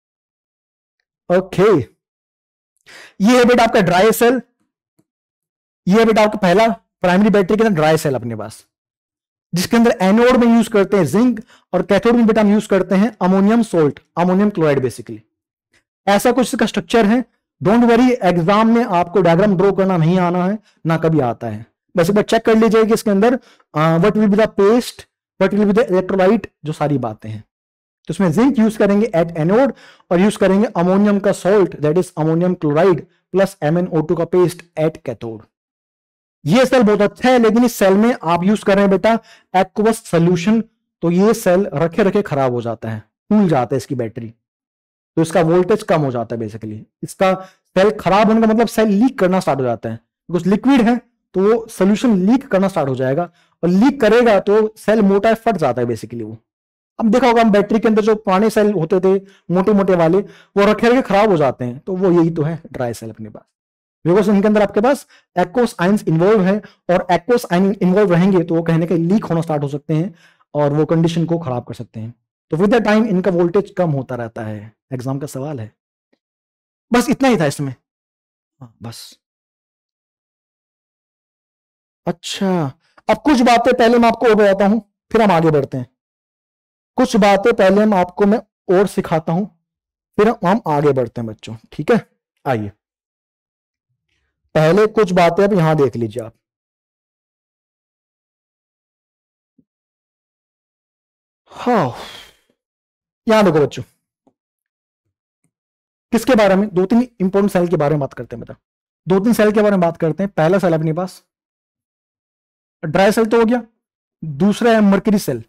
ओके, ये है बेटा आपका ड्राई सेल, ये है बेटा आपका पहला प्राइमरी बैटरी के अंदर ड्राई सेल अपने पास, जिसके अंदर एनोड में यूज करते हैं जिंक और कैथोड में बेटा हम यूज करते हैं ammonium salt, ammonium chloride basically. ऐसा कुछ इसका स्ट्रक्चर है। डोंट वरी, एग्जाम में आपको डायग्राम ड्रॉ करना नहीं आना है, ना कभी आता है, बस एक बार चेक कर लीजिए कि इसके अंदर what will be the paste, what will be the electrolyte, जो सारी बातें हैं। तो उसमें जिंक यूज करेंगे एट एनोड और यूज करेंगे अमोनियम का salt that is ammonium chloride plus MnO2 का पेस्ट एट कैथोड। ये सेल बहुत अच्छा है, लेकिन इस सेल में आप यूज कर रहे हैं बेटा एक्वस सोल्यूशन, तो ये सेल रखे रखे खराब हो जाता है, फूल जाता है इसकी बैटरी, तो इसका वोल्टेज कम हो जाता है। बेसिकली इसका सेल खराब होने का मतलब सेल लीक करना स्टार्ट हो जाता है, बिकॉज लिक्विड है तो वो सोल्यूशन लीक करना स्टार्ट हो जाएगा, और लीक करेगा तो सेल मोटा फट जाता है बेसिकली वो। अब देखा होगा हम बैटरी के अंदर जो पुराने सेल होते थे मोटे मोटे वाले, वो रखे रखे खराब हो जाते हैं, तो वो यही तो है ड्राई सेल अपने पास, बिकॉज इनके अंदर आपके पास एक्वस आयंस इन्वॉल्व है, और एक्वस आयन इन्वॉल्व रहेंगे तो वो कहने के लीक होना स्टार्ट हो सकते हैं और वो कंडीशन को खराब कर सकते हैं। तो विद द टाइम इनका वोल्टेज कम होता रहता है। एग्जाम का सवाल है, बस इतना ही था इसमें। हाँ बस, अच्छा, अब कुछ बातें पहले मैं आपको और बताता हूं, फिर हम आगे बढ़ते हैं। कुछ बातें पहले हम आपको मैं और सिखाता हूं, फिर हम आगे बढ़ते हैं बच्चों। ठीक है, आइए पहले कुछ बातें अब यहां देख लीजिए आप। हाँ, यहां देखो बच्चों, किसके बारे में? दो तीन इंपॉर्टेंट सेल के बारे में बात करते हैं बेटा, दो तीन सेल के बारे में बात करते हैं। पहला सेल अपने पास ड्राई सेल तो हो गया, दूसरा है मर्करी सेल,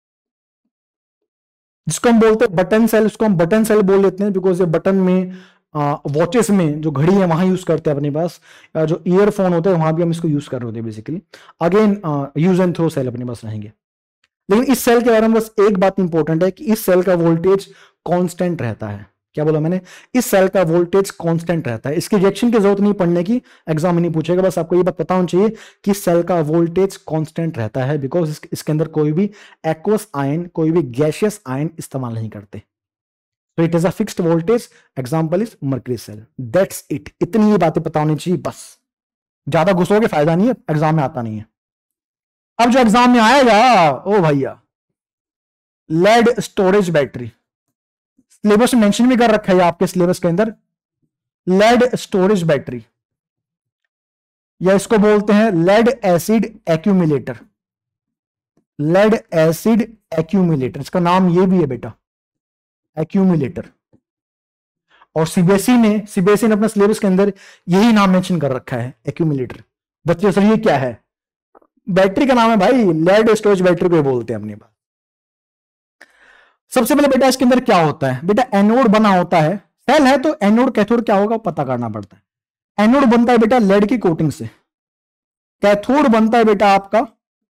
जिसको हम बोलते हैं बटन सेल। उसको हम बटन सेल बोल लेते हैं बिकॉज ये बटन में, वॉचेस में जो घड़ी है वहां यूज करते हैं अपने पास, जो ईयरफोन होते हैं वहां भी हम इसको यूज कर रहे होते हैं basically. Again use and throw cell अपने पास रहेंगे। लेकिन इस सेल के बारे में बस एक बात इंपॉर्टेंट है कि इस सेल का वोल्टेज कांस्टेंट रहता है। क्या बोला मैंने? इस सेल का वोल्टेज कांस्टेंट रहता है। इसकी रिएक्शन की जरूरत नहीं पड़ने की, एग्जाम में नहीं पूछेगा, बस आपको ये बात पता होनी चाहिए कि सेल का वोल्टेज कांस्टेंट रहता है, बिकॉज इसके अंदर कोई भी एक्वस आयन, कोई भी गैसियस आयन इस्तेमाल नहीं करते। तो it is a fixed voltage, example is mercury cell. That's it, इतनी ही बातें पता होनी चाहिए बस, ज्यादा घुसोगे फायदा नहीं है, एग्जाम में आता नहीं है। अब जो एग्जाम में आएगा ओ भैया, लेड स्टोरेज बैटरी, सिलेबस में मेंशन भी कर रखा है आपके सिलेबस के अंदर, लेड स्टोरेज बैटरी, या इसको बोलते हैं lead acid accumulator. Lead acid accumulator, इसका नाम ये भी है बेटा, एक्यूमुलेटर। और सीबीएसई ने अपने सिलेबस के अंदर यही नाम मेंशन कर रखा है, एक्यूमुलेटर। बच्चे सर ये क्या है? बैटरी का नाम है भाई, लेड स्टोरेज बैटरी को बोलते हैं अपने पास। सबसे पहले बेटा इसके अंदर क्या होता है? बेटा एनोड बना होता है सेल है तो एनोड कैथोड क्या होगा पता करना पड़ता है। एनोड बनता है बेटा लेड की कोटिंग से, कैथोड बनता है बेटा आपका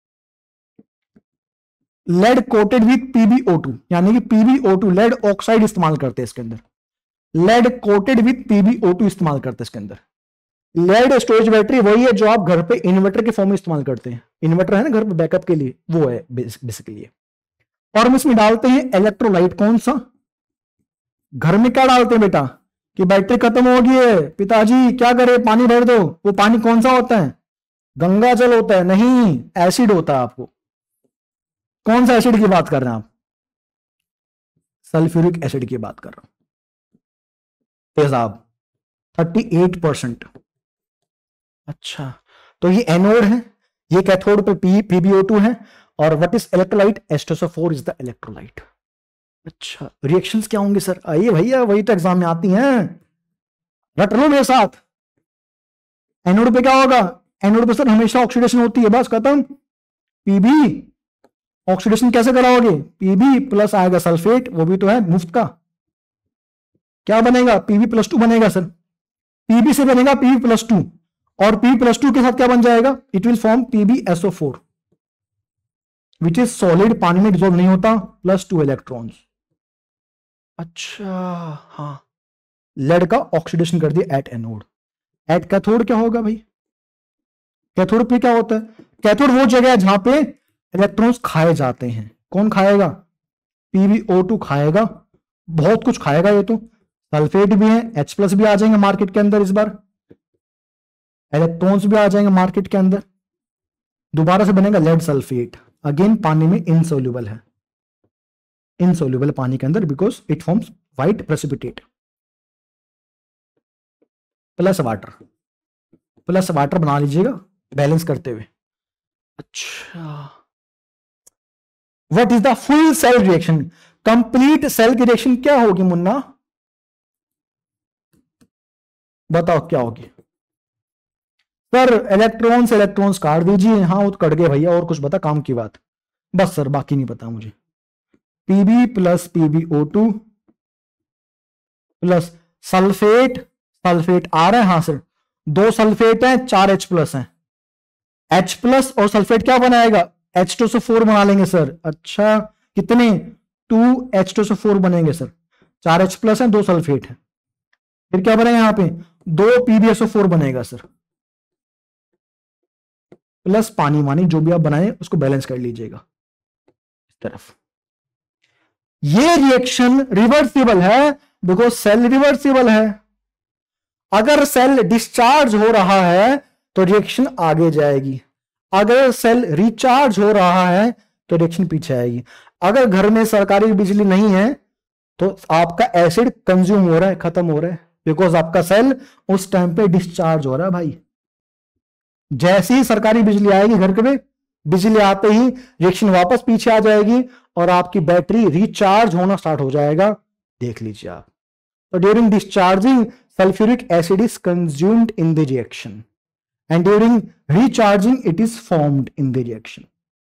लेड कोटेड विथ PbO2, यानी कि PbO2 लेड ऑक्साइड इस्तेमाल करते हैं इसके अंदर, लेड कोटेड विथ PbO2 इस्तेमाल करते हैं इसके अंदर। लेड स्टोरेज बैटरी वही है जो आप घर पे इन्वर्टर के फॉर्म में इस्तेमाल करते हैं, इन्वर्टर है ना घर पे बैकअप के लिए, वो है बेसिकली। और हम इसमें डालते हैं इलेक्ट्रोलाइट, कौन सा, घर में क्या डालते हैं बेटा कि बैटरी खत्म हो गई है पिताजी क्या करे पानी भर दो, वो पानी कौन सा होता है, गंगा जल होता है, नहीं एसिड होता है। आपको कौन सा एसिड की बात कर रहे हैं आप, सल्फ्यूरिक एसिड की बात कर रहा हूं, तेजाब 38%। अच्छा तो ये एनोड है, ये कैथोड पे PbO2 है, और what is electrolyte, H2SO4 is the electrolyte. अच्छा रिएक्शंस क्या होंगे सर, आइए भैया वही तो एग्जाम में आती हैं, रट लो मेरे साथ। एनोड पे क्या होगा, एनोड पे सर हमेशा ऑक्सीडेशन होती है, बस खत्म। Pb ऑक्सीडेशन कैसे कराओगे, Pb प्लस आएगा सल्फेट, वो भी तो है मुफ्त का, क्या बनेगा Pb+2 बनेगा सर, Pb से बनेगा Pb+2, और Pb+2 के साथ क्या बन जाएगा, it will form PbSO4 which is solid, पानी में डिजोल्व नहीं होता, +2 इलेक्ट्रॉन्स। अच्छा हाँ, लेड का ऑक्सीडेशन कर दिया एट एनोड। एट कैथोड क्या होगा भाई, कैथोड पे क्या होता है, कैथोड वो जगह है जहां पे इलेक्ट्रॉन्स खाए जाते हैं, कौन खाएगा, PbO2 खाएगा, बहुत कुछ खाएगा ये तो, सल्फेट भी है, H+ भी आ जाएंगे मार्केट के अंदर, इस बार इलेक्ट्रॉन्स भी आ जाएंगे मार्केट के अंदर, दोबारा से बनेगा लेड सल्फेट, अगेन पानी में इनसोल्यूबल है, इनसोल्यूबल पानी के अंदर, because it forms white precipitate, plus water, plus water बना लीजिएगा बैलेंस करते हुए। अच्छा what is the full cell reaction, complete cell की रिएक्शन क्या होगी मुन्ना, बताओ क्या होगी सर, इलेक्ट्रॉन्स इलेक्ट्रॉन्स काट दीजिए, हाँ वो तो कट गए भैया, और कुछ बता काम की बात, बस सर बाकी नहीं पता मुझे। Pb plus PbO2 plus sulphate, sulphate आ रहा है, हाँ सर 2 सल्फेट है 4 H+ है, H+ और सल्फेट क्या बनाएगा, H2SO4 बना लेंगे सर। अच्छा कितने, 2 H2SO4 बनेंगे सर, 4 H+ है 2 सल्फेट है, फिर क्या बनेगा यहाँ पे 2 PbSO4 बनेगा सर, प्लस पानी वानी जो भी आप बनाए उसको बैलेंस कर लीजिएगा इस तरफ। ये रिएक्शन रिवर्सिबल है, बिकॉज सेल रिवर्सिबल है। अगर सेल डिस्चार्ज हो रहा है तो रिएक्शन आगे जाएगी, अगर सेल रिचार्ज हो रहा है तो रिएक्शन पीछे आएगी। अगर घर में सरकारी बिजली नहीं है तो आपका एसिड कंज्यूम हो रहा है, खत्म हो रहा है, बिकॉज आपका सेल उस टाइम पे डिस्चार्ज हो रहा है भाई। जैसे ही सरकारी बिजली आएगी घर पे, बिजली आते ही रिएक्शन वापस पीछे आ जाएगी और आपकी बैटरी रिचार्ज होना स्टार्ट हो जाएगा, देख लीजिए आप। तो during discharging sulphuric acid is consumed in the reaction and during recharging it is formed in the reaction.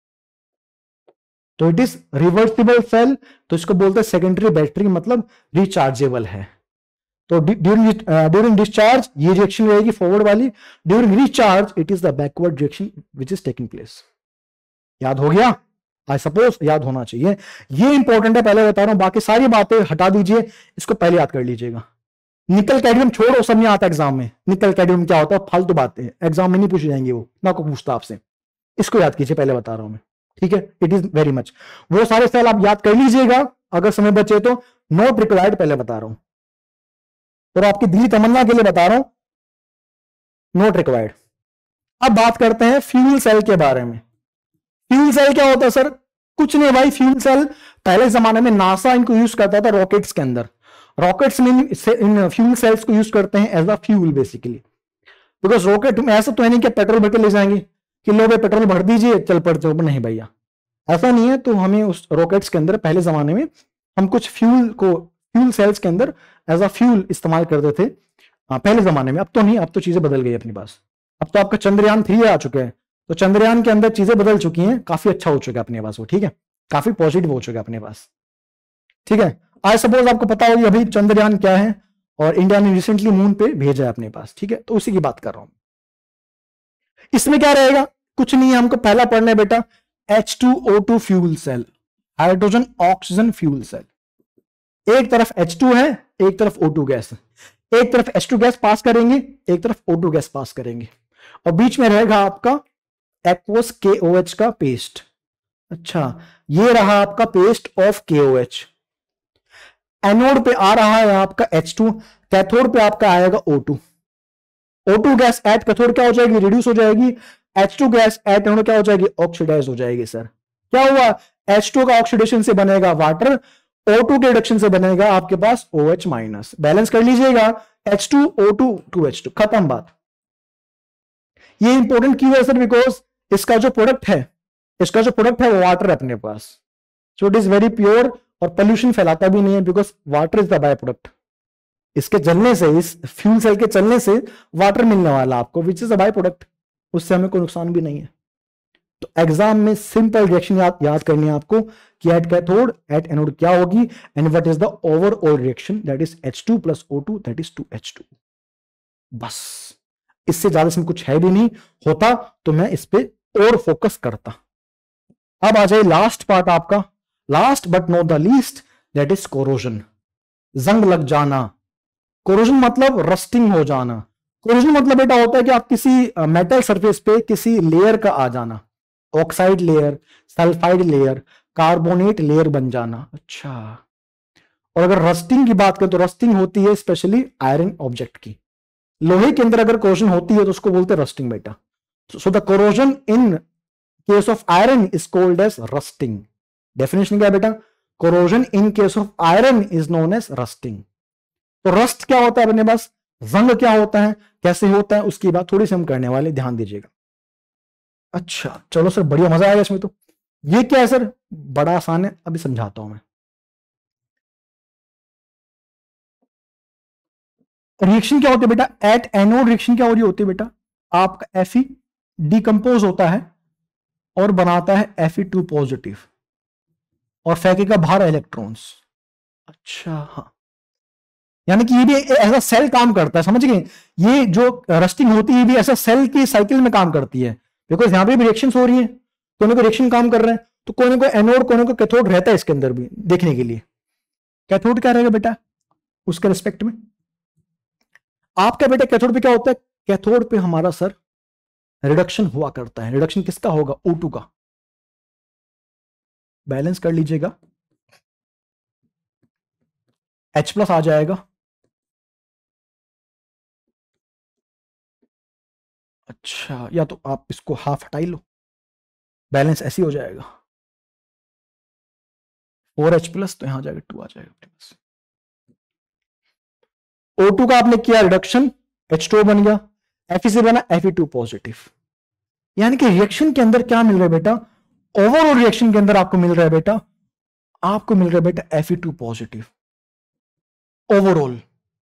तो इट इज रिवर्सिबल सेल, तो इसको बोलते हैं सेकेंडरी बैटरी, मतलब रिचार्जेबल है। तो ड्यूरिंग डिस्चार्ज ये रिएक्शन रहेगी फॉरवर्ड वाली, during recharge it is the backward reaction which is taking place. याद हो गया, आई सपोज याद होना चाहिए, ये इंपॉर्टेंट है, पहले बता रहा हूं, बाकी सारी बातें हटा दीजिए, इसको पहले याद कर लीजिएगा। निकल कैडमियम छोड़ो, सब नहीं आता एग्जाम में, निकल कैडमियम क्या होता है फालतू बातें, एग्जाम में नहीं पूछी जाएंगी वो, ना को पूछता आपसे, इसको याद कीजिए, पहले बता रहा हूं मैं, ठीक है। इट इज वेरी मच, वो सारे सेल आप याद कर लीजिएगा अगर समय बचे तो, नोट रिक्वायर्ड पहले बता रहा हूं, और आपकी दिली तमन्ना के लिए बता रहा हूं, नोट रिक्वायर्ड। अब बात करते हैं फ्यूल सेल के बारे में। फ्यूल सेल क्या होता है सर, कुछ नहीं भाई, फ्यूल सेल पहले जमाने में नासा इनको यूज करता था रॉकेट्स के अंदर, रॉकेट्स में इन फ्यूल सेल्स को यूज करते हैं as a fuel basically, because rocket में ऐसा तो है नहीं कि पेट्रोल भर के ले जाएंगे कि लो भाई पेट्रोल भर दीजिए चल पड़ जाओ, नहीं भैया ऐसा नहीं है। तो हमें उस रॉकेट्स के अंदर पहले जमाने में हम कुछ फ्यूल सेल्स के अंदर एज अ फ्यूल इस्तेमाल करते थे पहले जमाने में, अब तो नहीं, अब तो चीजें बदल गई अपने पास, अब तो आपका चंद्रयान 3 आ चुका है, तो चंद्रयान के अंदर चीजें बदल चुकी हैं, काफी अच्छा हो चुका है अपने पास वो, ठीक है, काफी पॉजिटिव हो चुका है अपने पास, ठीक है। आई सपोज आपको पता होगी अभी चंद्रयान क्या है, और इंडिया ने रिसेंटली मून पे भेजा है अपने पास, ठीक है, तो उसी की बात कर रहा हूं। इसमें क्या रहेगा, कुछ नहीं है, हमको पहला पढ़ना है बेटा H2O2 fuel cell, hydrogen oxygen fuel cell. एक तरफ H2 है, एक तरफ O2 गैस है, एक तरफ H2 गैस पास करेंगे, एक तरफ O2 गैस पास करेंगे, और बीच में रहेगा आपका एक्वस KOH का पेस्ट। अच्छा, ये रहा आपका पेस्ट ऑफ KOH। एनोड पे आ रहा है आपका H2, कैथोड पे आपका आएगा O2। O2 gas at cathode क्या हो जाएगी, रिड्यूस हो जाएगी। H2 गैस एट एनोड क्या हो जाएगी, ऑक्सीडाइज हो जाएगी। सर क्या हुआ, H2 का ऑक्सीडेशन से बनेगा वाटर, O2 के रिडक्शन से बनेगा आपके पास OH माइनस। बैलेंस कर लीजिएगा, H2 O2 2H2, खत्म बात। ये इंपॉर्टेंट क्यों है सर, बिकॉज इसका जो प्रोडक्ट है वो वाटर है अपने पास, so it is very pure और पोल्यूशन फैलाता भी नहीं है, because water is the by product. इसके चलने से, इस फ्यूल सेल के चलने से वाटर मिलने वाला आपको, which is a by product, उससे हमें कोई नुकसान भी नहीं है। तो एग्जाम में सिंपल रिएक्शन याद करनी है आपको कि एट कैथोड एट एनोड क्या होगी, and what is the overall reaction, that is H2 plus O2, that is 2H2। बस, इससे ज्यादा इसमें कुछ है भी नहीं, होता तो मैं इस पे और फोकस करता। अब आ जाए लास्ट पार्ट आपका, last but not the least, that is corrosion, जंग लग जाना। कोरोजन मतलब रस्टिंग हो जाना। कोरोजन मतलब बेटा होता है कि आप किसी मेटल सरफेस पे किसी लेयर का आ जाना, oxide layer, sulphide layer, carbonate layer बन जाना। अच्छा, और अगर रस्टिंग की बात करें तो रस्टिंग होती है स्पेशली आयरन ऑब्जेक्ट की। लोहे के अंदर अगर कोरोजन होती है तो उसको बोलते हैं रस्टिंग बेटा। So the corrosion in case of iron is called as rusting. Definition क्या है बेटा, corrosion in case of iron is known as rusting. तो रस्ट क्या होता है अपने पास, जंग क्या होता है, कैसे होता है, उसकी बात थोड़ी सी हम करने वाले, ध्यान दीजिएगा। अच्छा चलो सर, बढ़िया, मजा आएगा इसमें। तो ये क्या है सर, बड़ा आसान है, अभी समझाता हूं मैं। रिएक्शन क्या होती है बेटा, एट एनोड रिएक्शन क्या हो रही होती है बेटा, आपका Fe डिकम्पोज होता है और बनाता है Fe2 पॉजिटिव और फेंकेगा बाहर इलेक्ट्रॉन्स। अच्छा हाँ, यानी कि ये भी ऐसा सेल काम करता है, समझ गए। ये जो रस्टिंग होती है ये भी ऐसा सेल की साइकिल में काम करती है, बिकॉज यहां पे भी रिएक्शंस हो रही हैं, कोई कोई रिएक्शन काम कर रहे हैं, तो कोई ना कोई एनोड कोई ना कोई कैथोड रहता है इसके अंदर भी देखने के लिए। कैथोड क्या रहेगा बेटा उसके रिस्पेक्ट में, आपका बेटा कैथोड पे क्या होता है, कैथोड पे हमारा सर रिडक्शन हुआ करता है। रिडक्शन किसका होगा, O2 का। बैलेंस कर लीजिएगा, H प्लस आ जाएगा। अच्छा, या तो आप इसको हाफ हटाई लो, बैलेंस ऐसे हो जाएगा, 4H प्लस, तो यहां जाएगा 2 आ जाएगा। O2 का आपने किया रिडक्शन, H2O बन गया, Fe से बना Fe2 पॉजिटिव। यानी कि रिएक्शन के अंदर क्या मिल रहा है बेटा, ओवरऑल रिएक्शन के अंदर आपको मिल रहा है बेटा, आपको मिल रहा है बेटा Fe2 पॉजिटिव ओवरऑल।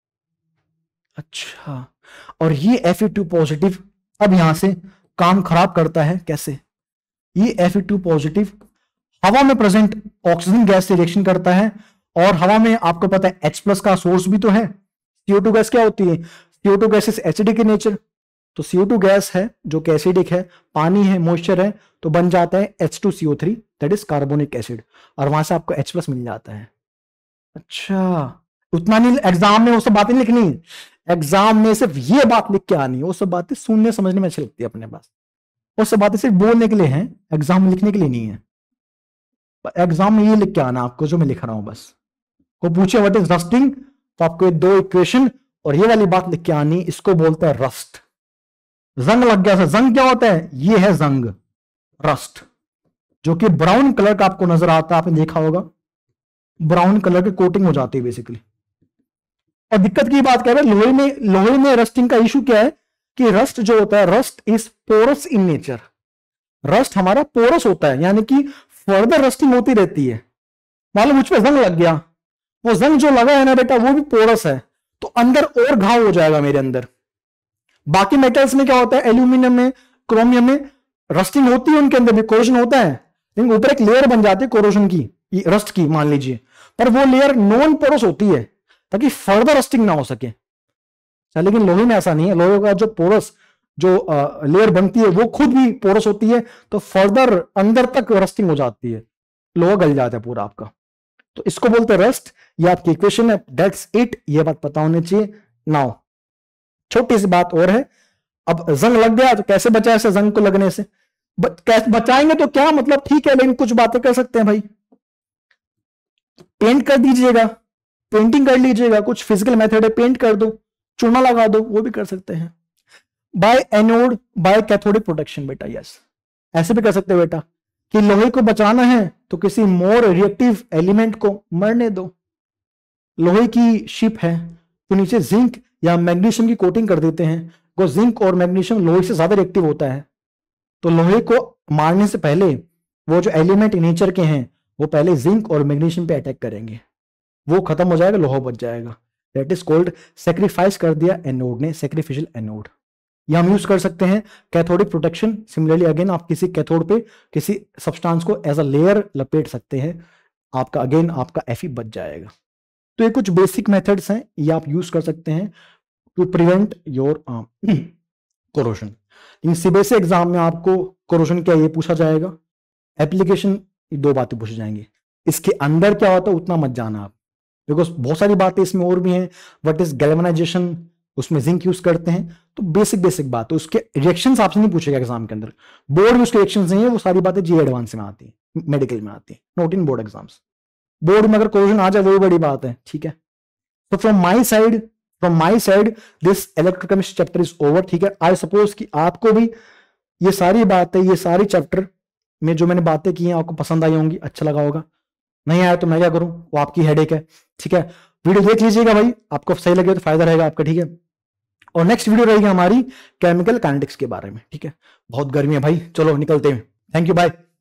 अच्छा, और ये Fe2 पॉजिटिव अब यहां से काम खराब करता है, कैसे, ये Fe2 पॉजिटिव हवा में प्रेजेंट ऑक्सीजन गैस से रिएक्शन करता है, और हवा में आपको पता है H प्लस का सोर्स भी तो है। CO2 गैस क्या होती है, CO2 gas is acidic in nature, तो CO2 गैस है जो कि एसिडिक है, पानी है, मॉइस्चर है, तो बन जाता है H2CO3, that is carbonic acid, और वहां से आपको H प्लस मिल जाता है। अच्छा, उतना नहीं, एग्जाम में वो सब बातें लिखनी, एग्जाम में सिर्फ ये बात लिख के आनी, वो सब बातें सुनने समझने में अच्छी लगती है अपने पास, वो सब बातें सिर्फ बोलने के लिए हैं, एग्जाम में लिखने के लिए नहीं है। एग्जाम में ये लिख के आना आपको जो मैं लिख रहा हूं, बस को पूछे व्हाट इज रस्टिंग, तो आपको दो इक्वेशन और ये वाली बात लिख के आनी, इसको बोलता है रस्ट। जंग लग गया, जंग क्या होता है, ये है जंग, रस्ट, जो कि ब्राउन कलर का आपको नजर आता है, आपने देखा होगा, ब्राउन कलर की कोटिंग हो जाती है बेसिकली। और दिक्कत की बात क्या है, लोहे में रस्टिंग का इशू क्या है कि रस्ट जो होता है, rust is porous in nature, rust हमारा पोरस होता है, यानी कि फर्दर रस्टिंग होती रहती है। मालूम मुझ पर जंग लग गया, वो जंग जो लगा है ना बेटा वो भी पोरस है, तो अंदर और घाव हो जाएगा मेरे अंदर। बाकी मेटल्स में क्या होता है, एल्यूमिनियम में, क्रोमियम में रस्टिंग होती है, उनके अंदर भी कोरोजन होता है, लेकिन ऊपर एक लेयर बन जाती है कोरोजन की, रस्ट की मान लीजिए, पर वो लेयर नॉन पोरस होती है, ताकि फर्दर रस्टिंग ना हो सके। लेकिन लोहे में ऐसा नहीं है, लोहे का जो पोरस जो लेयर बनती है वो खुद भी पोरस होती है, तो फर्दर अंदर तक रस्टिंग हो जाती है, लोहा गल जाता है पूरा आपका। तो इसको बोलते हैं रस्ट। ये आपकी इक्वेशन है, दैट्स इट। ये बात पता होनी चाहिए। नाउ छोटी सी बात और है, अब जंग लग गया तो कैसे बचाए इसे जंग को लगने से? बचाएंगे तो क्या मतलब, ठीक है, लेकिन कुछ बातें कर सकते हैं भाई। पेंट कर दीजिएगा, पेंटिंग कर लीजिएगा, कुछ फिजिकल मेथड है, पेंट कर दो, चूना लगा दो, वो भी कर सकते हैं। By anode, by cathodic protection बेटा, यस ऐसे भी कर सकते हैं बेटा कि लोहे को बचाना है तो किसी मोर रिएक्टिव एलिमेंट को मरने दो। लोहे की शिप है तो नीचे जिंक या मैग्नीशियम की कोटिंग कर देते हैं, वो जिंक और मैग्नीशियम लोहे से ज्यादा रिएक्टिव होता है, तो लोहे को मारने से पहले वो जो एलिमेंट नेचर के हैं वो पहले जिंक और मैग्नीशियम पे अटैक करेंगे, वो खत्म हो जाएगा, लोहा बच जाएगा। दैट इज कॉल्ड सेक्रीफाइस कर दिया एनोड ने, सेक्रीफिशियल एनोड। ये हम यूज कर सकते हैं कैथोडिक प्रोटेक्शन। सिमिलरली अगेन आप किसी कैथोड पे किसी सब्सटेंस को एज अ लेयर लपेट सकते हैं, आपका अगेन आपका Fe बच जाएगा। तो ये कुछ बेसिक मेथड्स हैं, ये आप यूज कर सकते हैं टू प्रिवेंट योर कोरोजन। लेकिन सीबीएसई एग्जाम में आपको कोरोजन क्या ये पूछा जाएगा, एप्लीकेशन दो बातें पूछी जाएंगी, इसके अंदर क्या होता है उतना मत जाना आप, बिकॉज बहुत सारी बातें इसमें और भी हैं। व्हाट इज गैल्वेनाइजेशन, उसमें जिंक यूज करते हैं, तो बेसिक बात है। उसके रिएक्शंस आपसे नहीं पूछेगा एग्जाम के अंदर, बोर्ड में उसके रिएक्शंस नहीं है, वो सारी बातें जी एडवांस में आती है, मेडिकल में आती है, not in board exams. Board में अगर कोरोजन आ जाए वो बड़ी बात है, ठीक है। तो from my side this electrochemistry chapter is over, ठीक है। आई सपोज कि आपको भी ये सारी बातें, ये सारी चैप्टर में जो मैंने बातें की हैं आपको पसंद आई होंगी, अच्छा लगा होगा। नहीं आया तो मैं क्या करूं, वो आपकी हेडेक है, ठीक है। वीडियो देख लीजिएगा भाई, आपको सही लगे तो फायदा रहेगा आपका, ठीक है। और नेक्स्ट वीडियो रहेगी हमारी केमिकल काइनेटिक्स के बारे में, ठीक है। बहुत गर्मी है भाई, चलो निकलते हैं, थैंक यू, बाय।